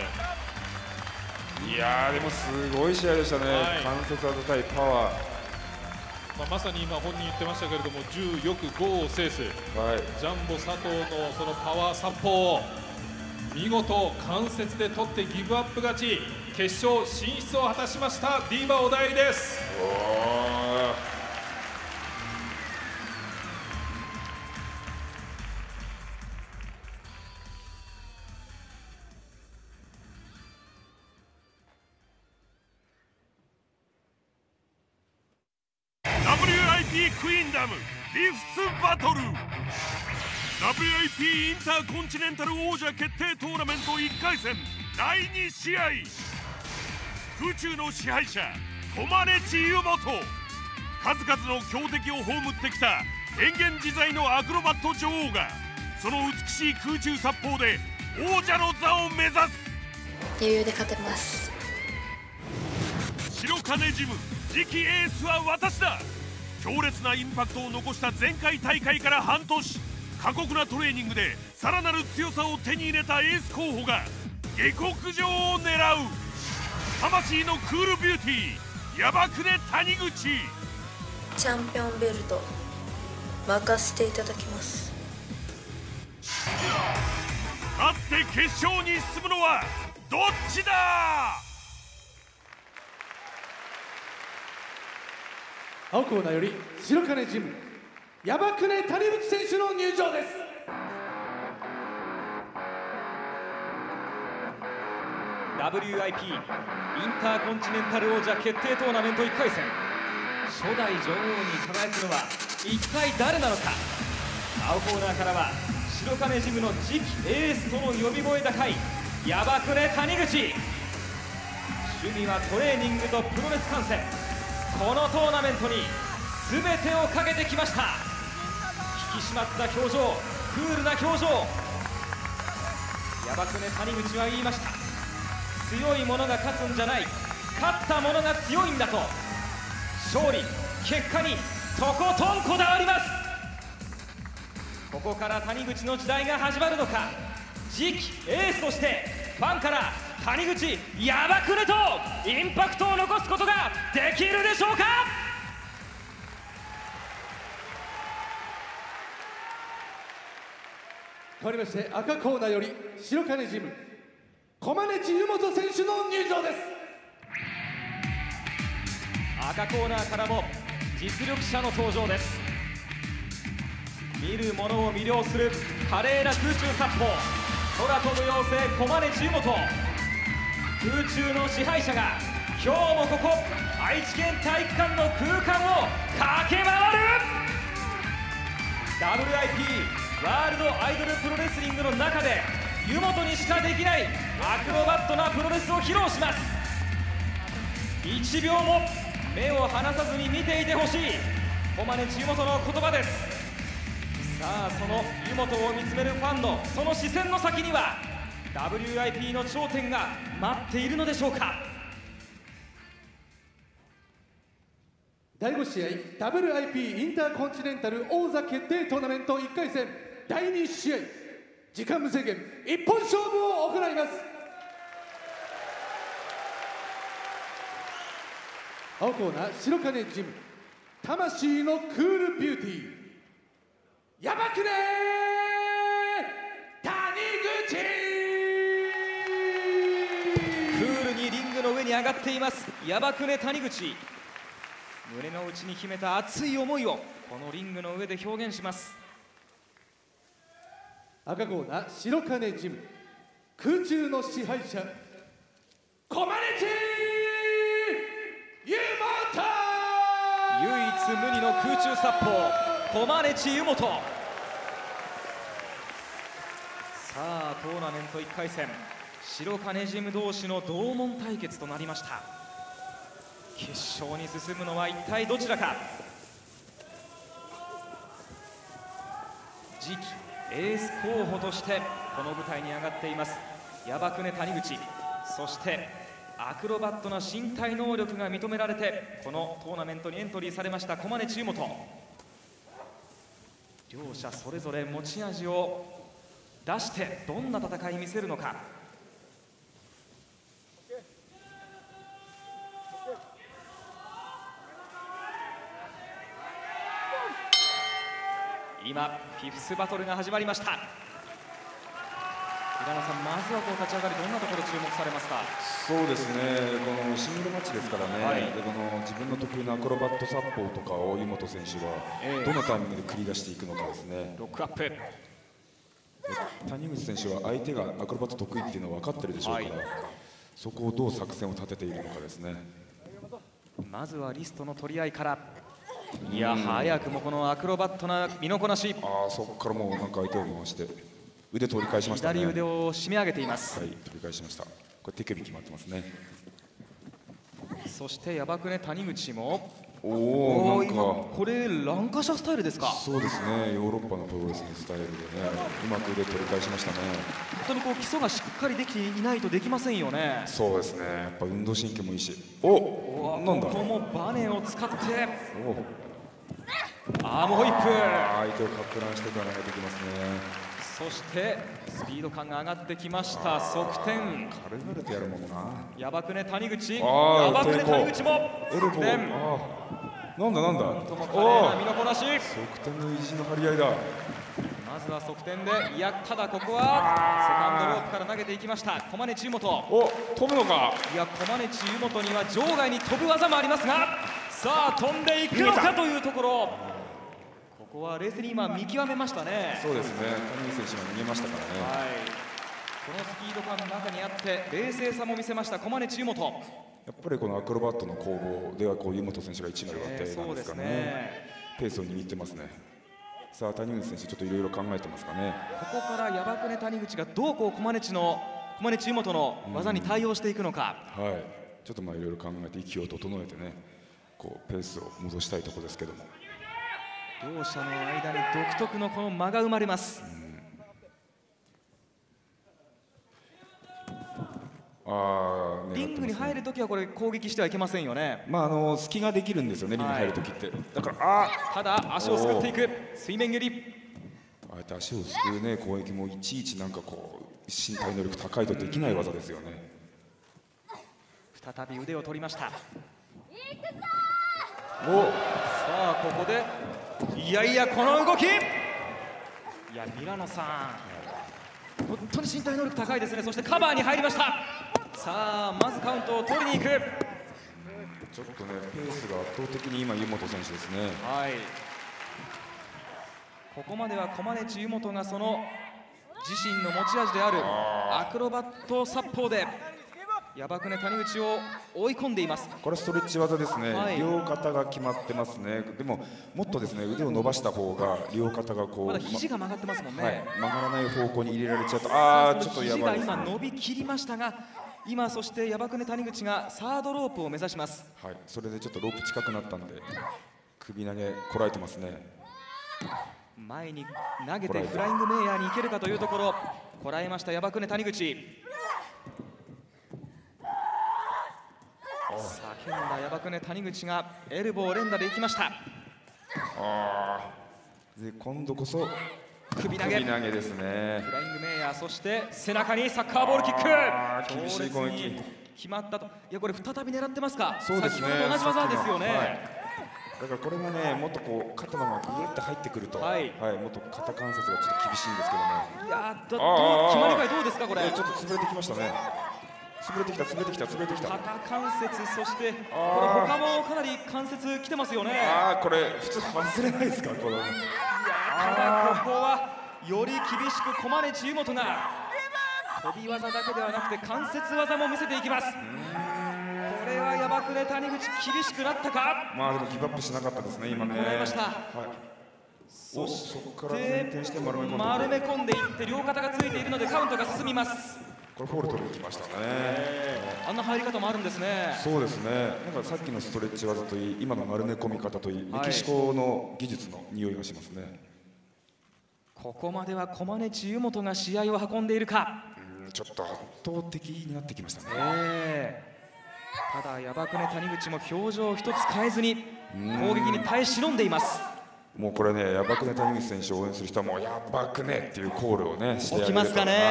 いやーでもすごい試合でしたね。関節技対パワー。 まさに今本人言ってましたけれども、10よく5を制す、ジャンボ佐藤のそのパワー殺法を見事関節で取ってギブアップ勝ち、決勝進出を果たしましたディーバ小田切です。 WIP クイーンダムリフスバトル WIP インターコンチネンタル王者決定トーナメント1回戦第2試合、空中の支配者コマネチ湯本、数々の強敵を葬ってきた変幻自在のアクロバット女王がその美しい空中殺法で王者の座を目指す。 余裕で勝てます。 白金ジム次期エースは私だ。強烈なインパクトを残した前回大会から半年、過酷なトレーニングでさらなる強さを手に入れたエース候補が下克上を狙う。魂のクールビューティーヤバくね谷口。 チャンピオンベルト任せていただきます。 勝って決勝に進むのはどっちだ。 青コーナーより白金ジムヤバくね谷口選手の入場です。 WIP インターコンチネンタル王者決定トーナメント1回戦、初代女王に輝くのは一体誰なのか。青コーナーからは白金ジムの次期エースとの呼び声高いヤバくね谷口。趣味はトレーニングとプロレス観戦。このトーナメントに全てをかけてきました。引き締まった表情、クールな表情。ヤバくね谷口は言いました。強い者が勝つんじゃない、勝った者が強いんだと。勝利結果にとことんこだわります。ここから谷口の時代が始まるのか。次期エースとしてファンから谷口ヤバくねとインパクトを残すことができるでしょうか。 変わりまして赤コーナーより白金ジムコマネチ湯本選手の入場です。 赤コーナーからも実力者の登場です。見る者を魅了する華麗な空中殺法、空飛ぶ妖精コマネチ湯本。空中の支配者が今日もここ愛知県体育館の空間を駆け回る。 WIP ワールドアイドルプロレスリングの中で湯本にしかできないアクロバットなプロレスを披露します。1秒も目を離さずに見ていてほしいコマネチ湯本の言葉です。さあその湯本を見つめるファンのその視線の先にはWIP の頂点が待っているのでしょうか。 第5試合 WIP インターコンチネンタル王座決定トーナメント1回戦第2試合、時間無制限一本勝負を行います。青コーナー白金ジム魂のクールビューティーヤバくね谷口。 クールにリングの上に上がっていますヤバくね谷口。胸の内に秘めた熱い思いをこのリングの上で表現します。 赤コーナー白金ジム空中の支配者コマネチ湯本。 唯一無二の空中殺法コマネチ湯本。さあトーナメント1回戦白金ジム同士の同門対決となりました。決勝に進むのは一体どちらか。次期エース候補としてこの舞台に上がっています矢場久根谷口、そしてアクロバットな身体能力が認められてこのトーナメントにエントリーされました駒根千代本。両者それぞれ持ち味を出してどんな戦い見せるのか。今フィフスバトルが始まりました。平野さん、まずはこう立ち上がりどんなところ注目されますか？ そうですね、このシングルマッチですからね、 はい、 でこの自分の得意なアクロバット殺法とかを湯本選手がどのタイミングで繰り出していくのかですね。 ロックアップ。 谷口選手は相手がアクロバット得意っていうのは分かってるでしょうから、はい、そこをどう作戦を立てているのかですね。 まずはリストの取り合いから。いや、早くもこのアクロバットな身のこなし。 そこからもうなんか相手を回して腕取り返しましたね。 左腕を締め上げています。 はい、取り返しました。これ手首決まってますね。 そして矢場久根谷口もなんかこれランカシャスタイルですか？ そうですね、ヨーロッパのプロレスのスタイルでね、うまく腕取り返しましたね。 本当にこう基礎がしっかりできていないとできませんよね。 そうですね、やっぱ運動神経もいいし。なんだ、 ここもバネを使ってアームホイップ。 相手をかく乱してから投げてきますね。 そしてスピード感が上がってきました。側転軽々とやるもんな。 矢場久根谷口、矢場久根谷口も側転。 なんだなんだ、 とも華麗な身のこなし。 側転の意地の張り合いだ。 まずは側転で、いやただここはセカンドロープから投げていきました駒根千代本。 飛ぶのか。 いや駒根千代本には場外に飛ぶ技もありますが、さあ飛んでいくのかというところ。ここは冷静に今見極めましたね。 そうですね、谷口選手が逃げましたからね。 はい、このスピード感の中にあって冷静さも見せました駒根千代本。 やっぱりこのアクロバットの攻防ではこう湯本選手が1枚割ってなんですかね。ペースを握ってますね。さあ谷口選手ちょっといろいろ考えてますかね。 ここから矢場久根谷口がどうこう駒根千代本の技に対応していくのか。 はい、ちょっとまあいろいろ考えて息を整えてね、こうペースを戻したいところですけども。 両者の間に独特のこの間が生まれます。リングに入るときはこれ攻撃してはいけませんよね。 隙ができるんですよね、リングに入るときって。だからただ足をすくっていく水面蹴り。 あえて足をすくうね攻撃もいちいちなんかこう身体能力高いとできない技ですよね。 再び腕を取りました。さあここでいやいやこの動き。いやミラノさん本当に身体能力高いですね。そしてカバーに入りました。さあまずカウントを取りに行く。 ちょっとねペースが圧倒的に今湯本選手ですね。 はい、ここまでは駒根千代本がその自身の持ち味であるアクロバット殺法で矢場久根谷口を追い込んでいます。 これストレッチ技ですね、 はい、 両肩が決まってますね。でももっとですね腕を伸ばした方が両肩がこうまだ肘が曲がってますもんね、 はい、曲がらない方向に入れられちゃうとちょっとやばいですね。 肘が今伸びきりましたが今そして矢場久根谷口がサードロープを目指します。 はい、それでちょっとロープ近くなったんで首投げこらえてますね。 前に投げてフライングメイヤーに行けるかというところこらえました矢場久根谷口。叫んだ矢場久根谷口がエルボー連打でいきました。 で今度こそ首投げですね。 フライングメイヤーそして背中にサッカーボールキック。 厳しい攻撃決まったと。いやこれ再び狙ってますか。 そうですね、 先ほど同じ技ですよね。 だからこれがねもっとこう肩のがぐるって入ってくると、もっと肩関節がちょっと厳しいんですけどね。 いや決まり具合どうですかこれ。 ちょっと潰れてきましたね。潰れてきた。 肩関節そしてこれ他もかなり関節きてますよね。 これ普通外れないですかこれ。いやただここはより厳しく駒根千代本が飛び技だけではなくて関節技も見せていきます。これは矢場久根谷口厳しくなったか。 でもギブアップしなかったですね今ね。 こらえました。 そこから前転して丸め込んでいって両肩がついているのでカウントが進みます。 これフォール取りにきましたね。 あんな入り方もあるんですね。 そうですね。なんかさっきのストレッチ技といい今の丸め込み方といい、メキシコの技術の匂いがしますね。 ここまではコマネチ湯本が試合を運んでいるか。 ちょっと圧倒的になってきましたね。 ただヤバクネ谷口も表情を一つ変えずに攻撃に耐え忍んでいます。 もうこれね、ヤバクネ谷口選手を応援する人はもうヤバクネっていうコールをねしてあげると。 起きますかね。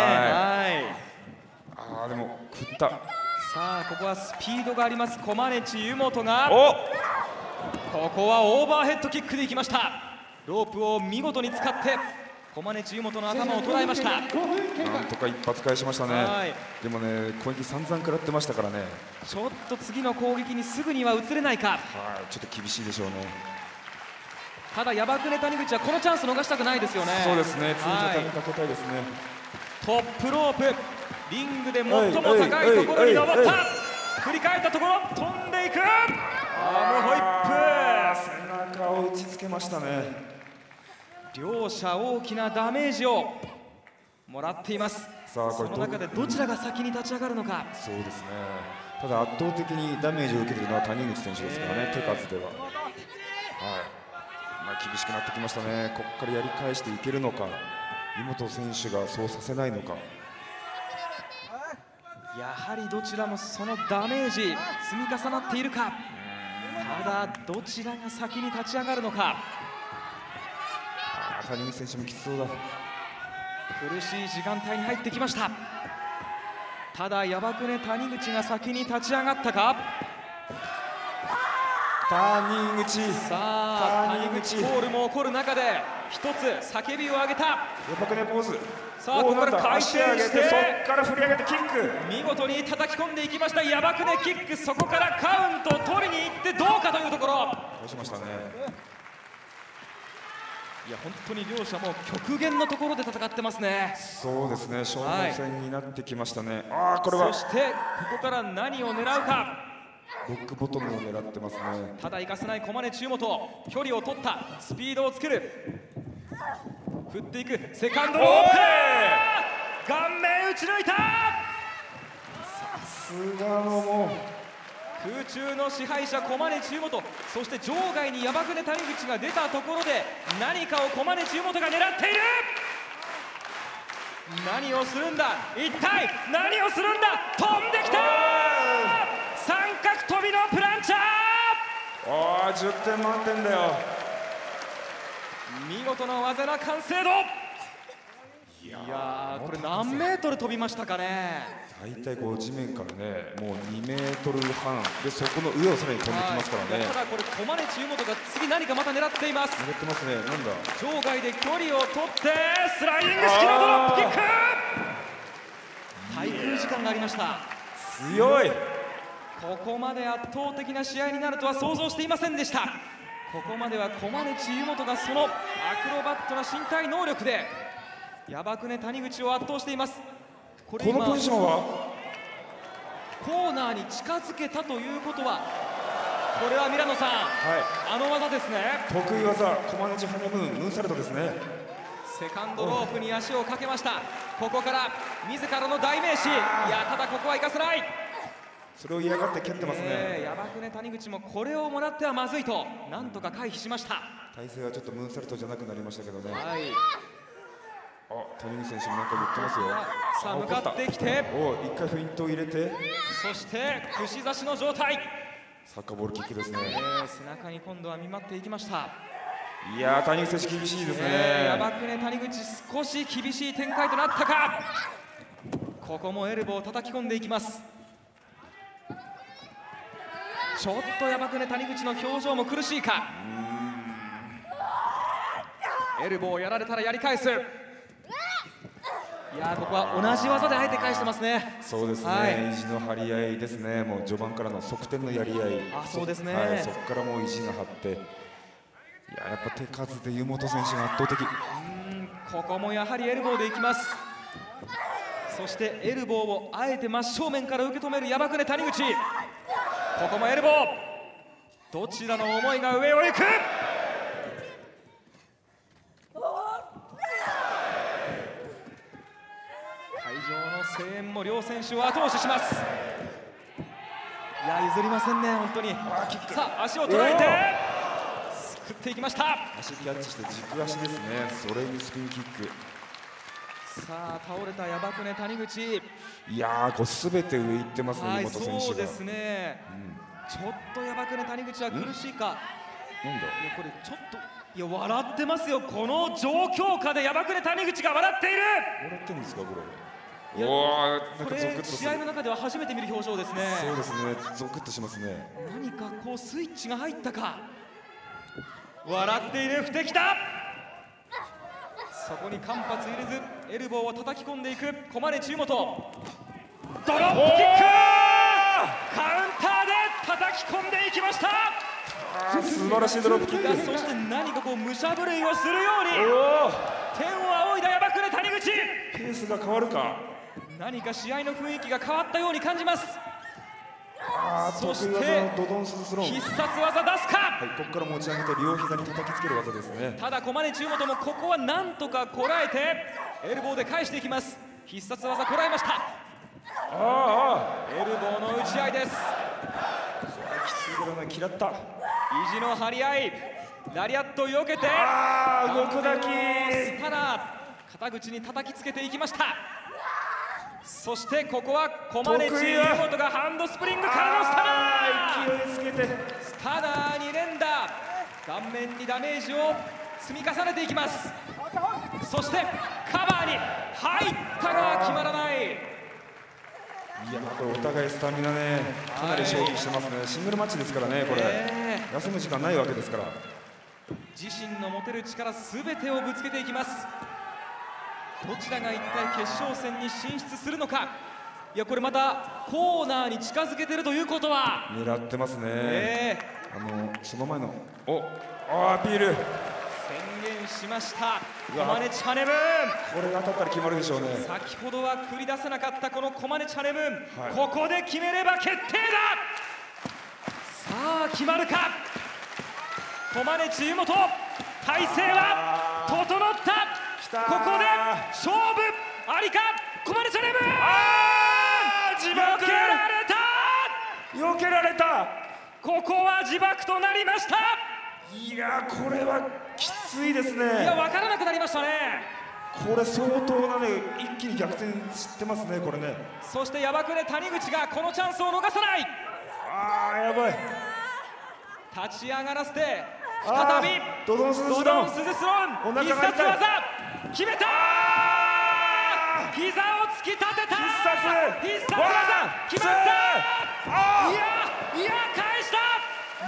ああでも振った。 さあここはスピードがありますコマネチ湯本が、ここはオーバーヘッドキックでいきました。ロープを見事に使ってコマネチ湯本の頭を捉えました。 なんとか一発返しましたね。でもね、攻撃散々食らってましたからね。 ちょっと次の攻撃にすぐには移れないか。 ちょっと厳しいでしょうね。 ただヤバクネ谷口はこのチャンス逃したくないですよね。 そうですね、次に畳みかけたいですね。 トップロープ、リングで最も高いところに登った。振り返ったところ飛んでいく。アームホイップ、 背中を打ちつけましたね。 両者大きなダメージをもらっています。 さあこれその中でどちらが先に立ち上がるのか。 そうですね。ただ圧倒的にダメージを受けているのは谷口選手ですからね、手数では。厳しくなってきましたね。ここからやり返していけるのか、湯本選手がそうさせないのか。 やはりどちらもそのダメージ積み重なっているか。ただどちらが先に立ち上がるのか。 谷口選手もきつそうだ。 苦しい時間帯に入ってきました。ただヤバクネ谷口が先に立ち上がったか。 谷口、 さあ谷口コールも起こる中で一つ叫びを上げた。 ヤバクネポーズ。 さあここから回転してそこから振り上げてキック、 見事に叩き込んでいきましたヤバクネキック。そこからカウントを取りに行ってどうかというところ。 どうしましたね。 いや本当に両者も極限のところで戦ってますね。 そうですね、消耗戦になってきましたね。これはそしてここから何を狙うか。 ロックボトムを狙ってますね。 ただ行かせないコマネチ湯本、距離を取った、スピードをつける、振っていく、セカンドロープ、顔面打ち抜いた。 さすがのもう空中の支配者コマネチ湯本、そして場外にヤバクネ谷口が出たところで何かをコマネチ湯本が狙っている。何をするんだ、一体何をするんだ。飛んできた、三角飛びのプランチャー。 10点満点だよ。 見事な技の完成度。いやこれ何メートル飛びましたかね。 大体こう地面からね、もう2メートル半で、そこの上をさらに飛んできますからね。 ただこれコマネチ湯本が次何かまた狙っています。 狙ってますね。なんだ、 場外で距離を取ってスライディング式のドロップキック。滞空時間がありました。 強い。 ここまで圧倒的な試合になるとは想像していませんでした。ここまではコマネチ湯本がそのアクロバットな身体能力でヤバクネ谷口を圧倒しています。このポジションはコーナーに近づけたということは、これはミラノさん、あの技ですね。 得意技、コマネチハネムーンムーンサルトですね。 セカンドロープに足をかけました。ここから自らの代名詞、いやただここは生かせない。 それを嫌がって蹴ってますね。 ヤバクネ谷口もこれをもらってはまずいとなんとか回避しました。 体勢はちょっとムーンサルトじゃなくなりましたけどね。谷口選手もなんか言ってますよ。 さあ向かってきて、 一回フェイントを入れて、 そして串刺しの状態。 サッカーボールキックですね。 背中に今度は見舞っていきました。 いや谷口選手厳しいですね。 ヤバクネ谷口少し厳しい展開となったか。ここもエルボーを叩き込んでいきます。ちょっとヤバクネ谷口の表情も苦しいか。エルボーをやられたらやり返す。いやここは同じ技であえて返してますね。 そうですね、意地の張り合いですね。もう序盤からの側転のやり合い。 そうですね、 そこからもう意地が張って、いややっぱ手数で湯本選手が圧倒的。 ここもやはりエルボーでいきます。そしてエルボーをあえて真正面から受け止めるヤバクネ谷口。ここもエルボー、どちらの思いが上を行く。会場の声援も両選手を後押しします。いや譲りませんね本当に。さあ足を捉えてくっていきました。 足キャッチして軸足ですね。それにスピンキック。 さあ倒れたヤバクネ谷口。 いやー、こう全て上行ってますね、 はい、 井本選手が。 そうですね、ちょっとヤバクネ谷口は苦しいか。 なんだ、 いやこれちょっと、いや笑ってますよ。この状況下でヤバクネ谷口が笑っている。 笑ってるんですかこれ。 いやおー、なんこかゾクッれとする。 試合の中では初めて見る表情ですね。 そうですね、ゾクッとしますね。 何かこうスイッチが入ったか。笑っている、不敵だ。そこに間髪入れずエルボーを叩き込んでいく駒根中本。ドロップキック、カウンターで叩き込んでいきました。 素晴らしいドロップキック。 そして何かこう武者震いをするように天を仰いだヤバクネ谷口。 ペースが変わるか。 何か試合の雰囲気が変わったように感じます。そし得意技てのドドンススローン。 必殺技出すか。 はい、ここから持ち上げて両膝に叩きつける技ですね。 ただ駒根中本もここはなんとかこらえてエルボーで返していきます。必殺技こらえました。エルボーの打ち合いです。 きついドラマ嫌った。 意地の張り合い、ラリアットを避けて動くだけ。 ただ肩口に叩きつけていきました。そしてここは駒根中本がハンドスプリングからのスタナー。 勢いつけてスタナーに連打、顔面にダメージを積み重ねていきます。そしてカバーに入ったが決まらない。 いや、これお互いスタミナね、かなり消費してますね。シングルマッチですからね、これ、休む時間ないわけですから。 自身の持てる力すべてをぶつけていきます。どちらが一体決勝戦に進出するのか。いや、これまたコーナーに近づけてるということは狙ってますね。その前のアピール宣言しました駒根チャネムーン。 これが当たったら決まるでしょうね。 先ほどは繰り出せなかったこの駒根チャネムーン、 はい、 ここで決めれば決定だ。さあ決まるか。駒根中本、体勢は整った。ここで勝負ありか。駒根チャネムーン、 自爆、 避けられた。 避けられた。 ここは自爆となりました。 いや、これはきついですね。 いや、分からなくなりましたね。 これ相当なね、一気に逆転してますね、これね。 そしてヤバクネ谷口がこのチャンスを逃さない。 やばい。 立ち上がらせて再びドドンスズスローン、 必殺技決めた。膝を突き立てた。必殺技決まった。いや返した。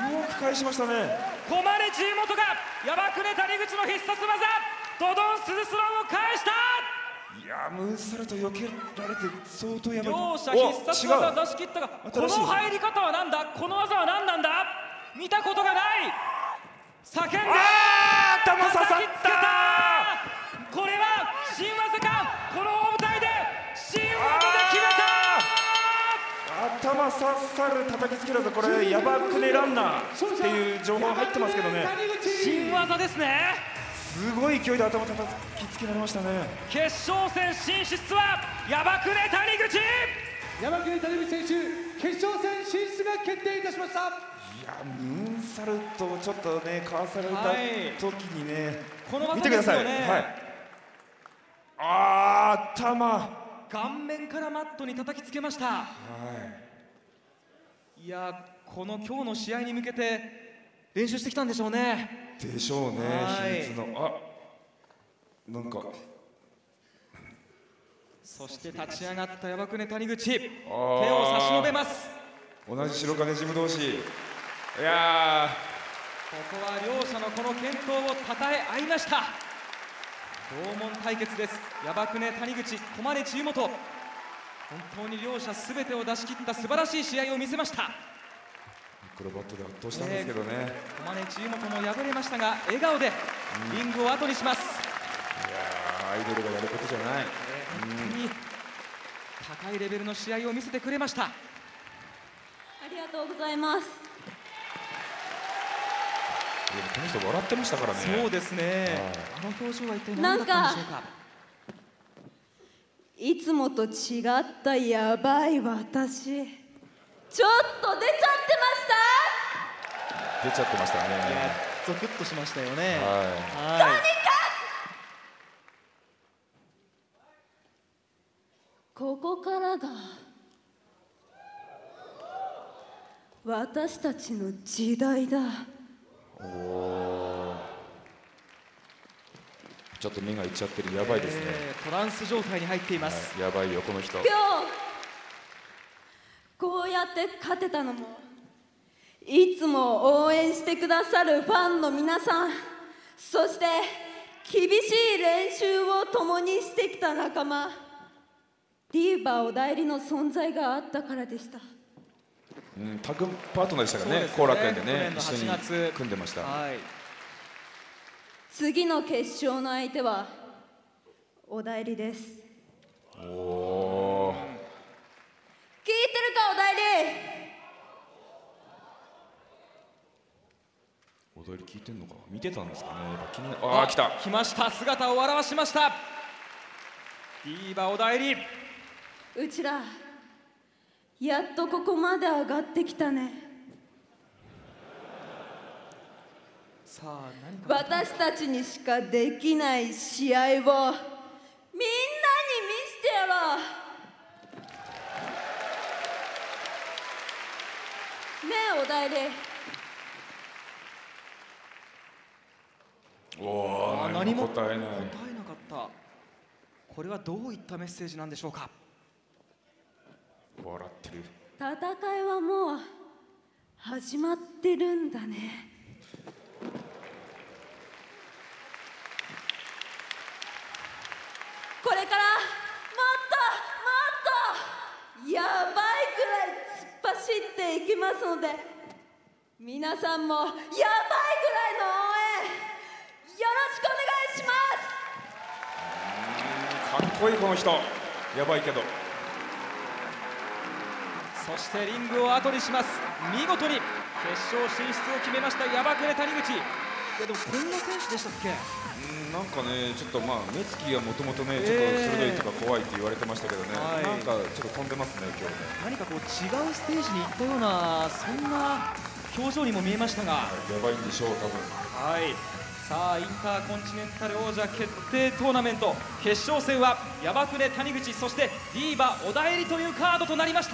よく返しましたね。 駒根中本がヤバクネ谷口の必殺技ドドンスズスローンを返した。 いや、ムーンサルト避けられて相当やばい。 両者必殺技出し切ったが、この入り方はなんだ。この技は何なんだ。見たことがない。叫んで頭刺さった。 これは新技か。この大舞台で新技で決めた。 頭刺さる叩きつけるぞ。これヤバクネランナーっていう情報入ってますけどね。 新技ですね。 すごい勢いで頭叩きつけられましたね。 決勝戦進出はヤバクネ谷口。 ヤバクネ谷口選手、決勝戦進出が決定いたしました。 いや、ムーンサルトをちょっとね、かわされた時にね、 この技見てください。頭顔面からマットに叩きつけました。いや、この今日の試合に向けて練習してきたんでしょうね。 でしょうね。秘密のなんか。 そして立ち上がったヤバクネ谷口、手を差し伸べます。 同じ白金ジム同士。いやここは両者のこの健闘をたたえ合いました。同門対決です。ヤバクネ谷口、駒根中本、本当に両者すべてを出し切った素晴らしい試合を見せました。 アクロバットで圧倒したんですけどね。 駒根中本も敗れましたが笑顔でリングを後にします。 いや、アイドルがやることじゃない。 本当に高いレベルの試合を見せてくれました。 ありがとうございます。 この人笑ってましたからね。 そうですね。あの表情は一体何だったんでしょうか。 いつもと違ったやばい私、ちょっと出ちゃってました。 出ちゃってましたね。 ゾクッとしましたよね。 とにかくここからが私たちの時代だ。 おお、ちょっと目がいっちゃってる。やばいですね。 トランス状態に入っています。 やばいよこの人。 今日こうやって勝てたのもいつも応援してくださるファンの皆さん、そして厳しい練習を共にしてきた仲間ディーバお代理の存在があったからでした。 タッグパートナーでしたからね、後楽園でね、一緒に組んでました。 次の決勝の相手はお代理です。 おお、 聞いてるかお代理。 お代理聞いてんのか、見てたんですかね。ああ、来た。 来ました、姿を現しました。ディーバお代理。 うちらやっとここまで上がってきたね。 さあ、 私たちにしかできない試合をみんなに見せてやろう。ねえお代理。 おお、何も答えない。 答えなかった。これはどういったメッセージなんでしょうか。 笑ってる。 戦いはもう始まってるんだね。これからもっともっとやばいくらい突っ走っていきますので、皆さんもやばいくらいの応援よろしくお願いします。かっこいいこの人。やばいけど。 そしてリングを後にします。見事に決勝進出を決めましたヤバクネ谷口。 でもこんな選手でしたっけ。 なんかね、ちょっと目つきがもともとね、ちょっと鋭いとか怖いって言われてましたけどね、なんかちょっと飛んでますね、今日ね。 何かこう違うステージに行ったような、そんな表情にも見えましたが、 やばいんでしょう、多分。 はい、さあインターコンチネンタル王者決定トーナメント決勝戦はヤバクネ谷口、そしてディーバお代理というカードとなりました。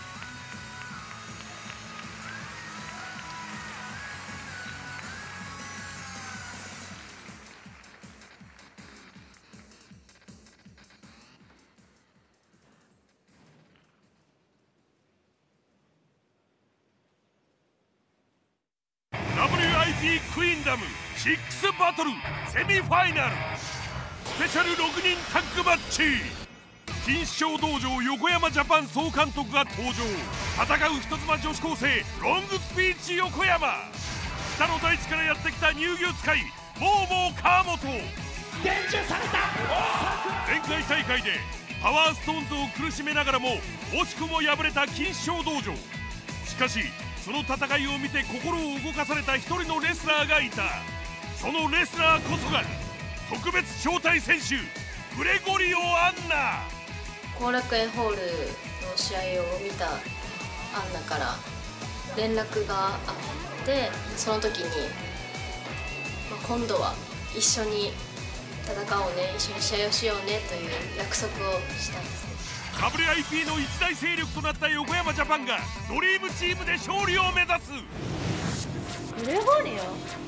WIP クイーンダム6バトルセミファイナルスペシャル6人タッグマッチ。錦糸町道場横山ジャパン総監督が登場。戦う人妻女子高生ロングスピーチ横山。北の大地からやってきた乳牛使いモーモー川本。 伝授された。 前回大会でパワーストーンズを苦しめながらも惜しくも敗れた錦糸町道場。しかしその戦いを見て心を動かされた一人のレスラーがいた。そのレスラーこそが特別招待選手グレゴリオ・アンナ。 後楽園ホールの試合を見たアンナから連絡があって、その時に、今度は一緒に戦おうね、一緒に試合をしようねという約束をしたんですね。 WIP の一大勢力となった横山ジャパンがドリームチームで勝利を目指す。 グレゴリオ。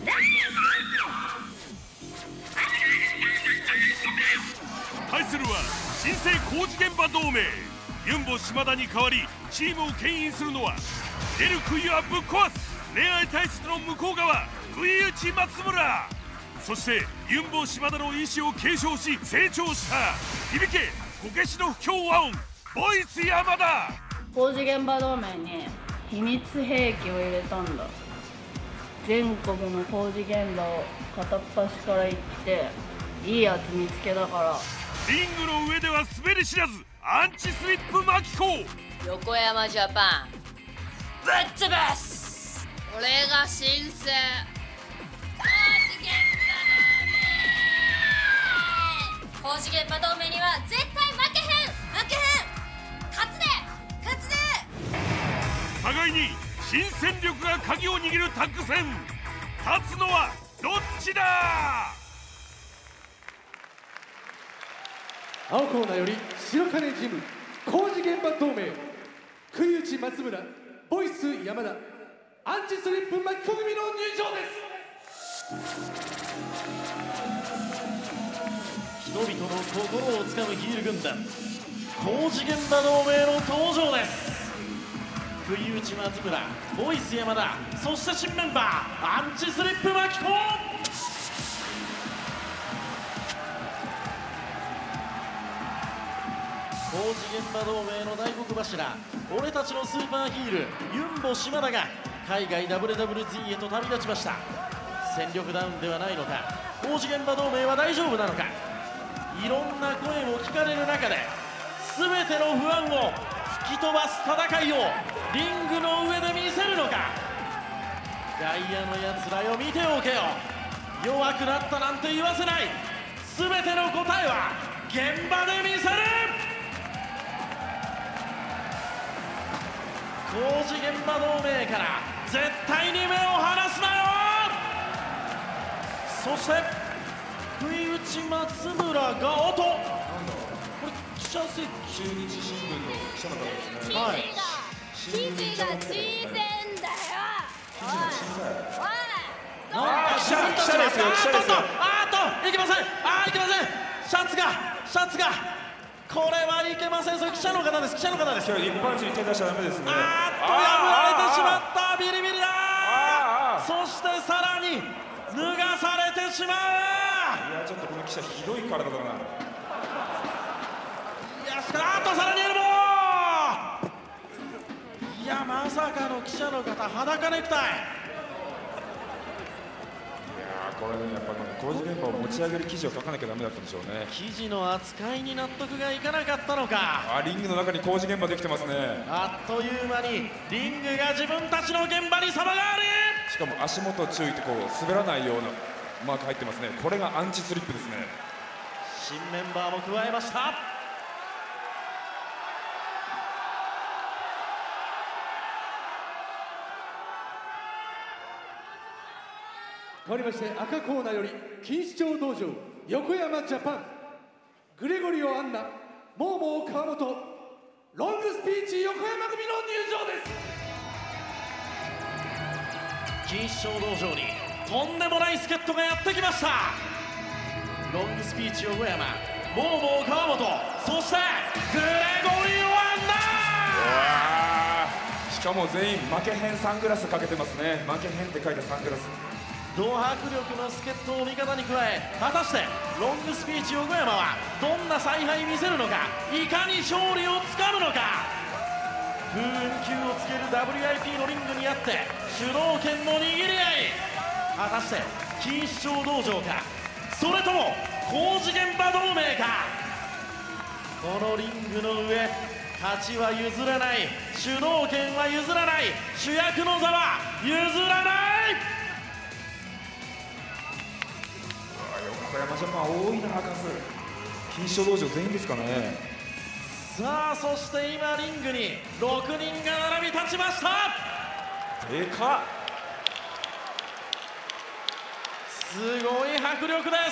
対するは新生工事現場同盟。ユンボ島田に代わりチームを牽引するのは出る杭はぶっ壊す恋愛体質の向こう側不意打ち松村。そしてユンボ島田の意志を継承し成長した響けこけしの不協和音ボイス山田。 工事現場同盟に秘密兵器を入れたんだ。全国の工事現場を片っ端から行っていいやつ見つけたから。 リングの上では滑り知らずアンチスリップマキコ。 横山ジャパンぶっ潰す。俺が新生工事現場同盟には絶対負けへん勝つで互いに新戦力が鍵を握るタッグ戦。 勝つのはどっちだ。 青コーナーより白金ジム工事現場同盟杭打ち松村ボイス山田アンチスリップ巻き込みの入場です。 人々の心をつかむヒール軍団工事現場同盟の登場です。杭打ち松村ボイス山田そして新メンバーアンチスリップ巻き込工事現場同盟の大黒柱俺たちのスーパーヒールユンボ島田が海外 WWZ へと旅立ちました。戦力ダウンではないのか工事現場同盟は大丈夫なのかいろんな声も聞かれる中で全ての不安を吹き飛ばす戦いをリングの上で見せるのか。外野のやつらよ見ておけよ弱くなったなんて言わせない全ての答えは現場で見せる。工事現場同盟から絶対に目を離すなよ。そして杭打ち松村がおっとこれ記者席中日新聞の記者の方ですね。 はい、記事が小さいんだよ。 記事が小さい。 記者ですよ。記者ですよ。いけません。いけません。シャツがこれはいけません。それ記者の方です。記者の方です。 一般人に手出しちゃダメですね。 破られてしまった。ビリビリだ。そしてさらに脱がされてしまう。 いやちょっとこの記者ひどい体だな。 いやさらにエルボー。いやまさかの記者の方裸ネクタイ。 これねやっぱね工事現場を持ち上げる記事を書かなきゃダメだったんでしょうね。 記事の扱いに納得がいかなかったのか。 リングの中に工事現場できてますね。 あっという間にリングが自分たちの現場に様変わり。 しかも足元注意ってこう滑らないようなマーク入ってますね。これがアンチスリップですね。 新メンバーも加えました。 変わりまして赤コーナーより錦糸町道場横山ジャパングレゴリオ・アンナモーモー川本ロングスピーチ横山組の入場です。 錦糸町道場にとんでもない助っ人がやってきました。ロングスピーチ横山モーモー川本そしてグレゴリオ・アンナ。 しかも全員負けへんサングラスかけてますね。負けへんって書いたサングラス。 ド迫力の助っ人を味方に加え果たしてロングスピーチ横山はどんな采配見せるのかいかに勝利をつかむのか。風雲球をつける WIP のリングにあって主導権の握り合い果たして錦糸町道場かそれとも工事現場同盟か。このリングの上勝ちは譲らない主導権は譲らない主役の座は譲らない。 横山ジャパン多いな数。錦糸町道場全員ですかね。 さあそして今リングに6人が並び立ちました。 でかっ。 すごい迫力です。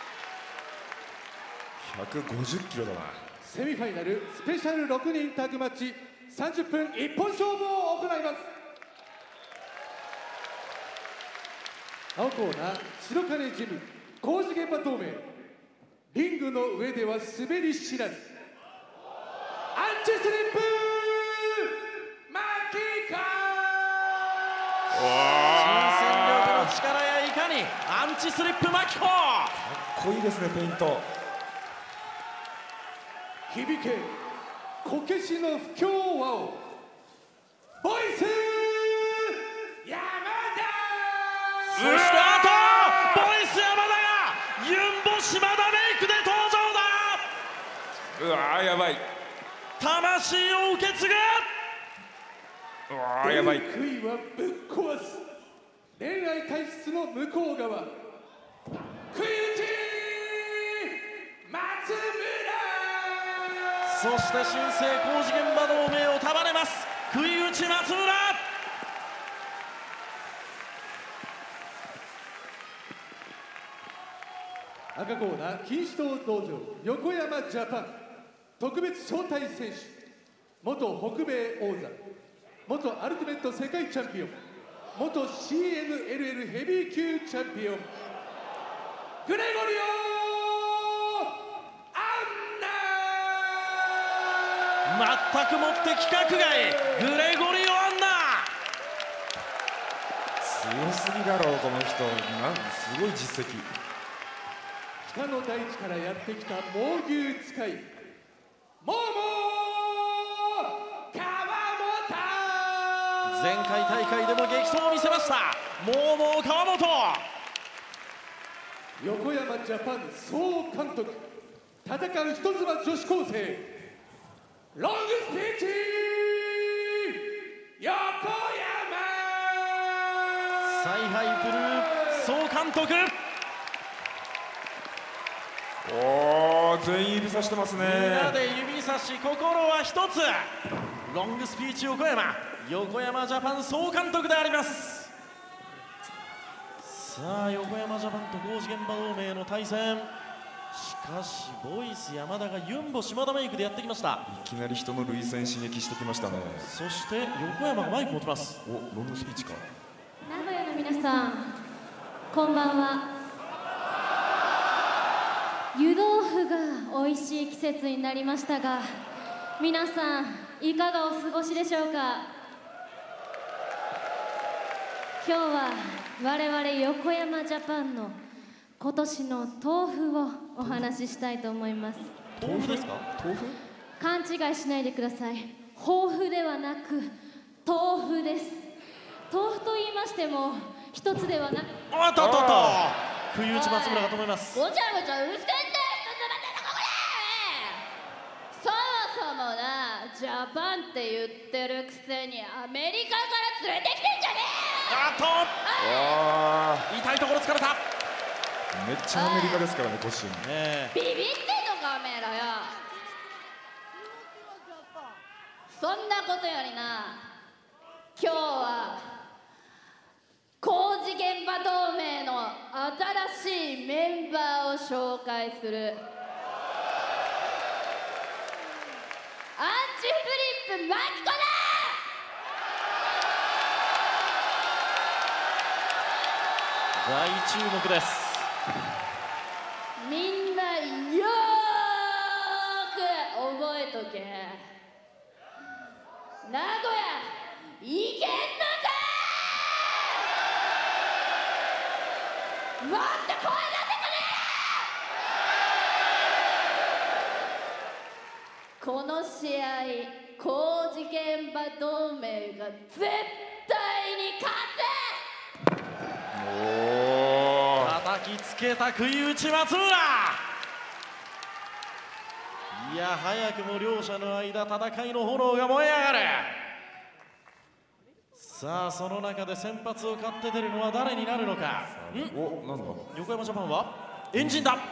150キロだな。 セミファイナルスペシャル6人タッグマッチ30分一本勝負を行います。青コーナー白金ジム工事現場同盟リングの上では滑り知らずアンチスリップ巻き新戦力の力やいかにアンチスリップ巻き子。かっこいいですねペイント。 響けこけしの不協和をボイス山田。 そしてあとボイス山田がユンボ島田メイクで登場だ。 うわーやばい。 魂を受け継ぐ。 うわーやばい。 悔いはぶっ壊す恋愛体質の向こう側杭打ち松村。 そして新生工事現場同盟を束ねます杭打ち松村。 赤コーナー錦糸町道場横山ジャパン特別招待選手、元北米王座、元アルティメット世界チャンピオン、元 CNLL ヘビー級チャンピオン、グレゴリオ・アンナ。 全くもって規格外、グレゴリオ・アンナ。 強すぎだろうこの人、すごい実績。 北の大地からやってきた猛牛使い、モーモー川本。 前回大会でも激闘を見せました、モーモー川本。 横山ジャパン総監督、戦う人妻女子高生、ロングスピーチ横山。 采配ブルー総監督。 おー、全員指さしてますね。 みんなで指差し、心は一つ。ロングスピーチ横山、横山ジャパン総監督であります。さあ横山ジャパンと工事現場同盟の対戦。しかしボイス山田がユンボ島田メイクでやってきました。 いきなり人の涙腺刺激してきましたね。 そして横山がマイクを持ちます。 お、ロングスピーチか。 名古屋の皆さん、こんばんは。湯豆腐が美味しい季節になりましたが、皆さんいかがお過ごしでしょうか。今日は我々横山ジャパンの今年の豆腐をお話ししたいと思います。 豆腐ですか？ 豆腐？ 勘違いしないでください。豊富ではなく豆腐です。豆腐と言いましても一つではなく、 おっとっとっと、不意打ち松村が止めます。 ごちゃごちゃうるせえんだよ、そもそもな、ジャパンって言ってるくせにアメリカから連れてきてんじゃねえよ。痛いところ疲れた。 めっちゃアメリカですからね、コッシー。 ビビってんのか、おめえらよ。そんなことよりな、今日は工事現場同盟の新しいメンバーを紹介する。アンチフリップマキコだ。 大注目です。 みんなよーく覚えとけ。名古屋いけんのか。もっと声出てこねえ。この試合工事現場同盟が絶対に勝て。 叩きつけた食い打ち松村。いや早くも両者の間戦いの炎が燃え上がる。さあその中で先発を買って出るのは誰になるのか。 お、なんだ。 横山ジャパンはエンジンだ。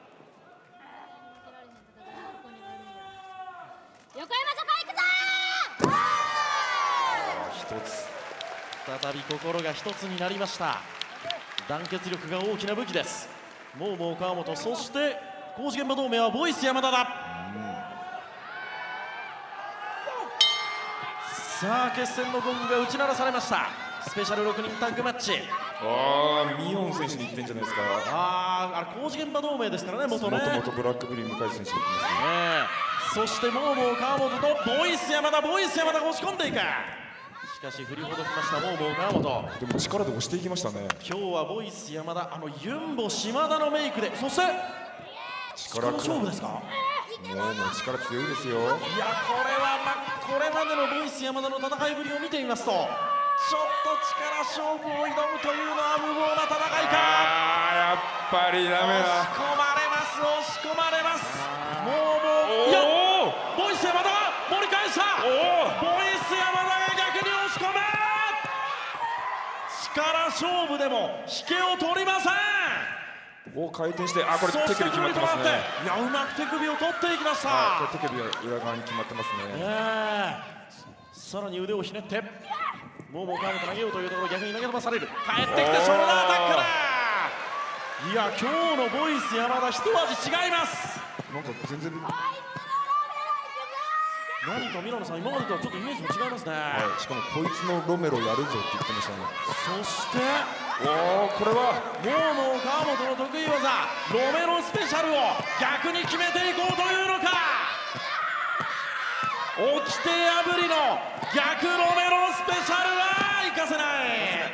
横山ジャパン行くぞ。 一つ。 再び心が一つになりました。団結力が大きな武器です。モーモー川本、そして工事現場同盟はボイス山田だ。さあ決戦のゴングが打ち鳴らされました。スペシャル6人タッグマッチ。 ミヨン選手に行ってんじゃないですか。 あれ工事現場同盟ですからね、元ね。 元ブラックブリー向井選手に行ってますね。そしてモーモー川本とボイス山田が押し込んでいく。しかし振りほどきましたモーモー川本。 でも力で押していきましたね。 今日はボイス山田、ユンボ島田のメイクで、そして力勝負ですか。 もう力強いですよ。 いやこれはこれまでのボイス山田の戦いぶりを見てみますと、ちょっと力勝負を挑むというのは無謀な戦いか。 やっぱりダメだ。 押し込まれます。もういやボイス山田が盛り返した。ボイス山田が逆に押し込む。力勝負でも引けを取りません。 回転して、これ手首決まってますね。 いやうまく手首を取っていきました。 手首が裏側に決まってますね。 さらに腕をひねってモーモー川本投げようというところ、逆に投げ飛ばされる。帰ってきてショルダータックル。 いや今日のボイス山田一味違います。 なんか全然何かミラノさん今までとはちょっとイメージも違いますね。 はい、しかもこいつのロメロやるぞって言ってましたね。 そしておお、これはもう川本の得意技ロメロスペシャルを逆に決めていこうというのか。掟破りの逆ロメロスペシャルは生かせない。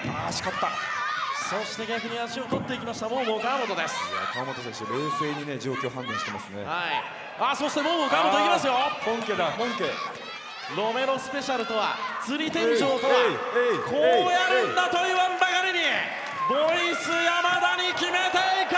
しかった。 そして逆に足を取っていきましたもう川本です。 いや川本選手冷静にね状況判断してますね。 はい、そしてもう川本いきますよ。 本家だ本家。 ロメロスペシャルとは釣り天井とはこうやるんだと言わんばかりにボイス山田に決めていく。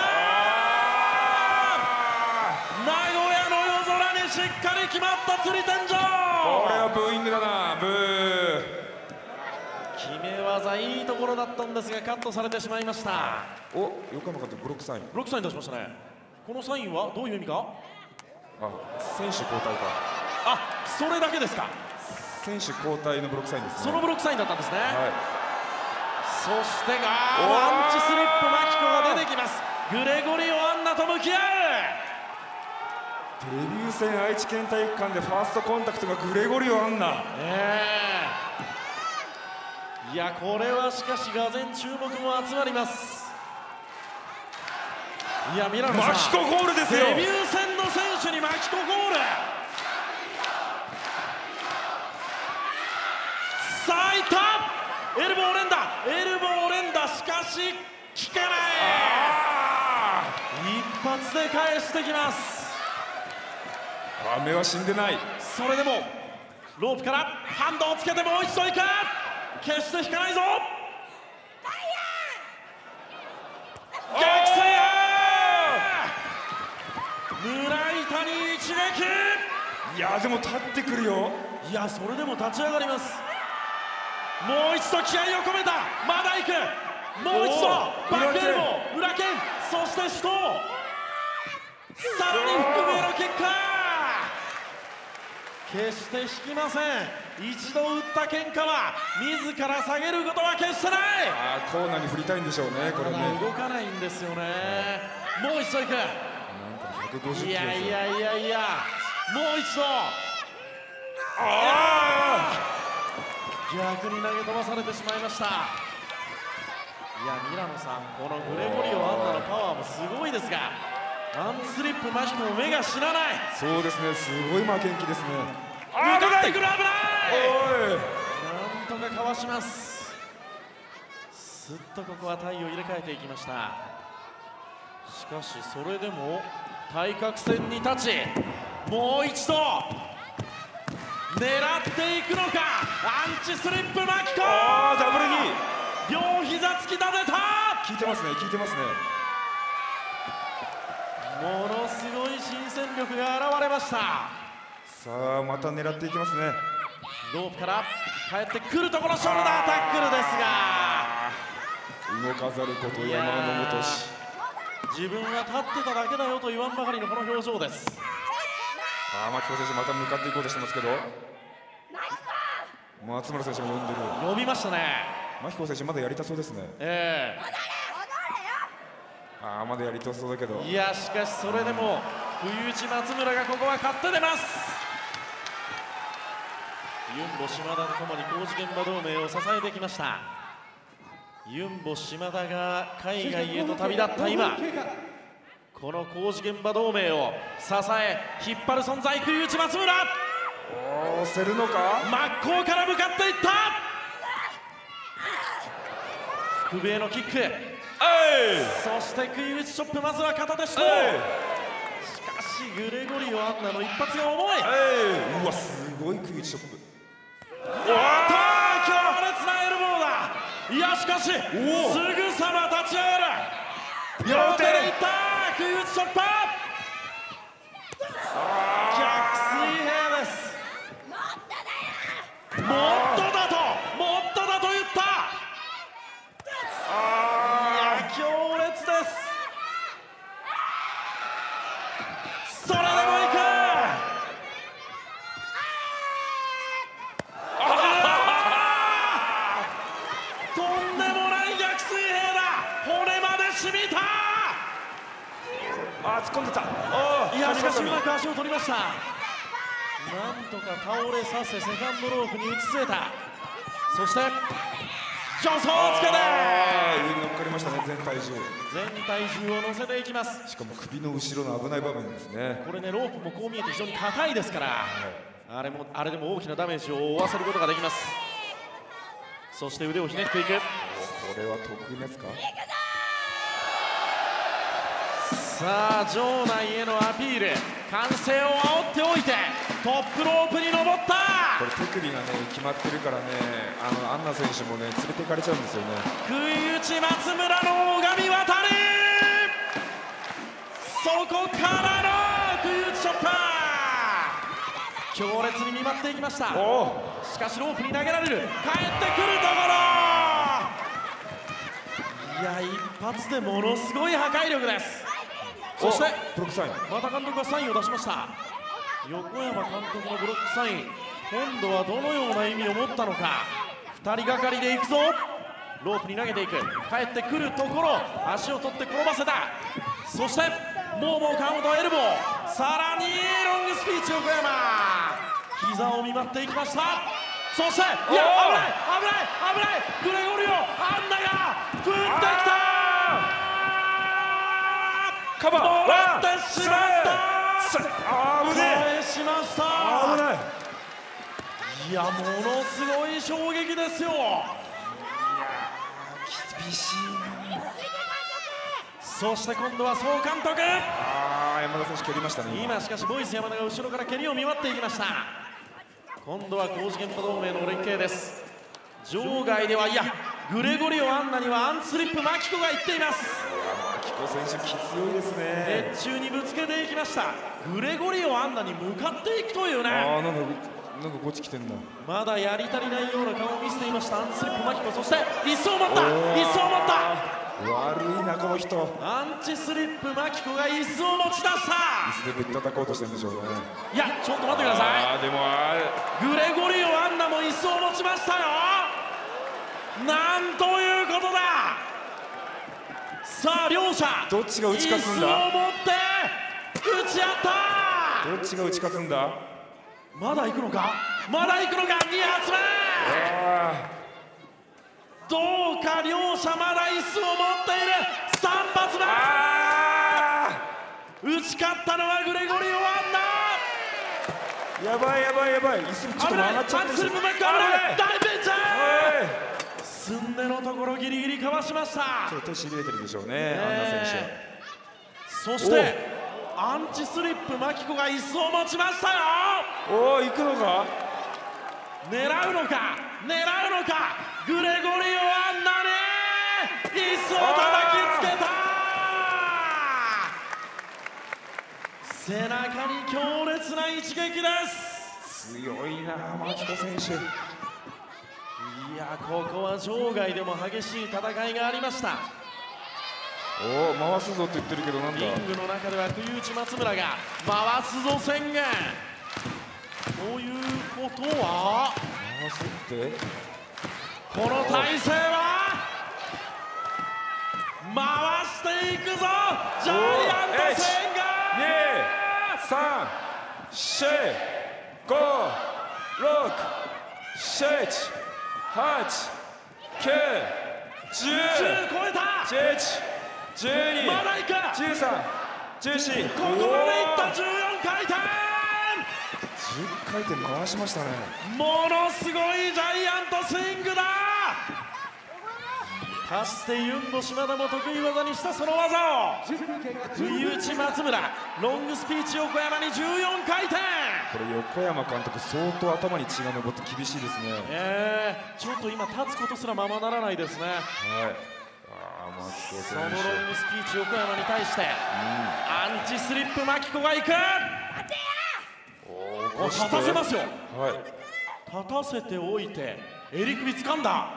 名古屋の夜空にしっかり決まった釣り天井。 これはブーイングだな。ブー。 決め技いいところだったんですがカットされてしまいました。 お、横山監督ブロックサイン。 ブロックサイン出しましたね。このサインはどういう意味か。 選手交代か。 それだけですか。 選手交代のブロックサインですね。 そのブロックサインだったんですね。そしてワンチスリップマキコが出てきます。グレゴリオアンナと向き合う。 デビュー戦愛知県体育館でファーストコンタクトがグレゴリオアンナ。 いやこれはしかしがぜん注目も集まります。いやミラノさんマキコゴールですよ。 デビュー戦の選手にマキコゴール。さあいったエルボー連打しかし効かない。一発で返してきます。 目は死んでない。 それでもロープからハンドをつけてもう一度いく。決して引かないぞ。逆水村井谷一撃。 いやでも立ってくるよ。 いやそれでも立ち上がります。もう一度気合を込めた。まだ行く。もう一度バックエルボー裏剣そして死闘。さらに腹部へのキック。決して引きません。一度打った喧嘩は自ら下げることは決してない。 コーナーに振りたいんでしょうね。これね動かないんですよね。もう一度いく。 150キロ。 いやもう一度。逆に投げ飛ばされてしまいました。いやミラノさんこのグレゴリオアンナのパワーもすごいですがアンスリップマキコも目が死なない。 そうですね、すごい負けん気ですね。 向かってくる。危ない。なんとかかわします。すっとここは体を入れ替えていきました。しかしそれでも対角線に立ちもう一度狙っていくのか。アンチスリップマキコ。 ダブルに両膝突き立てた。 効いてますね効いてますね。 ものすごい新戦力が現れました。 さあまた狙っていきますね。 ロープから帰ってくるところショルダータックルですが動かざること山のごとし。 自分は立ってただけだよと言わんばかりのこの表情です。 牧子選手また向かっていこうとしてますけど松村選手も呼んでる。 呼びましたね。 牧子選手まだやりたそうですね。まだやりたそうだけど。 いやしかしそれでも冬内松村がここは勝って出ます。ユンボ島田とともに工事現場同盟を支えてきました。ユンボ島田が海外へと旅立った今この工事現場同盟を支え引っ張る存在冬内松村。 押せるのか。 真っ向から向かっていった。腹部へのキック。そして食い打ちチョップまずは片手シュート。しかしグレゴリオアンナの一発が重い。 うわすごい食い打ちチョップ。 強烈なエルボーだ。いやしかしすぐさま立ち上がる。両手でいった食い打ちチョップ。逆水平です。もっとだと言った。強烈です。それでもいく。とんでもない逆水平だ。骨まで染みた。 突っ込んでた。 いやしかしうまく足を取りました。なんとか倒れさせセカンドロープに移せた。そして助走をつけて上に乗っかりましたね。全体重を乗せていきます。 しかも首の後ろの危ない場面ですね。 これね、ロープもこう見えて非常に硬いですから、あれでも大きなダメージを負わせることができます。そして腕をひねっていく。これは得意ですか。 さあ場内へのアピール、歓声を煽っておいてトップロープに登った。 これ手首がね決まってるからね、アンナ選手もね連れていかれちゃうんですよね。 食い打ち松村の大神渡り、そこからの食い打ちショット、強烈に見舞っていきました。しかしロープに投げられる、帰ってくるところ、いや一発でものすごい破壊力です。そしてまた監督がサインを出しました。横山監督のブロックサイン、今度はどのような意味を持ったのか。2人がかりでいくぞ。ロープに投げていく、帰ってくるところ、足を取って転ばせた。そしてもうカウントエルボー、さらにロングスピーチ横山、膝を見舞っていきました。そしていや危ないグレゴリオアンナが振ってきた。 カバーもらってしまった。返しました。いやものすごい衝撃ですよ。いや厳しいな。 そして今度は総監督、 山田選手蹴りましたね。 今しかしボイス山田が後ろから蹴りを見舞っていきました。今度は工事現場同盟の連携です。場外ではいやグレゴリオアンナにはアンスリップマキコが言っています。 マキコ選手きついですね。 熱中にぶつけていきました。グレゴリオアンナに向かっていくというね。 なんかこっち来てんだ。 まだやり足りないような顔を見せていましたアンスリップマキコ。そして椅子を持った、椅子を持った。 悪いなこの人。 アンチスリップマキコが椅子を持ち出した。 椅子でぶったたこうとしてるんでしょうね。 いやちょっと待ってください。 でもグレゴリオアンナも椅子を持ちましたよ。なんということだ。さあ両者どっちが打ち勝つんだ。 椅子を持って打ち合った。 どっちが打ち勝つんだ。 まだ行くのか2発目。どうか両者まだ椅子を持っている。3発目。打ち勝ったのはグレゴリオアンナ。 やばい椅子ちょっと曲がっちゃってる。 大ピンチ。すんでのところギリギリかわしました。 ちょっと手しびれてるでしょうね、アンナ選手。そしてアンチスリップマキコが椅子を持ちましたよ。 行くのか。 狙うのかグレゴリオアンナに椅子を叩きつけた。背中に強烈な一撃です。 強いなマキコ選手。 いやここは場外でも激しい戦いがありました。 回すぞって言ってるけどなんだ。 リングの中では食い打ち松村が回すぞ宣言。ということは回すってこの体勢は回していくぞジャイアント宣言。 3、4、5、6、7、8、9、10、 超えた。 11、12、 まだいく。 13、14、 ここまでいった14回転。 10回転回しましたね。 ものすごいジャイアントスイングだ。かつてユンド島田も得意技にしたその技を食い打ち松村、ロングスピーチ横山に14回転。 これ横山監督相当頭に血が上って厳しいですね。 ちょっと今立つことすらままならないですね。そのロングスピーチ横山に対して、アンチスリップマキコがいく。立たせますよ。立たせておいて襟首掴んだ。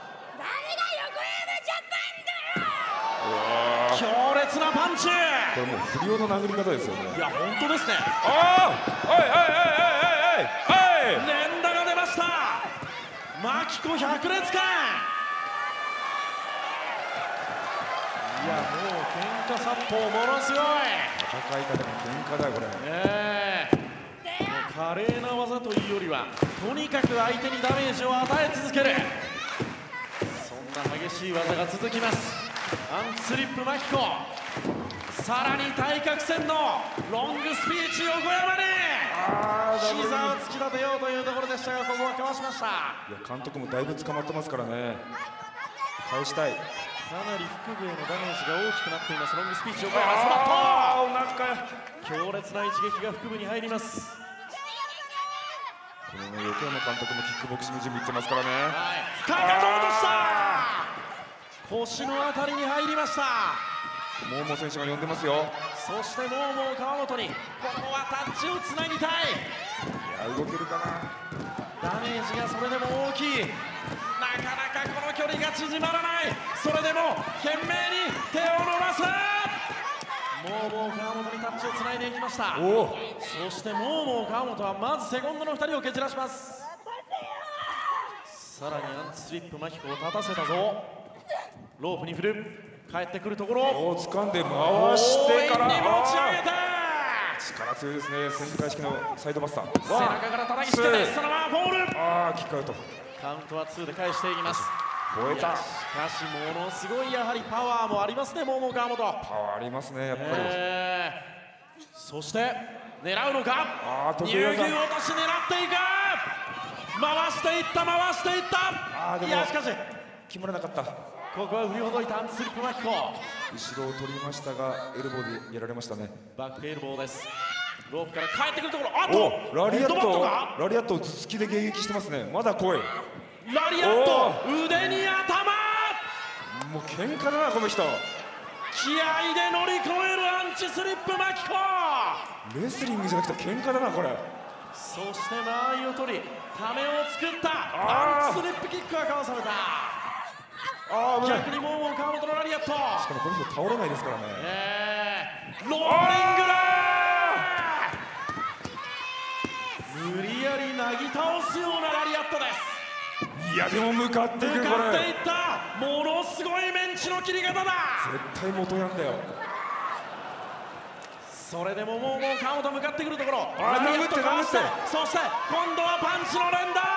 強烈なパンチ。これもう不良の殴り方ですよね。 いや本当ですね。連打が出ました。マキコ百裂拳。いやもう喧嘩殺法ものすごい。 戦い方が喧嘩だこれ。 華麗な技というよりはとにかく相手にダメージを与え続ける、そんな激しい技が続きます。アンツリップマキコ、さらに対角線のロングスピーチ横山に膝を突き立てようというところでしたが、ここはかわしました。 いや監督もだいぶ捕まってますからね、返したい。 かなり腹部へのダメージが大きくなっています。ロングスピーチ横山、スマット、強烈な一撃が腹部に入ります。 この横山監督もキックボクシング準備いってますからね。 かかと落とした、腰のあたりに入りました。 モーモー選手が呼んでますよ。 そしてモーモー川本にここはタッチをつなぎたい。 いや動けるかな。 ダメージがそれでも大きい、なかなかこの距離が縮まらない。それでも懸命に手を伸ばす。モーモー川本にタッチをつないでいきました。そしてモーモー川本はまずセコンドの2人を蹴散らします。さらにアンツリップマキコを立たせたぞ。ロープに振る、帰ってくるところを掴んで回してから持ち上げて、 力強いですね。旋回式のサイドバスター、 背中から叩きつけて、そのままフォール、 キックアウト。 カウントは2で返していきます。 超えた。 しかしものすごいやはりパワーもありますね、モーモー川本。 パワーありますねやっぱり。 そして狙うのか、乳牛落とし狙っていく、回していった、回していった。いやしかし決まらなかった。 ここは振りほどいたアンツリップマキコ、 後ろを取りましたがエルボーでやられましたね。 バックエルボーです。ロープから帰ってくるところ、あとラリアットを頭突きで迎撃してますね。まだ来い。 ラリアット腕に頭、 もう喧嘩だなこの人。 気合で乗り越えるアンチスリップマキコ。 レスリングじゃなくて喧嘩だなこれ。 そして間合いを取りためを作ったアンチスリップキックはかわされた。逆にモーモー川本のラリアット、しかもこの人倒れないですからね。 ローリングラー、無理やりなぎ倒すようなラリアットです。 いやでも向かっていく、これ向かっていった、ものすごいメンチの切り方だ。 絶対元やんだよ。 それでもモーモー川本向かってくるところ、 ラリアットかわして、 そして今度はパンチの連打、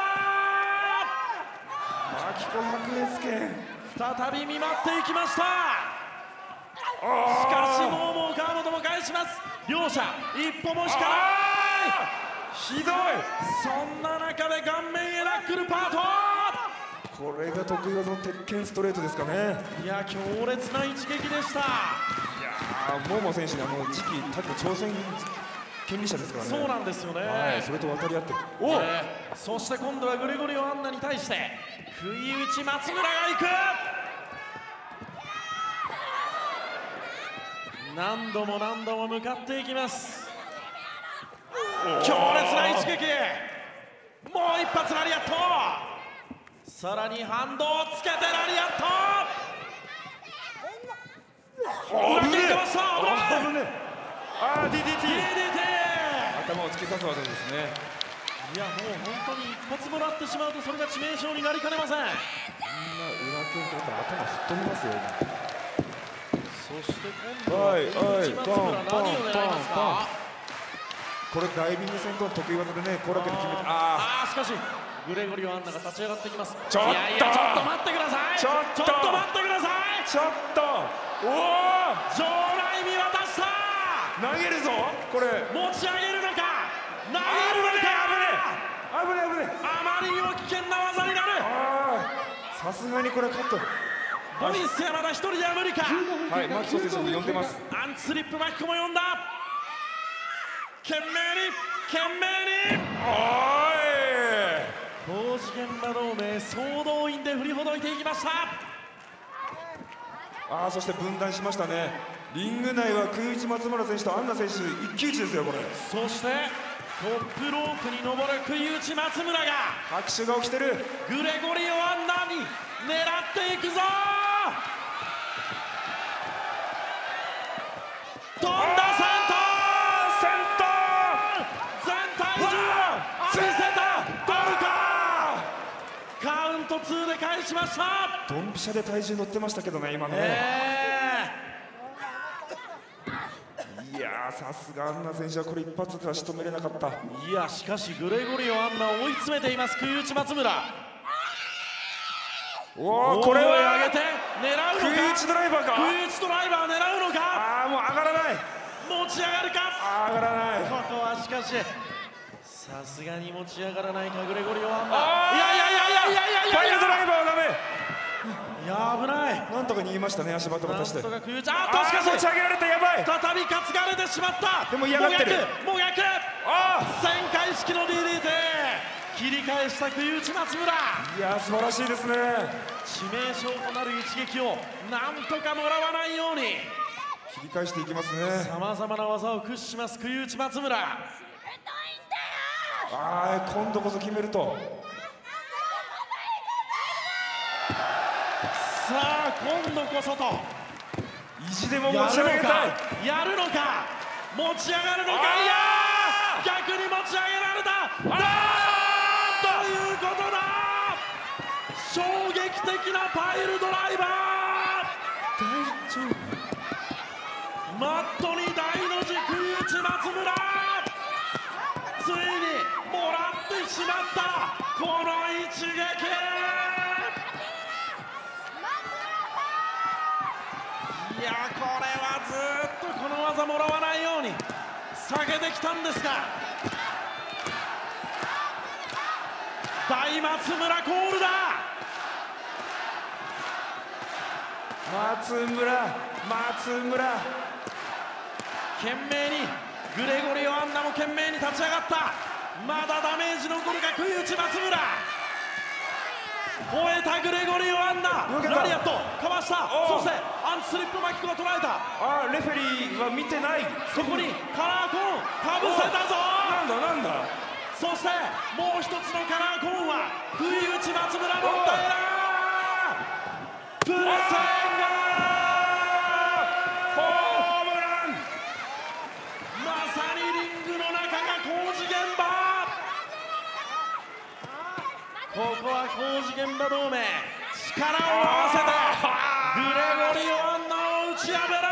マキコ100円券再び見舞っていきました。しかしモーモー川本も返します。両者一歩も引かない。 ひどい。 そんな中で顔面へナックルパート、 これが得意技の鉄拳ストレートですかね。 いや強烈な一撃でした。いやモーモー選手に次期タッグ挑戦権利者ですからね。 そうなんですよね。 それと渡り合ってる。 そして今度はグレゴリオ・アンナに対して不意打ち松村が行く。何度も何度も向かっていきます。強烈な一撃、もう一発ラリアット、さらに反動をつけてラリアット、裏切ってました。 DDT 頭を突き刺す技ですね。 いやもう本当に一発もらってしまうとそれが致命傷になりかねません。 みんな裏剣とか頭吹っ飛びますよ。 そして今度は松村何を狙いますか。 これダイビング戦闘の得意技でね、コラケで決めて、 しかしグレゴリオ・アンナが立ち上がってきます。 ちょっと待ってください。ちょっと待ってください。 ちょっと場内見渡した。 投げるぞこれ。 持ち上げるのか投げるのか。 危ねあまりにも危険な技になる。 さすがにこれカット。 ボイス山田一人では無理か。 はい、マキコ選手も呼んでます。 アンツリップマキコも呼んだ。懸命に工事現場同盟総動員で振りほどいていきました。 そして分断しましたね。リング内は空一松村選手とアンナ選手一騎打ちですよこれ。 そしてトップロープに登る杭打ち松村が拍手が起きてる。 グレゴリオ・アンナに狙っていくぞ。飛んだ先頭全体重見せた。どうか。カウント2で返しました。 ドンピシャで体重乗ってましたけどね今ね。いやー、さすがアンナ選手はこれ一発では仕留めれなかった。 いや、しかしグレゴリオ・アンナを追い詰めています、杭打ち松村。 おお、これは上げて狙うのか。 杭打ちドライバーか。 杭打ちドライバー狙うのか。 ああ、もう上がらない。 持ち上がるか。 上がらない。 ここはしかしさすがに持ち上がらないか、グレゴリオ・アンナ。いやいやいやいやいやいやいや、 ファイルドライバーはダメ。 いや、危ない。 なんとか逃げましたね、足場と渡して。 なんとか杭打ち、あー、しかし持ち上げられた。やばい。 再び担がれてしまった。 でも嫌がってる。 も逆。旋回式の DDT、切り返した杭打ち松村。 いや、素晴らしいですね。 致命傷となる一撃をなんとかもらわないように切り返していきますね。 さまざまな技を駆使します杭打ち松村。 ああ、今度こそ決めると。 さあ、今度こそと。 意地でも持ち上げたい。 やるのか、持ち上がるのか。いやー、逆に持ち上げられた。ということだ。衝撃的なパイルドライバー。 大丈夫。 マットに大の字杭打ち松村。ついにもらってしまったこの一撃。いや、これはずっとこの技もらわないように避けてきたんですが、大松村コールだ。 松村懸命に、グレゴリオ・アンナも懸命に立ち上がった。まだダメージ残るか杭打ち松村。吠えたグレゴリオ・アンナ。ラリアットかわした。そしてアンチスリップ巻き子が捉えた。 あー、レフェリーは見てない。 そこにカラーコーンかぶせたぞ。 なんだ。 そしてもう一つのカラーコーンは杭打ち松村のダイラープレッシングホームラン。まさにリングの中が工事現場。ここは工事現場同盟、力を合わせてグレゴリオ・アンナを打ち破る。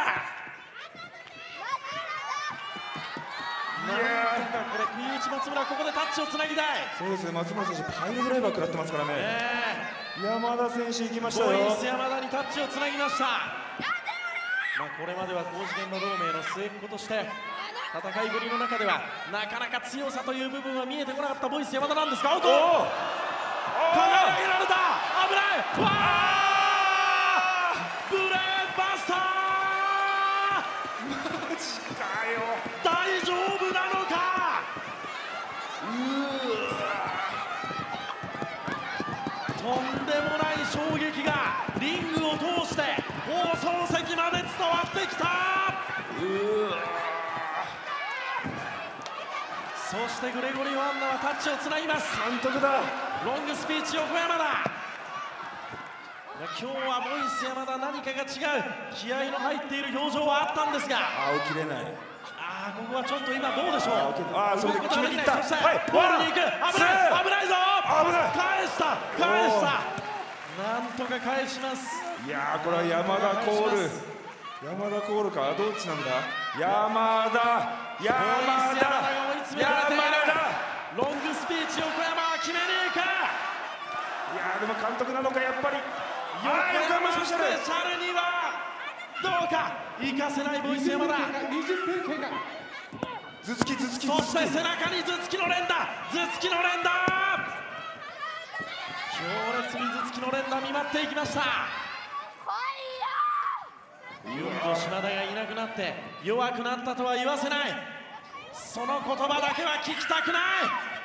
なんとかこれ杭打ち松村、ここでタッチをつなぎたい。 そうですね、松村選手パイルドライバー食らってますからね。山田選手行きましたよ。 ボイス山田にタッチをつなぎました。これまでは工事現場同盟の末っ子として戦いぶりの中ではなかなか強さという部分は見えてこなかったボイス山田なんですが、アウト。輝けられた。危ない。わあ、ブレーバスター。 マジかよ。 大丈夫なのか。とんでもない衝撃がリングを通して放送席まで伝わってきた。そしてグレゴリオ・アンナはタッチをつなぎます。 監督だ。 ロングスピーチ横山だ。今日はボイス山田何かが違う、気合の入っている表情はあったんですが、 起きれない。 ここはちょっと今どうでしょう。 それで決めに行った。 そしてボールに行く。危ないぞ。返したなんとか返します。 いやー、これは山田コール。山田コールか、どっちなんだ。山田が追い詰められている。ロングスピーチ横山決めに行く。 いやー、でも監督なのか、やっぱり横山スペシャルにはどうか行かせないボイス山田。 20分経過。 頭突きそして背中に頭突きの連打。強烈に頭突きの連打見舞っていきました。ユンと島田がいなくなって弱くなったとは言わせない。その言葉だけは聞きたくない。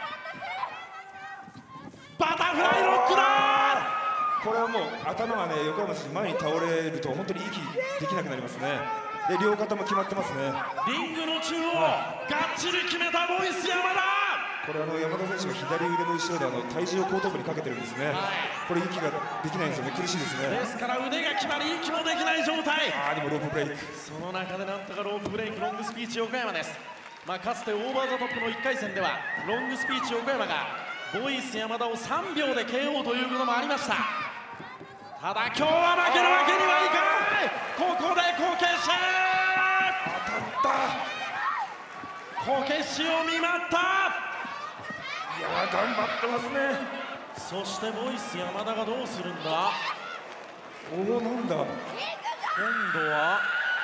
バタフライロックだ。 これはもう頭がね、横山選手前に倒れると本当に息できなくなりますね。で、両肩も決まってますね。 リングの中央、がっちり決めたボイス山田。 これ山田選手が左腕の後ろで体重を後頭部にかけてるんですね。これ息ができないんですよね。苦しいですね。 ですから腕が決まり息もできない状態。 でもロープブレイク。 その中でなんとかロープブレイク、ロングスピーチ横山です。かつてオーバーザトップの1回戦ではロングスピーチ横山がボイス山田を3秒で KO ということもありました。ただ今日は負けるわけにはいかない。ここでこけし。 当たっこけしを見舞った。 いや頑張ってますね。 そしてボイス山田がどうするんだ。 おお、なんだ。 今度は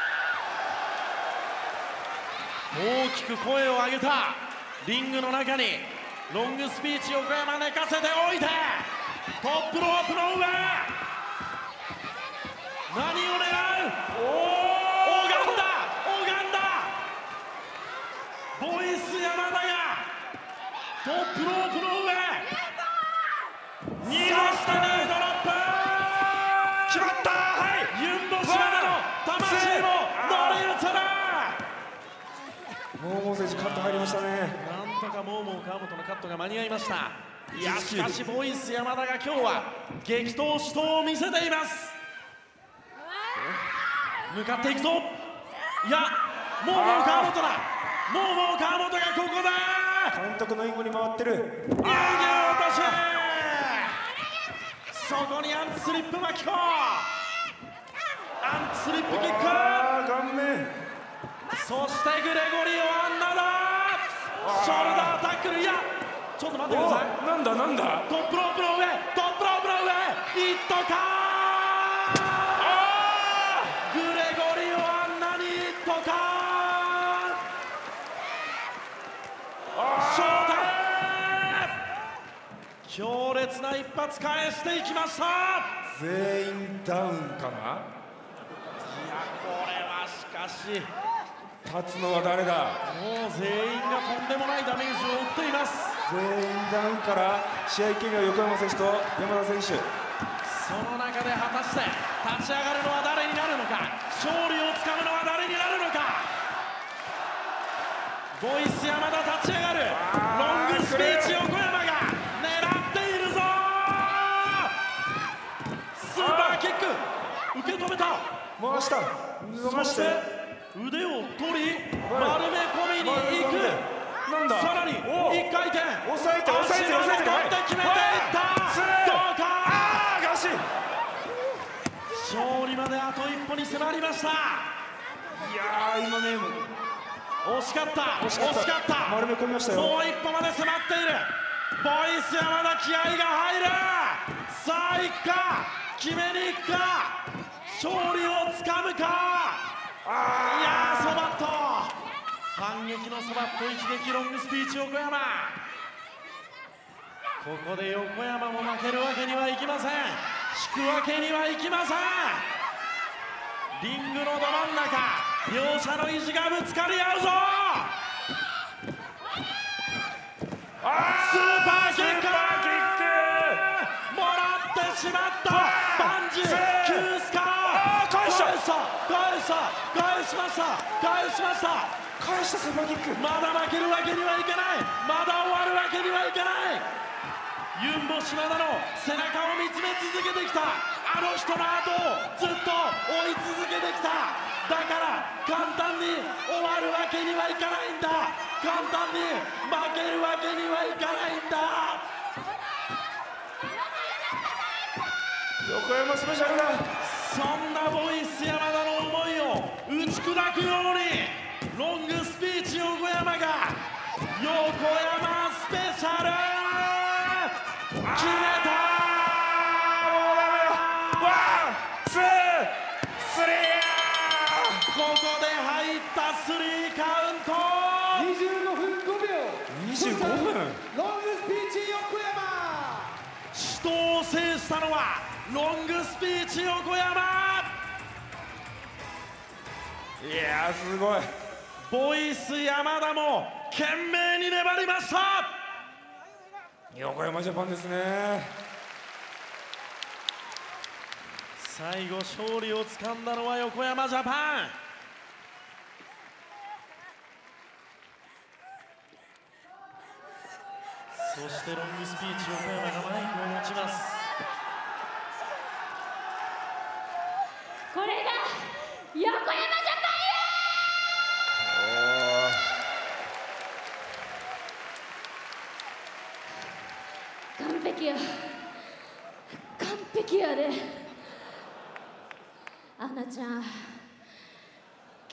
大きく声を上げた。リングの中にロングスピーチ横山寝かせておいて、トップロープの上、何を狙う。拝んだ。ボイス山田がトップロープの上、逃がしたね。ドロップ決まった。 ユンボ島田の魂も乗り移る。 モーモー選手カット入りましたね。 なんとかモーモー川本のカットが間に合いました。いやしかしボイス山田が今日は激闘死闘を見せています。向かっていくと、いやモーモー川本だ。モーモー川本がここだ。 監督の援護に回ってる。 落とし、そこにアンスリップ巻き込、アンスリップキック、 顔面。 そしてグレゴリオアンナだ。ショルダータックル。いやちょっと待ってください。 なんだ。 トップロープの上、トップロープの上、イットか。グレゴリオアンナにイットか。ショータイム。強烈な一発返していきました。 全員ダウンかな。 いやこれはしかし立つのは誰だ。 もう全員がとんでもないダメージを負っています。 全員ダウンから試合権利は横山選手と山田選手。 その中で果たして立ち上がるのは誰になるのか、勝利をつかむのは誰になるのか。ボイス山田立ち上がる。ロングスピーチ横山が狙っているぞ。スーパーキック受け止めた。 回した。 そして腕を取り丸め込みに行く。 なんだ。 さらに1回転、 抑えて足を使って決めていった。どうか。 ガシ。 勝利まであと一歩に迫りました。いや今ね、 惜しかった。 丸め込みましたよ。 もう一歩まで迫っている。ボイス山田気合が入る。さあ行くか、決めに行くか、勝利をつかむか。いやー、ソバット反撃のソバット、一撃ロングスピーチ横山。ここで横山も負けるわけにはいきません。引くわけにはいきません。リングのど真ん中、両者の意地がぶつかり合うぞ。スーパーキックもらってしまった。バンジーキュースカー。返しました。 スーパーキック。 まだ負けるわけにはいかない。まだ終わるわけにはいかない。ユンボ島田の背中を見つめ続けてきたあの人の後をずっと追い続けてきた。だから簡単に終わるわけにはいかないんだ。簡単に負けるわけにはいかないんだ。 横山スペシャルだ。 そんなボイス山田の思いを打ち砕くようにロングスピーチ横山が横山スペシャル決めた。 ワン、ツー、スリー。 ここで入ったスリーカウント。 25分5秒。 25分。 ロングスピーチ横山。 死闘を制したのはロングスピーチ横山。 いやー、すごい。 ボイス山田も懸命に粘りました。 横山ジャパンですね。 最後勝利をつかんだのは横山ジャパン。そしてロングスピーチ横山がマイクを持ちます。 これが横山ジャパンや。完璧や、完璧やで。アンナちゃん、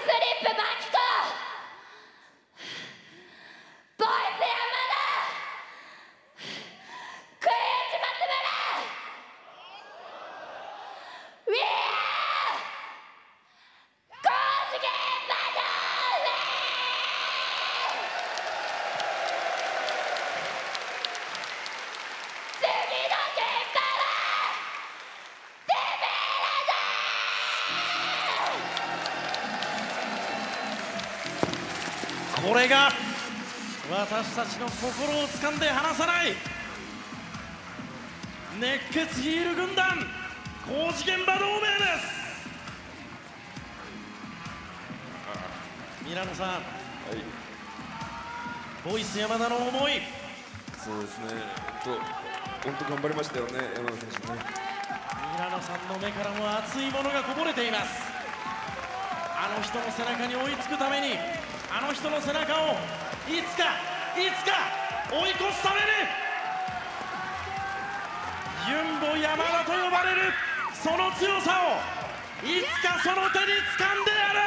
リップマキコボイス山田クイーンズ松村ウィアー工事現場の次の現場はてめえらだ。 これが私たちの心を掴んで離さない熱血ヒール軍団工事現場同盟です。ミラノさん、はい、ボイス山田の思い。 そうですね、本当頑張りましたよね、山田選手ね。 ミラノさんの目からも熱いものがこぼれています。あの人の背中に追いつくために、あの人の背中をいつか追い越すためにユンボ山田と呼ばれるその強さをいつかその手に掴んでやる。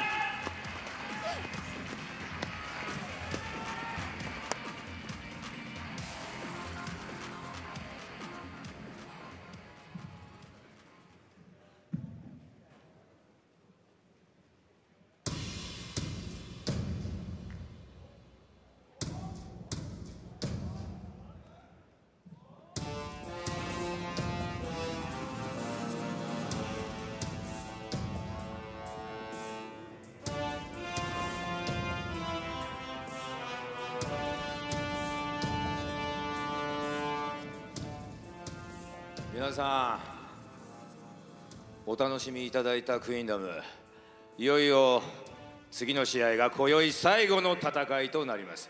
皆さんお楽しみいただいたクイーンダム、いよいよ次の試合が今宵最後の戦いとなります。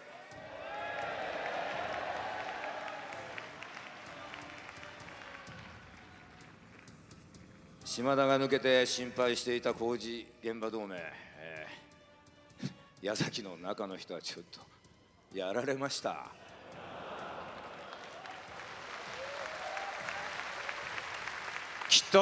島田が抜けて心配していた工事現場同盟、矢崎の中の人はちょっとやられました。きっと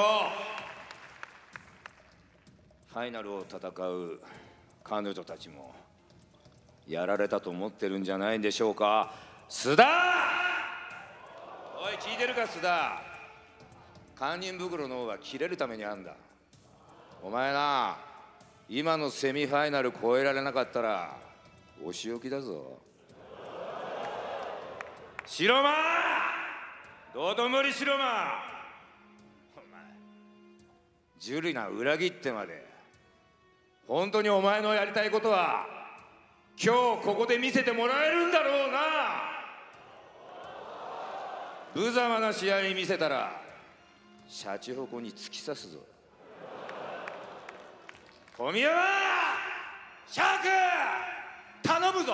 ファイナルを戦う彼女たちもやられたと思ってるんじゃないんでしょうか。須田、おい聞いてるか須田、堪忍袋の方は切れるためにあんだ。お前な、今のセミファイナル超えられなかったらお仕置きだぞ。白間、道頓堀白間、ジュリナ裏切ってまで本当にお前のやりたいことは今日ここで見せてもらえるんだろうな。無様な試合見せたらシャチホコに突き刺すぞ。小宮山シャーク頼むぞ。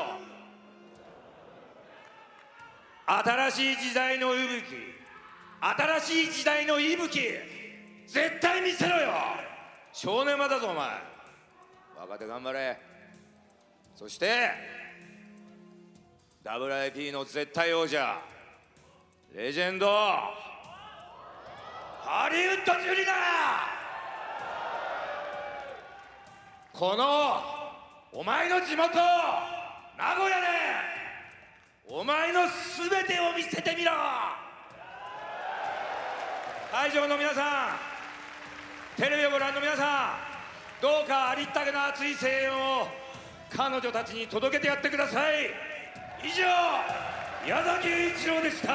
新しい時代の息吹、新しい時代の息吹絶対見せろよ。少年場だぞお前。若手頑張れ。そしてWIP の絶対王者レジェンドハリウッドジュリナ、このお前の地元名古屋でお前の全てを見せてみろ。会場の皆さん、テレビをご覧の皆さん、どうかありったけの熱い声援を彼女たちに届けてやってください。以上、矢崎一郎でした。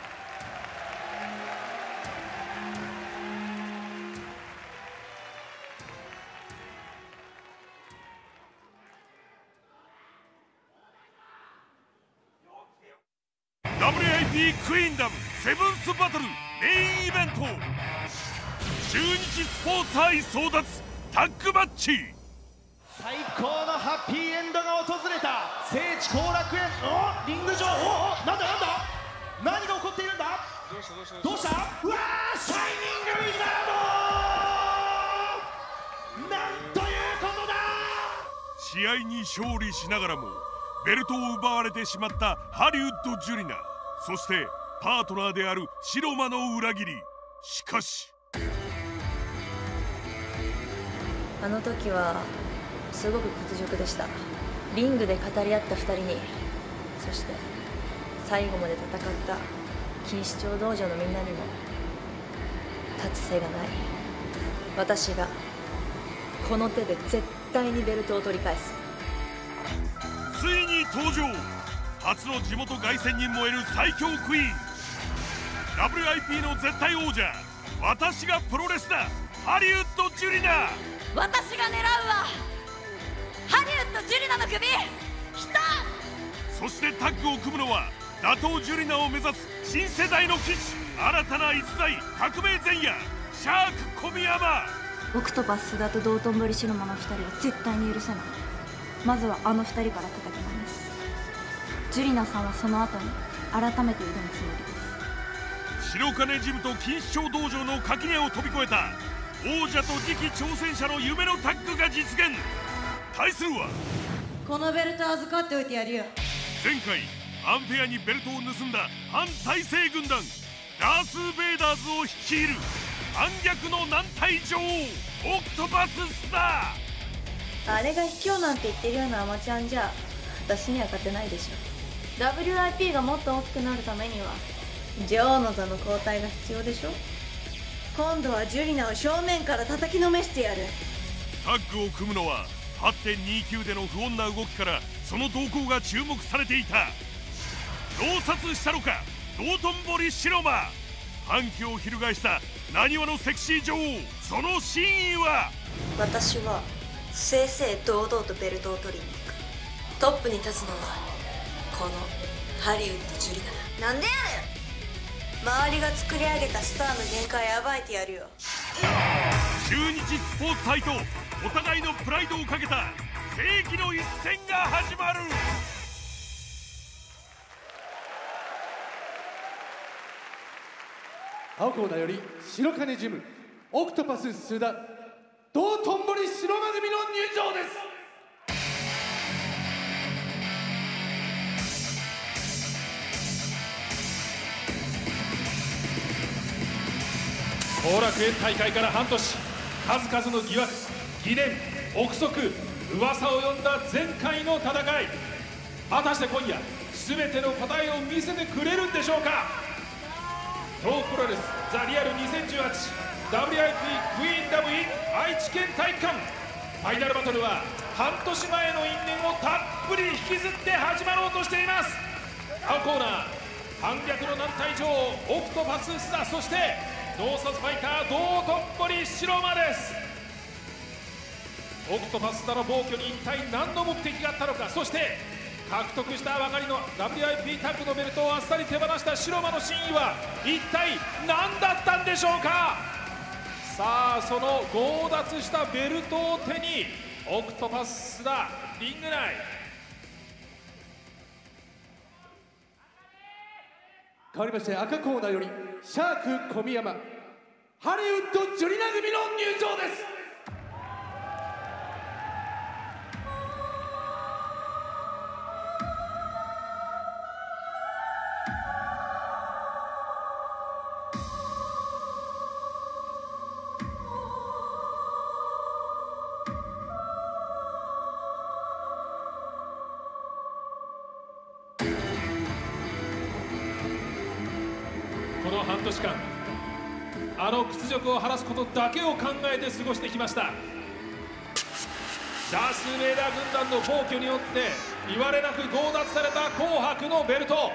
WIP クイーンダムセブンスバトルメインイベント、中日スポーツ杯争奪タッグマッチ。 最高のハッピーエンドが訪れた聖地後楽園。リング上、なんだ何が起こっているんだ。どうしたうわー、シャイニングウィザード、なんということだ。 試合に勝利しながらもベルトを奪われてしまったハリウッドジュリナ、そしてパートナーである白間の裏切り。しかしあの時はすごく屈辱でした。リングで語り合った2人に、そして最後まで戦った錦糸町道場のみんなにも立つ瀬がない。私がこの手で絶対にベルトを取り返す。 ついに登場、初の地元凱旋に燃える最強クイーン、 WIP の絶対王者、私がプロレスだ、ハリウッド・ジュリナ。 私が狙うはハリウッド・ジュリナの首。来た。 そしてタッグを組むのは打倒ジュリナを目指す新世代の騎士、新たな逸材、革命前夜シャーク小宮山。 オクトパス須田と道頓堀白間の2人は絶対に許せない。まずはあの2人から叩きます。ジュリナさんはその後に改めて挑むつもりです。 白金ジムと錦糸町道場の垣根を飛び越えた王者と次期挑戦者の夢のタッグが実現。対するはこのベルト預かっておいてやるよ。 前回アンフェアにベルトを盗んだ反体制軍団ダース・ベイダーズを率いる反逆の軟体女王オクトパス・スタあれが卑怯なんて言ってるようなアマチュアンじゃ私には勝てないでしょ。 WIP がもっと大きくなるためには女王の座の交代が必要でしょ。今度はジュリナを正面から叩きのめしてやる。 タッグを組むのは 8.29 での不穏な動きからその動向が注目されていた洞察したのか道頓堀白間。反旗を翻したなにわのセクシー女王、その真意は。 私は正々堂々とベルトを取りに行く。トップに立つのはこのハリウッド・ジュリナだ。なんでやねん。周りが作り上げたスターの限界暴いてやるよ。 中日スポーツ隊とお互いのプライドをかけた世紀の一戦が始まる。 青コーナーより白金ジムオクトパス須田道頓堀白間組の入場です。 後楽園大会から半年、数々の疑惑、疑念、憶測、噂を呼んだ前回の戦い。果たして今夜全ての答えを見せてくれるんでしょうか。東プロレスザリアル 2018WIP クイーンダム in 愛知県体育館。ファイナルバトルは半年前の因縁をたっぷり引きずって始まろうとしています。青コーナー、反逆の軟体女王オクトパス須田、そして洞察ファイター道頓堀白間です。オクトパス須田の暴挙に一体何の目的があったのか、そして獲得したばかりの WIP タッグのベルトをあっさり手放した白間の真意は一体何だったんでしょうか。さあ、その強奪したベルトを手にオクトパス須田リング内。 変わりまして赤コーナーよりシャーク小宮山ハリウッド・ジュリナ組の入場です。 この半年間、あの屈辱を晴らすことだけを考えて過ごしてきました。ダース・ベイダー軍団の暴挙によって言われなく強奪された紅白のベルト。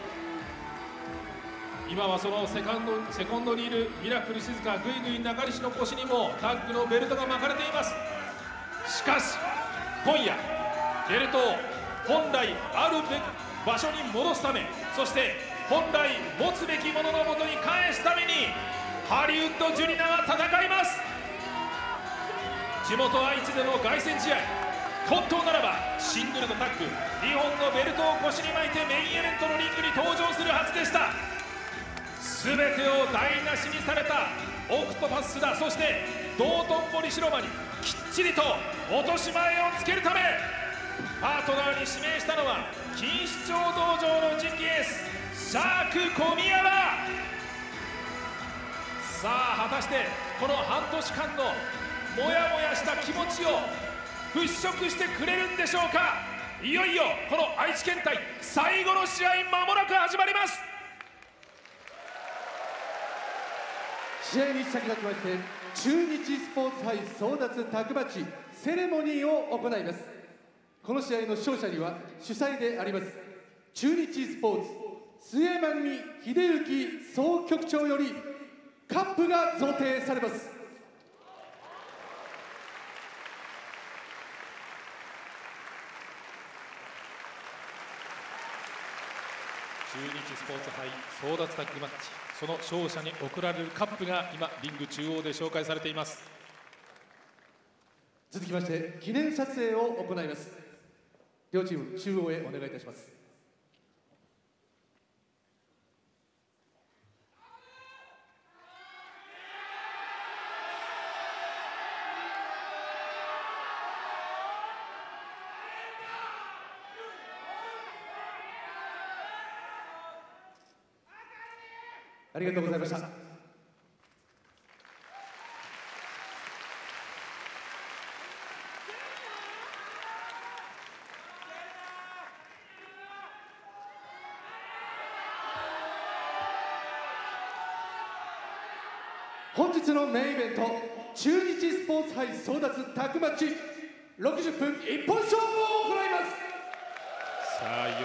今はそのセコンドにいるミラクル静香、グイグイ中西の腰にもタッグのベルトが巻かれています。しかし今夜ベルトを本来ある場所に戻すため、そして本来持つべきもののもとに返すためにハリウッド・ジュリナは戦います。地元愛知での凱旋試合、本当ならばシングルとタッグ2本のベルトを腰に巻いてメインイベントのリングに登場するはずでした。全てを台無しにされたオクトパス須田、そして道頓堀白間にきっちりと落とし前をつけるためパートナーに指名したのは錦糸町道場の次期エースシャーク小宮山。さあ果たしてこの半年間のモヤモヤした気持ちを払拭してくれるんでしょうか。いよいよこの愛知県対最後の試合、間もなく始まります。 試合に先立ちまして中日スポーツ杯争奪タッグマッチセレモニーを行います。この試合の勝者には主催であります中日スポーツ末間秀幸総局長よりカップが贈呈されます。 中日スポーツ杯争奪タッグマッチ、その勝者に贈られるカップが今リング中央で紹介されています。 続きまして記念撮影を行います。両チーム中央へお願いいたします。ありがとうございました。本日のメインイベント、中日スポーツ杯争奪タッグマッチ60分一本勝負を行います。 さあいよい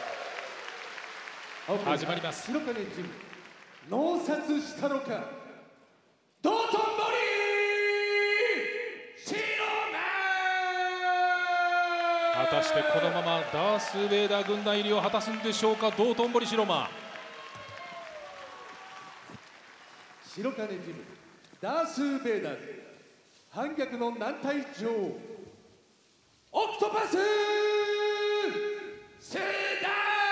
よ始まります。 白金ジム脳殺したのか、道頓堀白間。 果たしてこのままダース・ベイダー軍団入りを果たすんでしょうか。道頓堀白間。 白金ジムダース・ベイダーズ反逆の軟体女王オクトパスセーダ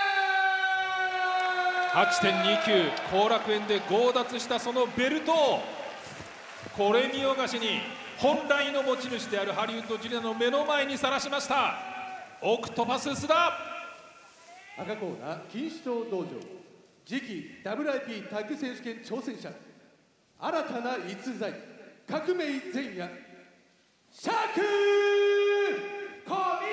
ー 8.29 後楽園で強奪したそのベルトをこれ見よがしに本来の持ち主であるハリウッドジュニアの目の前にさらしました。オクトパス須田。 赤コーナー錦糸町道場次期 WIP タッグ選手権挑戦者、新たな逸材革命前夜シャーク小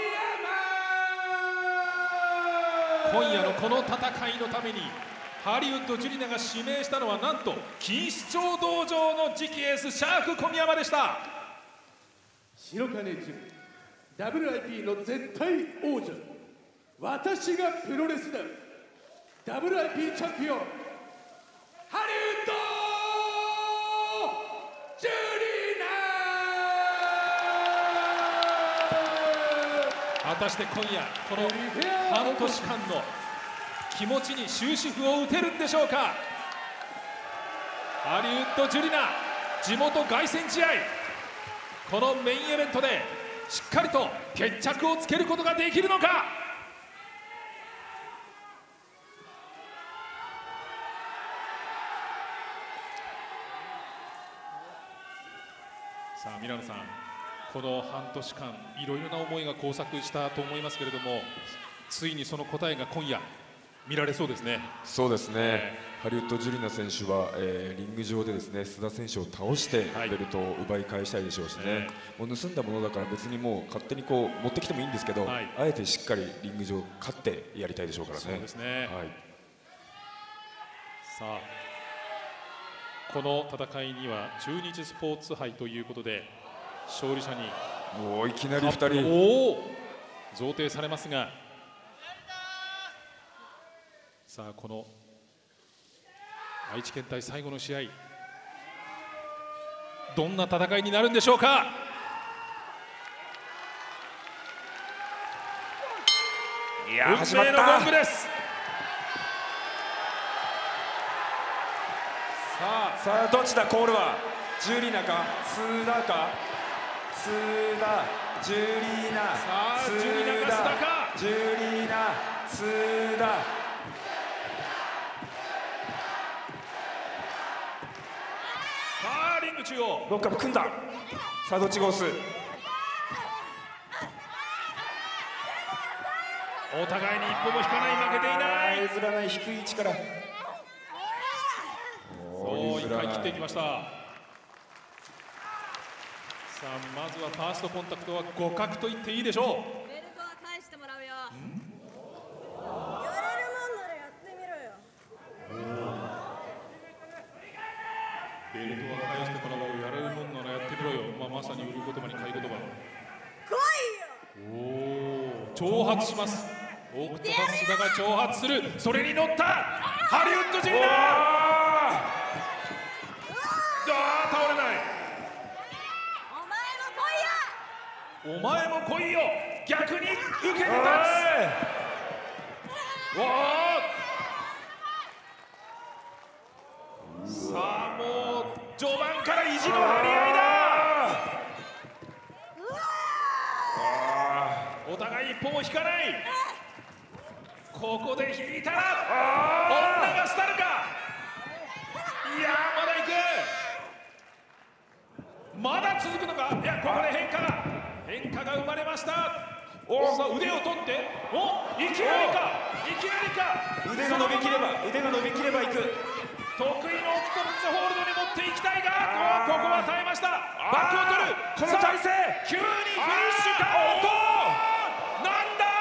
宮山。 今夜のこの戦いのためにハリウッドジュリナが指名したのはなんと錦糸町道場の次期エースシャーク小宮山でした。 白金ジム WIP の絶対王者、私がプロレスだ WIP チャンピオンハリウッドジュリナ。 果たして今夜この半年間の気持ちに終止符を打てるんでしょうか。ハリウッドジュリナ地元凱旋試合、このメインイベントでしっかりと決着をつけることができるのか。さあミラノさん、この半年間いろいろな思いが交錯したと思いますけれども、ついにその答えが今夜見られそうですね。 そうですね、ハリウッドジュリナ選手は、リング上でですね須田選手を倒してベルトを奪い返したいでしょうしね、もう盗んだものだから別にもう勝手にこう持ってきてもいいんですけど、あえてしっかりリング上勝ってやりたいでしょうからね。 そうですね、さあこの戦いには中日スポーツ杯ということで勝利者にいきなり2人贈呈されますが、さあこの愛知県対最後の試合、どんな戦いになるんでしょうか。 いや運命のゴングです。 さあどっちだ、コールはジュリナか須田か、須田ジュリナ、 さあジュリナか須田か、 ジュリナ須田。 さあリング中央ロックアップ組んだ。さあどっちが押す。 お互いに一歩も引かない、負けていない。 譲らない、低い位置から 1回切っていきました。 さあまずはファーストコンタクトは互角と言っていいでしょう。 ベルトは返してもらうよ。やれるもんならやってみろよ。 ベルトは返してもらおう、やれるもんならやってみろよ。まさに売る言葉に買い言葉。おお、挑発します。オクトパスだが挑発する。それに乗ったハリウッドジェイナー。倒れない。お前も来いよ。逆に受けて立つ。さあもう序盤から意地の張り合いだ。お互い一歩も引かない。ここで引いたら女がスタルか。いやまだ行く。まだ続くのか。いやここで変化が生まれました。さあ腕を取って、いきなりか。 腕が伸びきればいく。 得意のオクトパスホールドに持っていきたいが、ここは耐えました。バックを取る。 この体勢。 急にフィニッシュか。なんだ。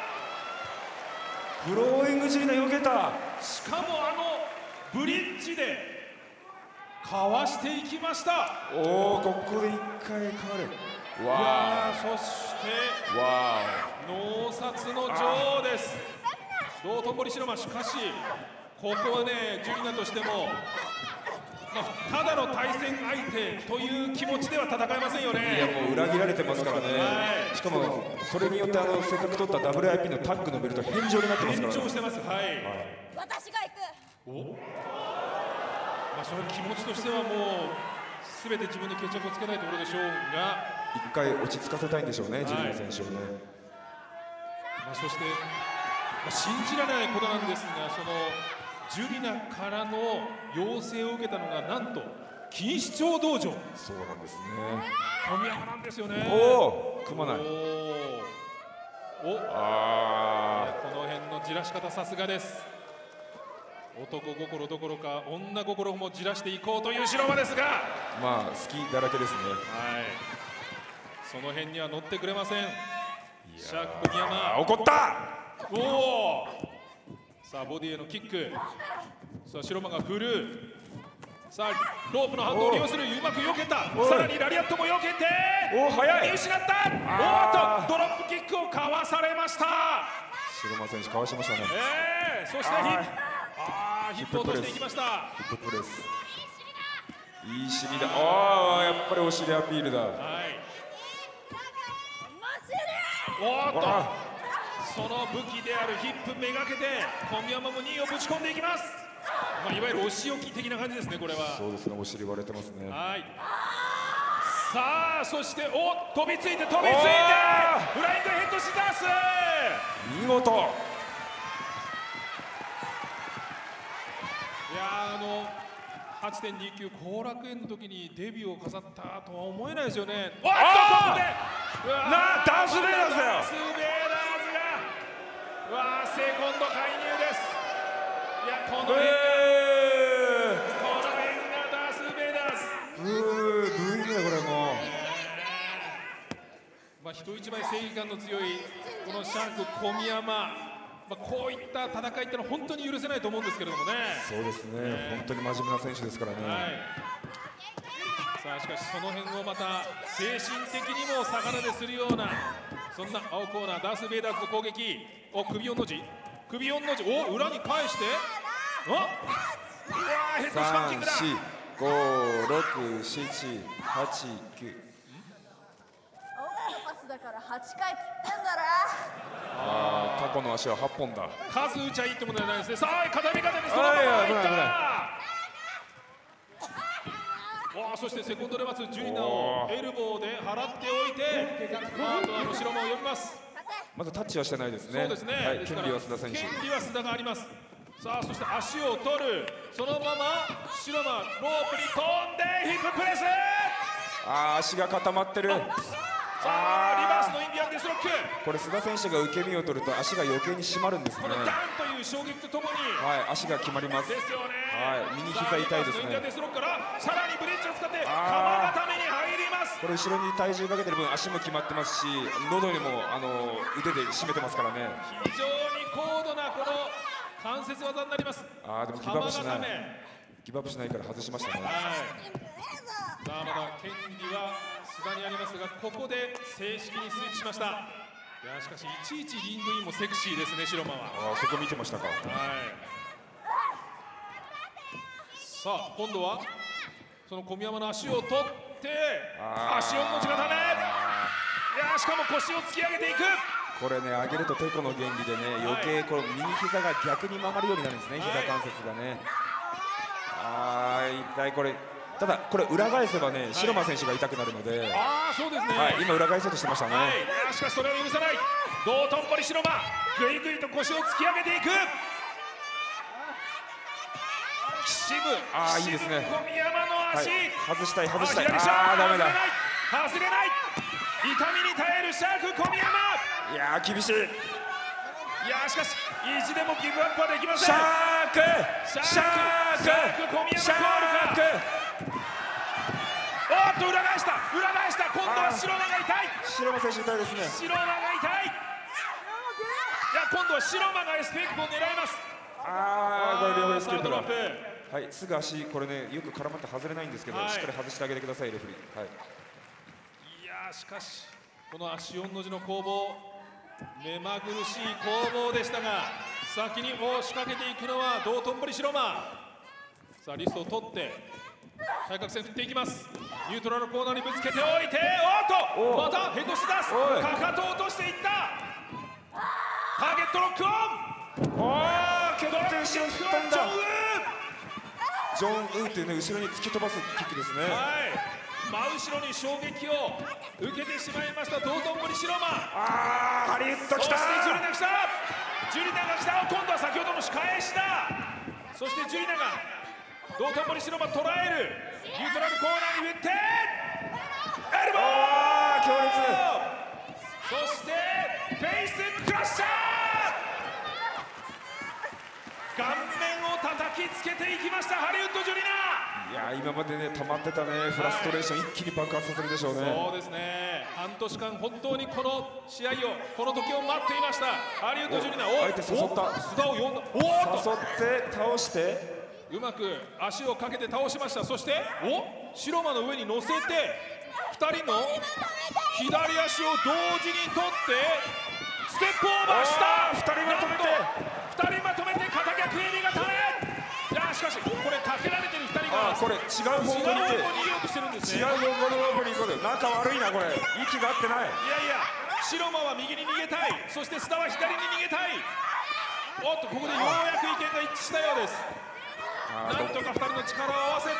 フローイングジーナ避けた。 しかもブリッジでかわしていきました。 ここで一回変わる。 そして脳札の女王です。道頓堀白馬。しかしここはね、ジュリナとしても、ただの対戦相手という気持ちでは戦えませんよね。 いやもう裏切られてますからね。しかもそれによってせっかく取った WIP のタッグのベルト返上になってますからね。 返上してます。 私が行く。 その気持ちとしてはもう全て自分で決着をつけないところでしょうが、 一回落ち着かせたいんでしょうね、ジュリナ選手をね。 そして、信じられないことなんですが、そのジュリナからの要請を受けたのがなんと錦糸町道場。 そうなんですね。 富山なんですよね。 組まない。 この辺のじらし方さすがです。男心どころか女心もじらしていこうという白馬ですが、 好きだらけですね。 その辺には乗ってくれません。シャーク富山。 怒った。 さあボディへのキック。さあ白馬が振る。さあロープの反動を利用する。うまく避けた。さらにラリアットも避けて早い。 見失った。ドロップキックをかわされました。 白馬選手かわしましたね。 そしてヒップを落としていきました。 ヒッププレス。いい尻だ。やっぱりお尻アピールだ。 その武器であるヒップめがけて小宮山も2位をぶち込んでいきます。いわゆるお仕置き的な感じですね、これは。 そうですね、お尻割れてますね。 さあそして飛びついてフライングヘッドシザース。 見事。 8.29 後楽園の時にデビューを飾ったとは思えないですよね。ここでダース・ベイダーズだよ。 セコンド介入です。この辺がダース・ベイダーズ。 ブーイングだこれも人一倍正義感の強いこのシャーク小宮山。こういった戦いってのは本当に許せないと思うんですけれどもね。 そうですね、本当に真面目な選手ですからね。 さあしかしその辺をまた精神的にも逆なでするようなそんな青コーナーダース・ベイダーズの攻撃。首4の字裏に返してヘッドスパンキングだ。 3、4、5、6、7、8、9。 パスだから8回つってんだろ。 タコの足は8本だ。 数打ちゃいいってものではないですね。さあ片目にそのまま入った。そしてセコンドで待つジュリナをエルボーで払っておいてあとは後ろも呼びます。 まだタッチはしてないですね。 そうですね。 権利は須田選手。 権利は須田があります。さあそして足を取る。そのまま白馬ロープに飛んでヒッププレス。 足が固まってる。 さあリバースのインディアンデスロック。 これ須田選手が受け身を取ると足が余計に締まるんですね。 このダンという衝撃とともに足が決まります。 ですよね。 右膝痛いですね。 インディアンデスロックからさらにブリッジを使って鎌固めに入ります。 これ後ろに体重かけてる分足も決まってますし、喉にも腕で締めてますからね。 非常に高度なこの関節技になります。 でもギブアップしない、ギブアップしないから外しましたね。 さあまだ権利は須田にありますが、ここで正式にスイッチしました。いやしかしいちいちリングインもセクシーですね、白間は。 そこ見てましたか。 さあ今度はその小宮山の足を取って足4の字固め。いやしかも腰を突き上げていく。 これね、上げるとテコの原理でね、余計この右膝が逆に曲がるようになるんですね、膝関節がね。痛い。これただこれ裏返せばね、白間選手が痛くなるので、 そうですね、 今裏返そうとしてましたね。 しかしそれを許さない道頓堀白間、ぐいぐいと腰を突き上げていく。岸部、 いいですね。 小宮山の足、 外したい。ダメだ。 外れない痛みに耐えるシャーク小宮山。 いや厳しい。 いやしかし意地でもギブアップはできません。 シャーク小宮山コールか。裏返した。今度は白間が痛い。 白間選手痛いですね。 白間が痛い。いや今度は白間がエスペークを狙います。 これ両方エスケープだ。すぐ足これね、よく絡まって外れないんですけど、しっかり外してあげてください、レフェリー。 いやしかしこの足4の字の攻防、目まぐるしい攻防でしたが、先に仕掛けていくのは道頓堀白間。さあリストを取って対角線振っていきます。ニュートラルコーナーにぶつけておいて、またヘッドし出す。かかとを落としていった。ターゲットロックオン。 蹴って後ろに飛んだ。ジョン・ウーっていうね、後ろに突き飛ばすキックですね。 真後ろに衝撃を受けてしまいました道頓堀白間。 ハリウッド来た。 そしてジュリナが来た。今度は先ほどの仕返しだ。そしてジュリナが道頓堀白間捉える。ニュートラルコーナーに振ってエルボー強烈。そしてフェイスクラッシャー。顔面を叩きつけていきましたハリウッド・ジュリナ。 今までね溜まってたねフラストレーション、一気に爆発させるでしょうね。 そうですね、半年間本当にこの試合を、この時を待っていましたハリウッド・ジュリナ。 相手誘った。 須田を呼んだ。 誘って倒してうまく足をかけて倒しました。そして白間の上に乗せて2人の左足を同時に取ってステップオーバーした。2人まとめて肩逆エビ固め。いやしかしこれかけられてる2人がこれ違う方向に逃げようとしてるんですね。 違う方向のロープに行こう。仲悪いなこれ、息が合ってない。 白間は右に逃げたい。そして須田は左に逃げたい。ここでようやく意見が一致したようです。なんとか2人の力を合わせて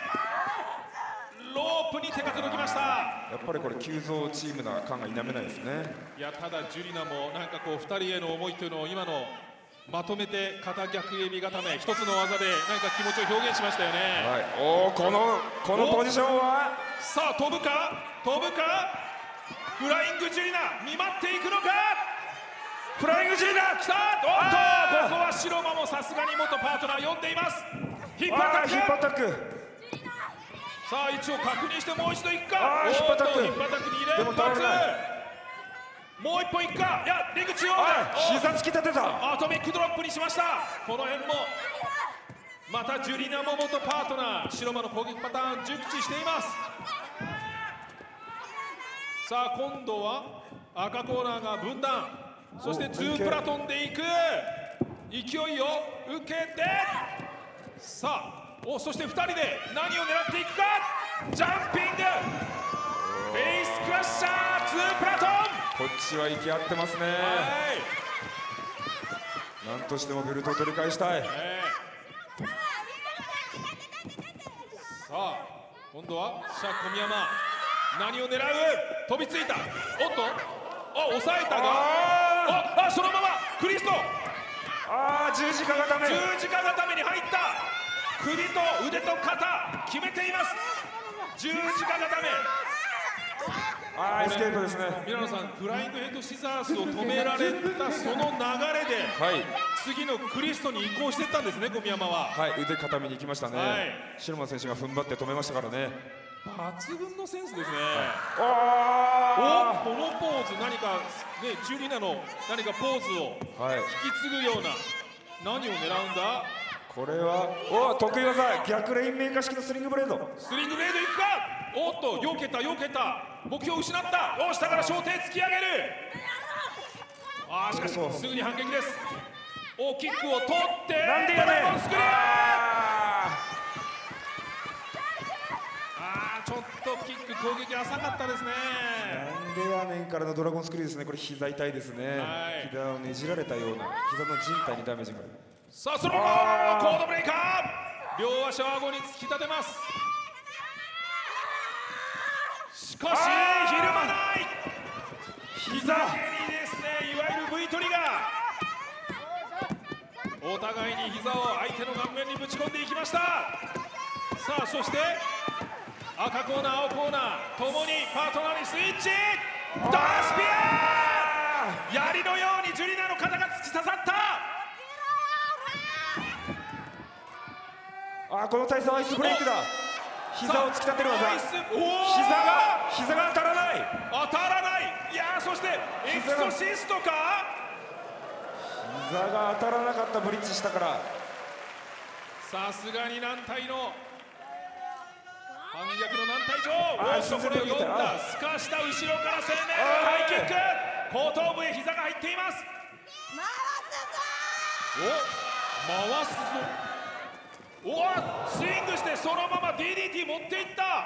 ロープに手が届きました。 やっぱりこれ急造チームな感が否めないですね。 ただジュリナもなんかこう2人への思いというのを今のまとめて肩逆エビ固め一つの技で何か気持ちを表現しましたよね。 このポジションはさあ飛ぶかフライングジュリナ見舞っていくのか。フライングジュリナ来た。ここは白間もさすがに元パートナー読んでいます。ヒップアタック。さあ位置を確認してもう一度いくか。 ヒップアタック 2連発。もう一本いくか。リング中央で膝突き立てた。 アトミックドロップにしました。この辺もまたジュリナも元パートナー白間の攻撃パターン熟知しています。さあ今度は赤コーナーが分断。そして2プラトンでいく。勢いを受けてさあそして2人で何を狙っていくか。ジャンピングフェイスクラッシャー2プラトン。 こっちは息合ってますね。なんとしてもベルトを取り返したい。 さあ今度はシャーク小宮山何を狙う。飛びついた。抑えたがそのままクリスト十字架固めに入った。首と腕と肩決めています。十字架固め。 エスケープですね。 ミラノさんフライングヘッドシザースを止められたその流れで、次のクリストに移行していったんですね小宮山は。 腕固めに行きましたね。白間選手が踏ん張って止めましたからね。 抜群のセンスですね。 おこのポーズ、何かね、ジュリナの何かポーズを引き継ぐような、何を狙うんだ。 これは得意技、逆レインメーカー式のスリングブレード。 スリングブレードいくか。おっと、よけた、目標を失った。下から小手突き上げる。しかしすぐに反撃です。キックを取ってなんでやねん。 ドラゴンスクリュー。ちょっとキック攻撃浅かったですね。 なんでやねんからのドラゴンスクリューですね。これ膝痛いですね。膝をねじられたような、膝の靭帯にダメージがある。 さあそのままコードブレイカー、両足を顎に突き立てます。しかしひるまない。膝蹴りですね、いわゆる V トリガー。お互いに膝を相手の顔面にぶち込んでいきました。さあそして赤コーナー青コーナーともにパートナーにスイッチ。ダースピアー、槍のようにジュリナの肩が突き刺さった。 この体操アイスブレイクだ。膝を突き立てる技。膝が当たらない。 いやそしてエクソシストか。 膝が当たらなかった。ブリッジしたから。 さすがに軟体の反逆の軟体上。これを読んだ。すかした後ろから生命のハイキック。後頭部へ膝が入っています。回すぞ。スイングしてそのまま DDT 持っていった。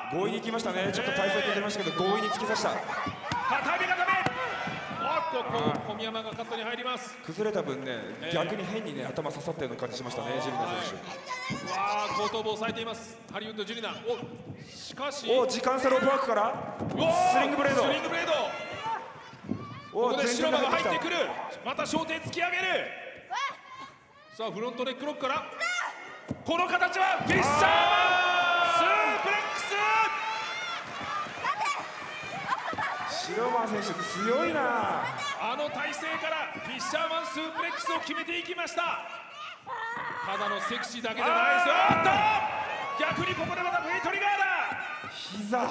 強引に行きましたね。ちょっと体勢崩れましたけど強引に突き刺した。 畳み固め。小宮山がカットに入ります。 崩れた分ね、逆に変にね頭刺さったような感じしましたね、ジュリナ選手。 後頭部を押さえていますハリウッドジュリナ。しかし時間差ロープワークからスリングブレード。 ここで白間が入ってくる。また小手突き上げる。さあフロントネックロックからこの形はフィッシャーマンスープレックス。 白間選手強いな。 体勢からフィッシャーマンスープレックスを決めていきました。ただのセクシーだけじゃないですよ。逆にここでまた V トリガーだ。 膝。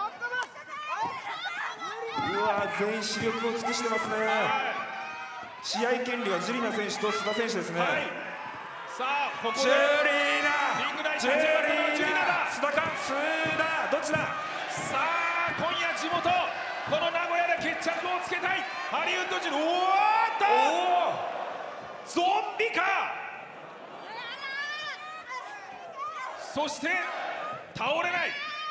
全視力を尽くしてますね。試合権利はジュリナ選手と須田選手ですね。 さあここでジュリナ、 リング内立ち上がったのはジュリナだ。 須田か須田、どっちだ。 さあ今夜地元この名古屋で決着をつけたいハリウッド人。ゾンビか。そして倒れない。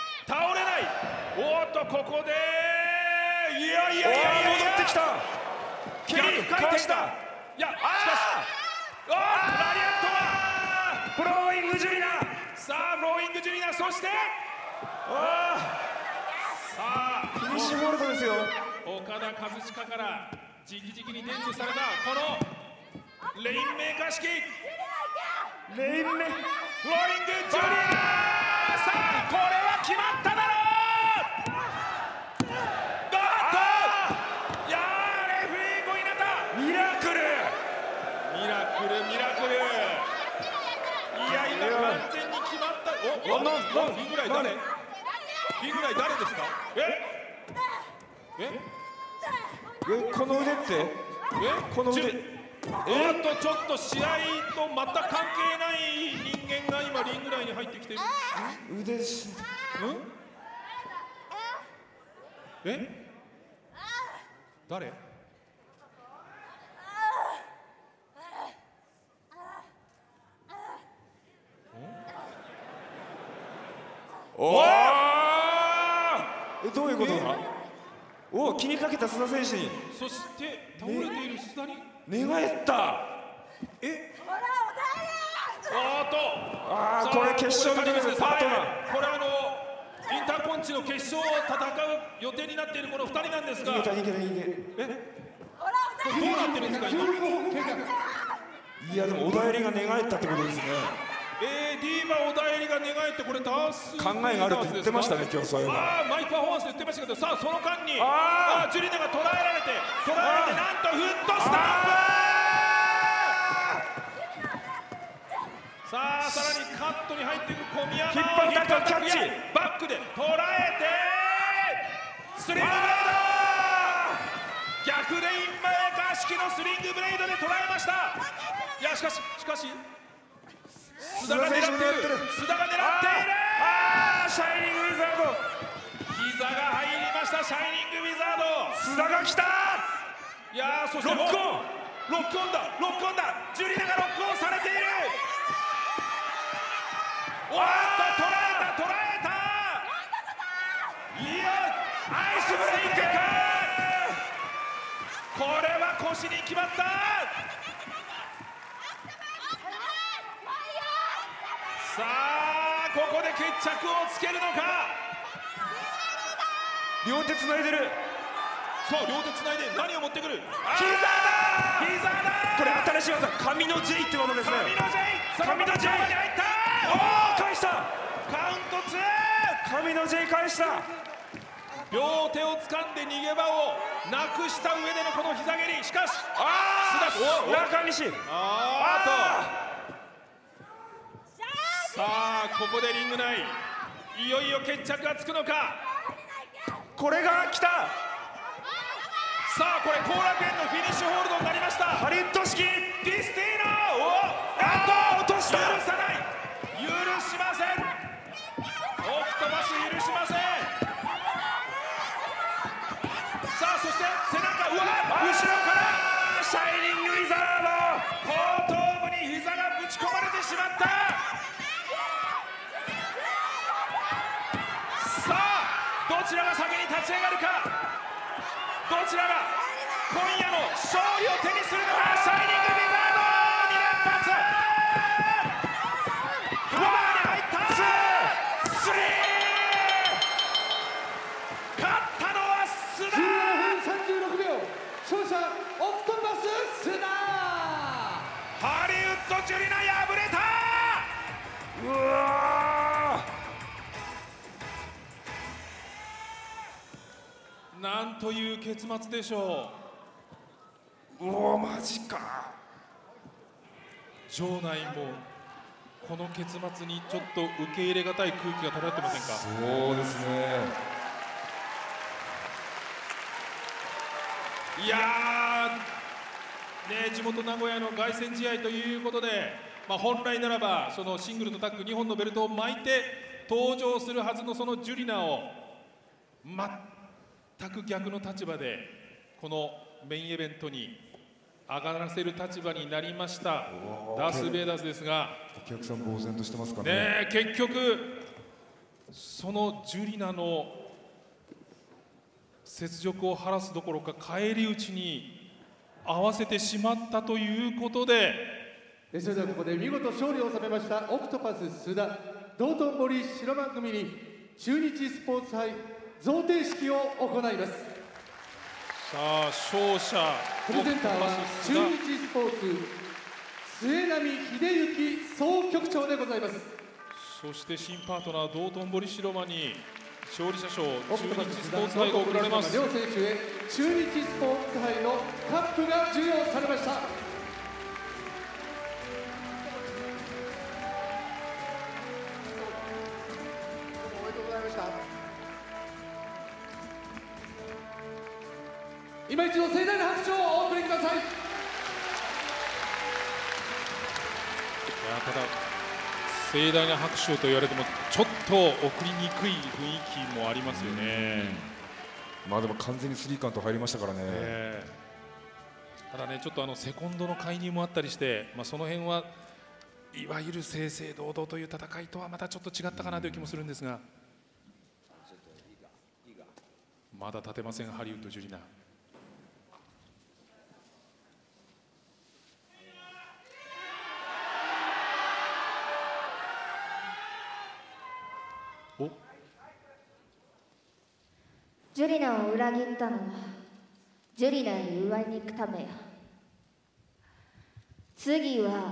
ここで戻ってきた。 逆回転だ。いやしかしラリアットはフローイングジュリナ。 さあフローイングジュリナ。そしてさあフィニッシュホールドですよ。 岡田和親から直々に伝授されたこのレインメーカー式。フローイングジュリナ。さあこれは決まっただろう。レフェリー小稲田。ミラクル。いや今完全に決まった。リング内誰ですか。 この腕ってこの腕。 ちょっと試合と全く関係ない人間が今リング内に入ってきている。 腕し。 誰。 どういうことだ。気にかけた須田選手に。 そして倒れている須田に寝返った。これ決勝のパートナー。 これインターコンチの決勝を戦う予定になっているこの2人なんですが。どうなってるんですか今。 いやでも小田襟が寝返ったってことですね。 ディーバ小田襟が寝返ってこれダース考えがあるって言ってましたね今日。そういうのマイパフォーマンスで言ってましたけど、さあその間にジュリナが捉えられてなんとフットスタンプ。さあさらにカットに入っていく小宮山を引っ張ったキャッチ。 バッックで捉えてスリングブレード、逆でイン前合式のスリングブレードで捉えました。いやしかし須田が狙っている、須田が狙っている。 シャイニングウィザード、 膝が入りました。シャイニングウィザード、 須田が来た。 いやー、そしてロックオンだ、ジュリナがロックオンされている。おっと、捉えた。いや、アイスブレイクか。これは腰に決まった。さあ、ここで決着をつけるのか。 両手つないでる。 そう、両手つないで何を持ってくる。 膝だ。これ新しい技、神の J って技ですね。 神の J に入った。 おお、返した。 カウント2。 神の J 返した。 両手を掴んで逃げ場をなくした上でのこの膝蹴り。しかし中西、 さあ、ここでリング内、いよいよ決着がつくのか。 これが来た。 さあ、これ後楽園のフィニッシュホールドになりました。 ハリウッド式ディスティーノ、 落とした。 許さない、許しません。オクトパス許しません。さあ、そして背中、後ろからシャイニングウィザード、 後頭部に膝がぶち込まれてしまった。さあ、どちらが先に立ち上がるか。どちらが今夜の勝利を手にするのか。シャイニングウィザード2連発。カバーに入った。スリー。勝ったのは須田。 17分36秒、勝者オクトパス須田。 ハリウッドジュリナ敗れた。 うわー、なんという結末でしょう。 うお、マジか。 場内もこの結末にちょっと受け入れがたい空気が漂ってませんか。 そうですね。 いやー、地元名古屋の凱旋試合ということで、本来ならばそのシングルとタッグ2本のベルトを巻いて登場するはずのそのジュリナを全く逆の立場でこのメインイベントに上がらせる立場になりましたダース・ベイダースですが、 お客さん呆然としてますかね。 結局そのジュリナの雪辱を晴らすどころか返り討ちに合わせてしまったということで、 それではここで見事勝利を収めましたオクトパス須田道頓堀白番組に中日スポーツ杯贈呈式を行います。 さあ、勝者プレゼンターは中日スポーツ末浪秀幸総局長でございます。 そして新パートナー道頓堀白間に勝利者賞中日スポーツ杯が贈られます。 両選手へ中日スポーツ杯のカップが授与されました。今一度盛大な拍手をお送りください。 いや、ただ盛大な拍手と言われてもちょっと送りにくい雰囲気もありますよね。 まあでも完全にスリーカウント入りましたからね。 ただね、ちょっとセコンドの介入もあったりして、その辺はいわゆる正々堂々という戦いとはまたちょっと違ったかなという気もするんですが、まだ立てませんハリウッドジュリナ。 ジュリナを裏切ったのはジュリナに奪いに行くためや。次は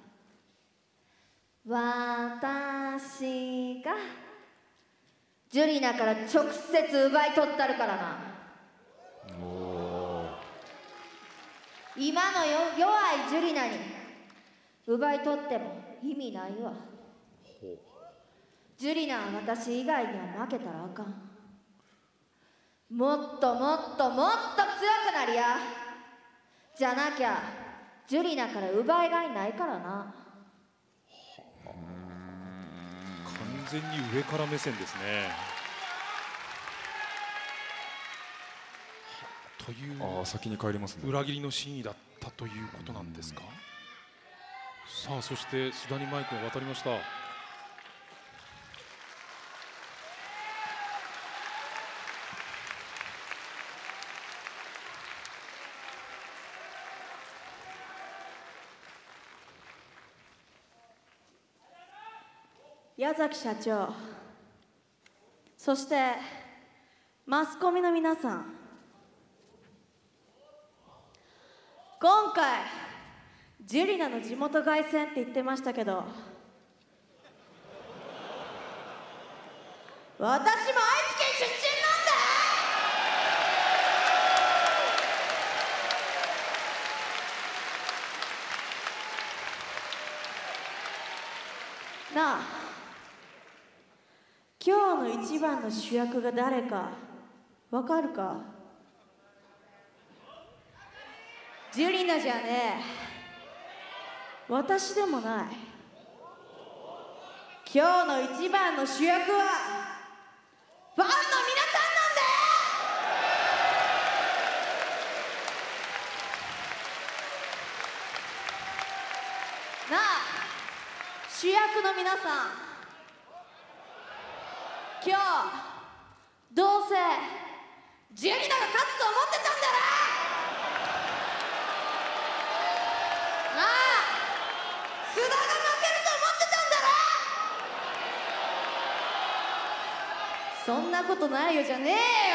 私がジュリナから直接奪い取ったるからな。今の弱いジュリナに奪い取っても意味ないわ。 ジュリナは私以外には負けたらあかん。もっともっともっと強くなりや。じゃなきゃジュリナから奪いがいないからな。 完全に上から目線ですね。という先に帰りますね。 裏切りの真意だったということなんですか。さあそして須田にマイクが渡りました。 矢崎社長、そしてマスコミの皆さん、今回ジュリナの地元凱旋って言ってましたけど、私も愛知県出身なんだ。なあ、今日の一番の主役が誰かわかるか？ジュリナじゃねえ、私でもない。今日の一番の主役はファンの皆さんなんだよ。なあ、主役の皆さん、今日どうせジュリナが勝つと思ってたんだろ。なあ、須田が負けると思ってたんだろ。そんなことないよじゃねえよ。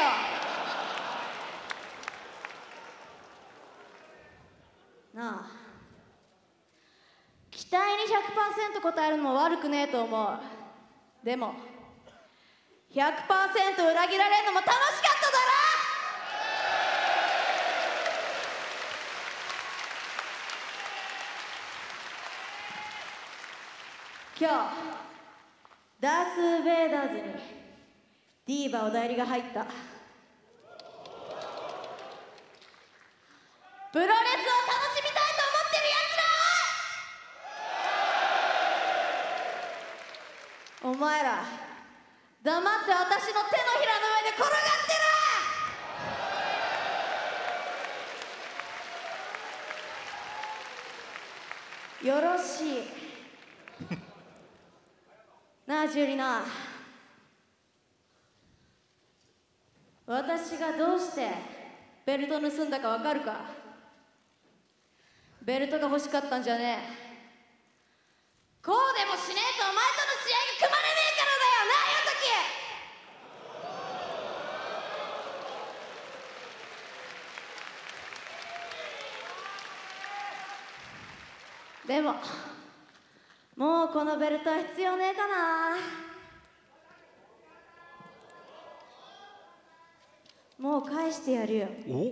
なあ、期待に 100% 応えるのも悪くねえと思う。でも 100% 裏切られるのも楽しかっただろ。今日ダース・ベイダーズにディーバお代理が入った。プロレスを楽しみたいと思ってるやつら、お前ら黙って私の手のひらの上で転がってる。よろしいなあジュリナ、私がどうしてベルト盗んだかわかるか？ベルトが欲しかったんじゃねえ。こうでもしねえとお前との試合が組まれねえからだよな、矢崎。でももうこのベルトは必要ねえかな。もう返してやるよ。 お、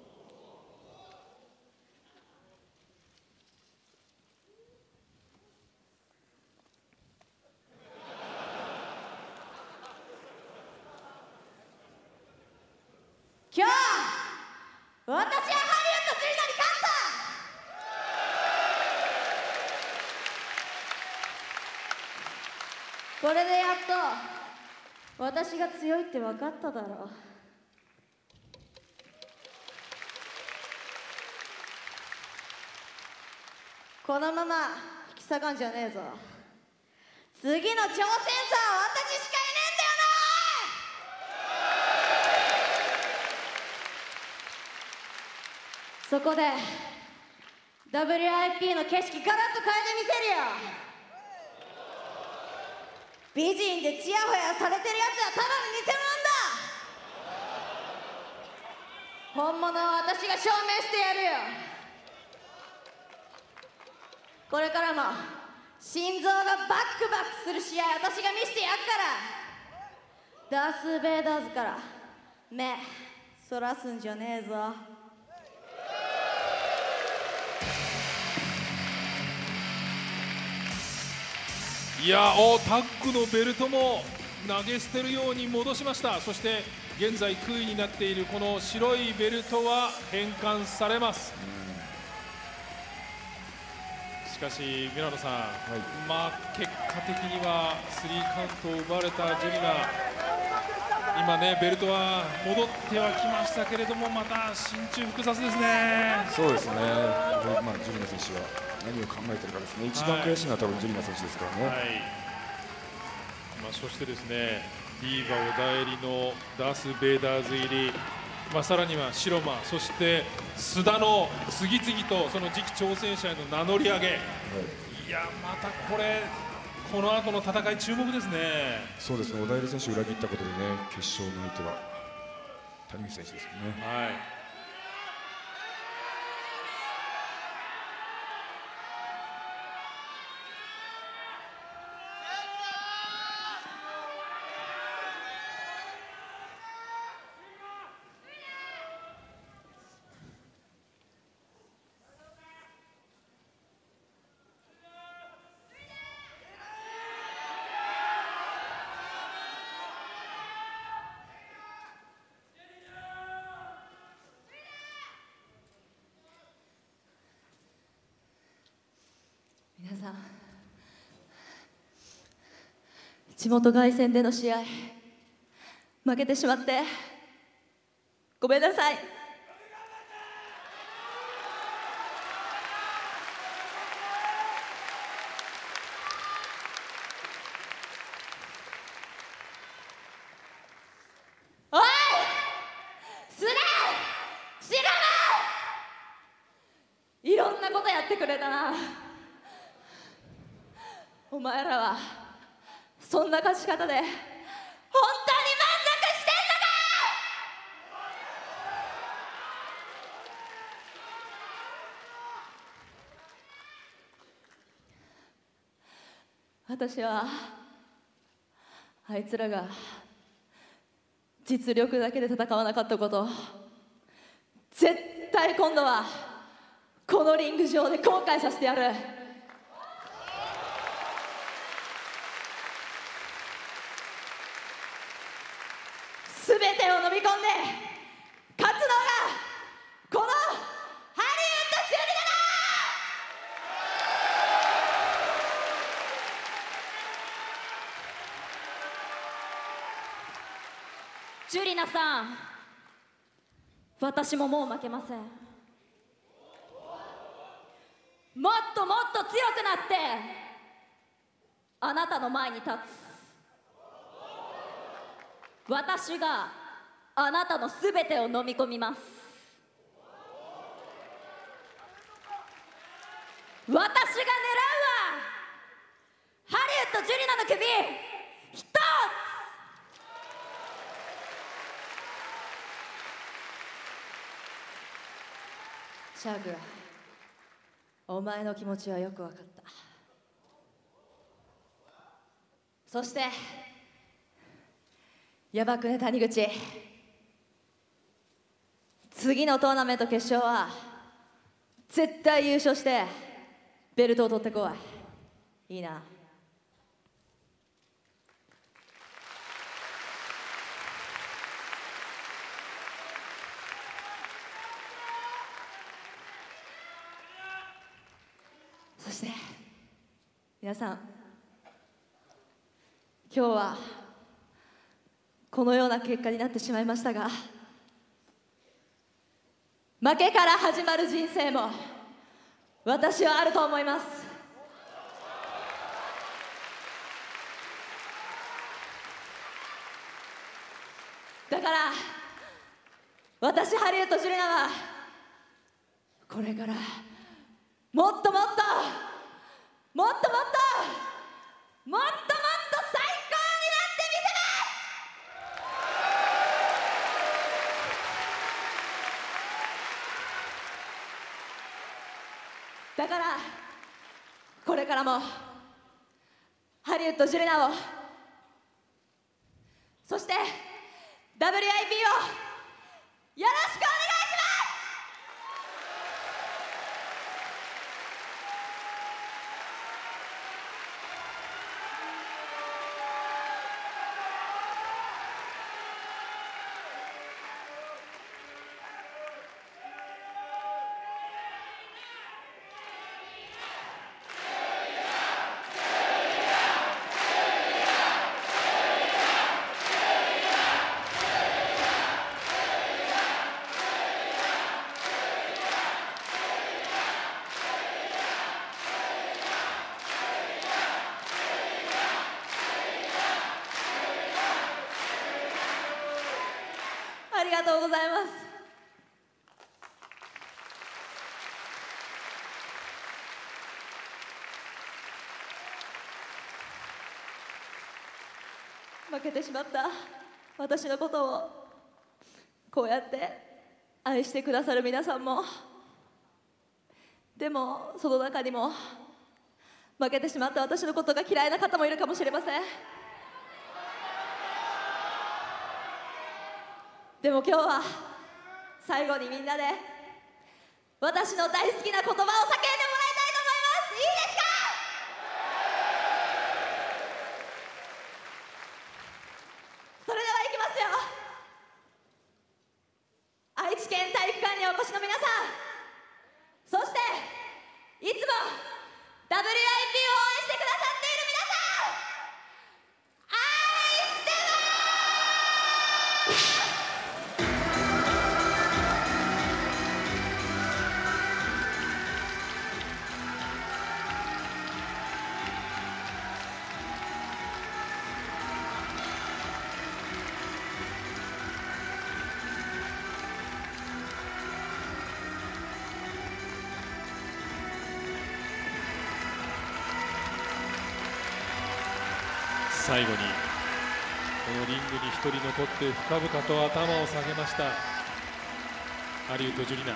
今日私はハリウッドジュリナに勝った。これでやっと私が強いって分かっただろう。このまま引き下がんじゃねえぞ。次の挑戦者は私しかいねえんだよな。そこで WIP の景色ガラッと変えてみせるよ。美人でチヤホヤされてるやつはただの偽物なんだ。本物は私が証明してやるよ。これからも心臓がバックバックする試合私が見せてやっから。ダース・ベイダーズから目そらすんじゃねえぞ。 いやタッグのベルトも投げ捨てるように戻しました。そして現在9位になっているこの白いベルトは返還されます。しかしミラノさん、結果的には3カウントを奪われたジュリナ、今ねベルトは戻ってはきましたけれども、また心中複雑ですね。 そうですね、ジュリナ選手は何を考えているかですね。一番悔しいのは多分ジュリナ選手ですからね。 そしてですね、ディーバお代理のダース・ベイダーズ入り、さらには白間、そして須田の次々とその次期挑戦者への名乗り上げ、いやまたこの後の戦い注目ですね。 そうですね、お代理選手を裏切ったことでね、決勝においては谷口選手ですよね。 皆さん、地元凱旋での試合負けてしまってごめんなさい。 おいスネシラマ、いろんなことやってくれたな。お前らはそんな勝ち方で本当に満足してんのか。私はあいつらが実力だけで戦わなかったこと、絶対今度はこのリング上で後悔させてやる。すべてを飲み込んで勝つのがこのハリウッドジュリナだ。ジュリナさん、私ももう負けません。もっともっと強くなってあなたの前に立つ。私があなたのすべてを飲み込みます。私が狙うはハリウッドジュリナの首一つ。シャグ、お前の気持ちはよく分かった。そしてやばくね谷口、次のトーナメント決勝は絶対優勝してベルトを取ってこい。いいな。そして皆さん、今日はこのような結果になってしまいましたが、負けから始まる人生も私はあると思います。だから私ハリウッドジュリナはこれからもっともっともっともっともっともっと最高になってみせます。だからこれからもハリウッドジュリナを、そして WIP をよろしくお願いします。 がとうございます。負けてしまった私のことをこうやって愛してくださる皆さんも、でもその中にも負けてしまった私のことが嫌いな方もいるかもしれません。でも今日は最後にみんなで私の大好きな言葉を叫んでもらいたいと思います。いいですか？それではいきますよ。愛知県体育館にお越しの皆さん、そしていつも WIP を応援してくださっている皆さん、愛してます。 最後にこのリングに1人残って深々と頭を下げましたハリウッド・ジュリナ。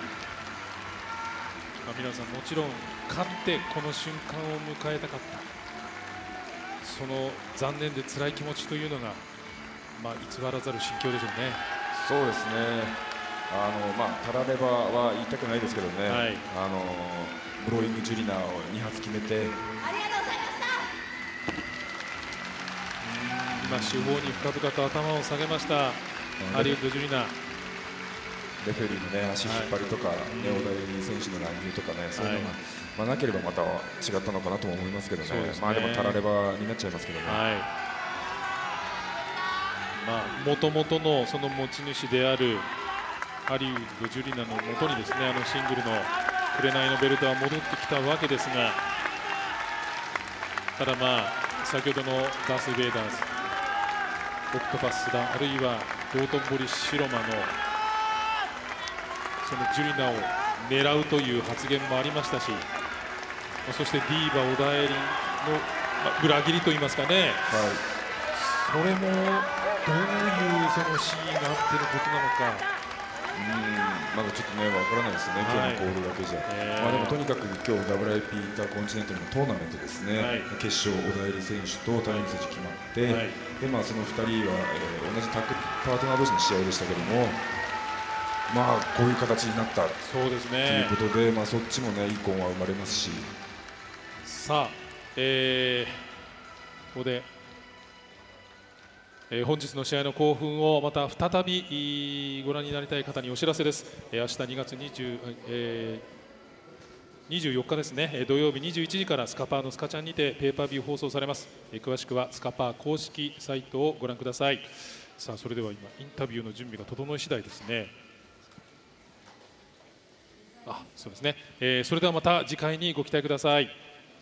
皆さんもちろん勝ってこの瞬間を迎えたかった、その残念で辛い気持ちというのが、偽らざる心境でしょうね。 そうですね、たらればは言いたくないですけどね、はい、ブローイング・ジュリナを2発決めて、 今、四方に深々と頭を下げましたハリウッド・ジュリナ。 レフェリーの、ね、足引っ張りとか、小田井選手の乱入とかね、そういうのが、なければまた違ったのかなとも思いますけどね、でもたらればになっちゃいますけどね。 もともとのその持ち主であるハリウッド・ジュリナのもとにですね、シングルの紅のベルトは戻ってきたわけですが、ただ先ほどのダース・ベイダーズ、オクトパスだ、あるいは道頓堀シロマのそのジュリナを狙うという発言もありましたし、そしてディーバ・小田エリンの、裏切りといいますかね、それもどういうそのシーンがあってのことなのか。 まだちょっとね、わからないですね、今日のコールだけじゃ。でもとにかく今日 WIP インターコンチネンタルのトーナメントですね、決勝、小田エリ選手と谷口選手決まって、でその2人は、同じタッグパートナー同士の試合でしたけども、こういう形になったということで、そっちもね、いいコンは生まれますし。 さあ、ここで本日の試合の興奮をまた再びご覧になりたい方にお知らせです。明日2月24日ですね、土曜日21時からスカパーのスカチャンにてペーパービュー放送されます。詳しくはスカパー公式サイトをご覧ください。さあ、それでは今インタビューの準備が整い次第ですね。そうですね、それではまた次回にご期待ください。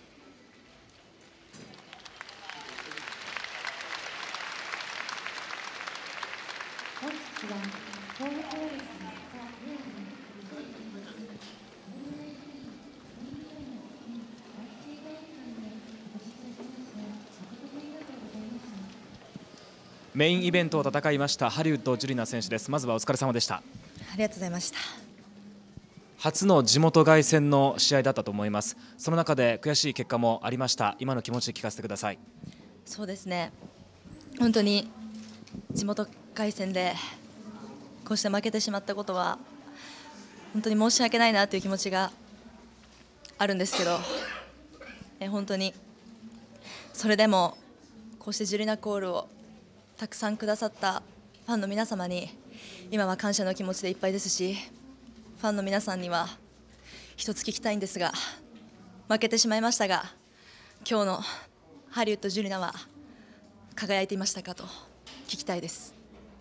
メインイベントを戦いましたハリウッド・ジュリナ選手です。まずはお疲れ様でした。 ありがとうございました。 初の地元凱旋の試合だったと思います。その中で悔しい結果もありました。今の気持ち聞かせてください。 そうですね、本当に地元凱旋でこうして負けてしまったことは本当に申し訳ないなという気持ちがあるんですけど、本当にそれでもこうしてジュリナコールをたくさんくださったファンの皆様に今は感謝の気持ちでいっぱいですし、ファンの皆さんには一つ聞きたいんですが、負けてしまいましたが今日のハリウッド・ジュリナは輝いていましたかと聞きたいです。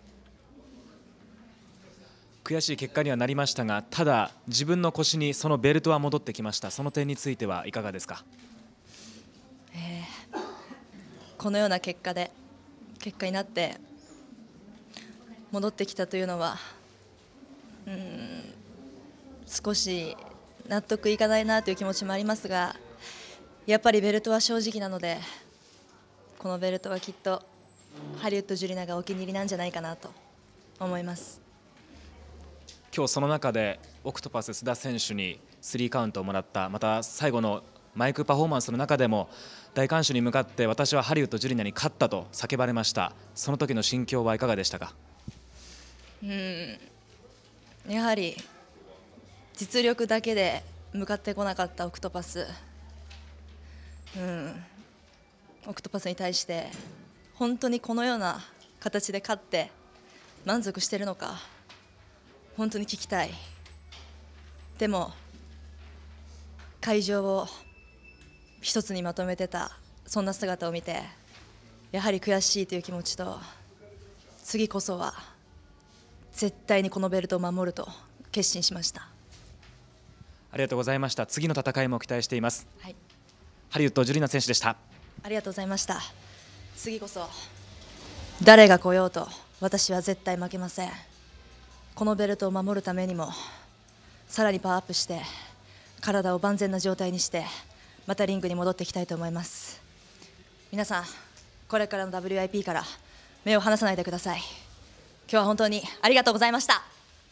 悔しい結果にはなりましたが、ただ自分の腰にそのベルトは戻ってきました。その点についてはいかがですか？ このような結果になって戻ってきたというのは少し納得いかないなという気持ちもありますが、やっぱりベルトは正直なので、このベルトはきっとハリウッド・ジュリナがお気に入りなんじゃないかなと思います。 今日その中でオクトパス須田選手に3カウントをもらった、また最後のマイクパフォーマンスの中でも大観衆に向かって私はハリウッド・ジュリナに勝ったと叫ばれました。その時の心境はいかがでしたか？ やはり実力だけで向かってこなかったオクトパス、オクトパスに対して本当にこのような形で勝って満足しているのか本当に聞きたい。でも会場を一つにまとめてたそんな姿を見て、やはり悔しいという気持ちと、次こそは絶対にこのベルトを守ると決心しました。 ありがとうございました。次の戦いも期待しています。 はい、 ハリウッド・ジュリナ選手でした。 ありがとうございました。次こそ誰が来ようと私は絶対負けません。このベルトを守るためにもさらにパワーアップして体を万全な状態にしてまたリングに戻っていきたいと思います。皆さんこれからの WIP から目を離さないでください。今日は本当にありがとうございました。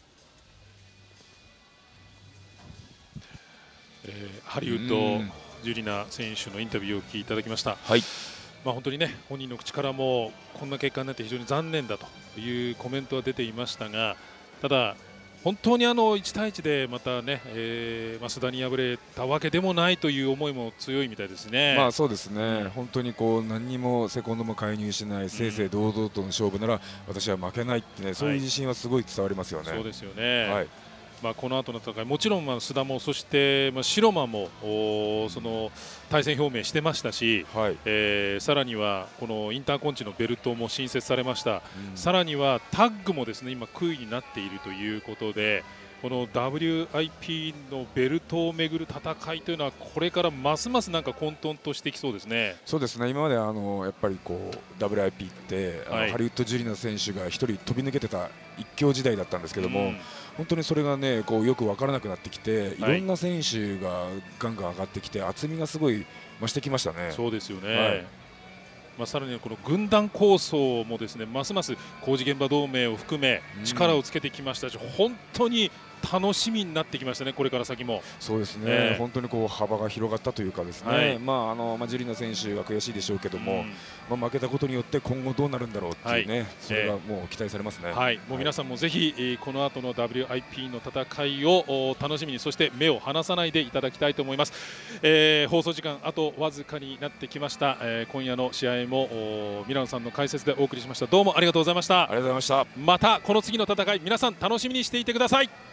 ハリウッド・ジュリナ選手のインタビューをお聞きいただきました。本当にね、本人の口からもこんな結果になって非常に残念だというコメントは出ていましたが、ただ本当に1対1でまたね、須田に敗れたわけでもないという思いも強いみたいですね。 そうですね、本当に何にもセコンドも介入しない正々堂々との勝負なら私は負けないってね、そういう自信はすごい伝わりますよね。 そうですよね。この後の戦い、もちろん須田もそして城間もその対戦表明してましたし、さらにはこのインターコンチのベルトも新設されました。さらにはタッグもですね今杭になっているということで、この WIP のベルトをめぐる戦いというのはこれからますますなんか混沌としてきそうですね。 そうですね、今までやっぱりWIP ってハリウッド・ジュリナ選手が1人飛び抜けてた一強時代だったんですけども、本当にそれがねよく分からなくなってきて、いろんな選手がガンガン上がってきて厚みがすごい増してきましたね。 そうですよね。さらにこの軍団構想もですねますます工事現場同盟を含め力をつけてきましたし、本当に楽しみになってきましたね、これから先も。 そうですね、本当に幅が広がったというかですね、ジュリナ選手は悔しいでしょうけども、負けたことによって今後どうなるんだろうっていうね、それがもう期待されますね。 もう皆さんもぜひこの後の WIP の戦いを楽しみに、そして目を離さないでいただきたいと思います。放送時間あとわずかになってきました。今夜の試合もミラノさんの解説でお送りしました。どうもありがとうございました。 ありがとうございました。 またこの次の戦い皆さん楽しみにしていてください。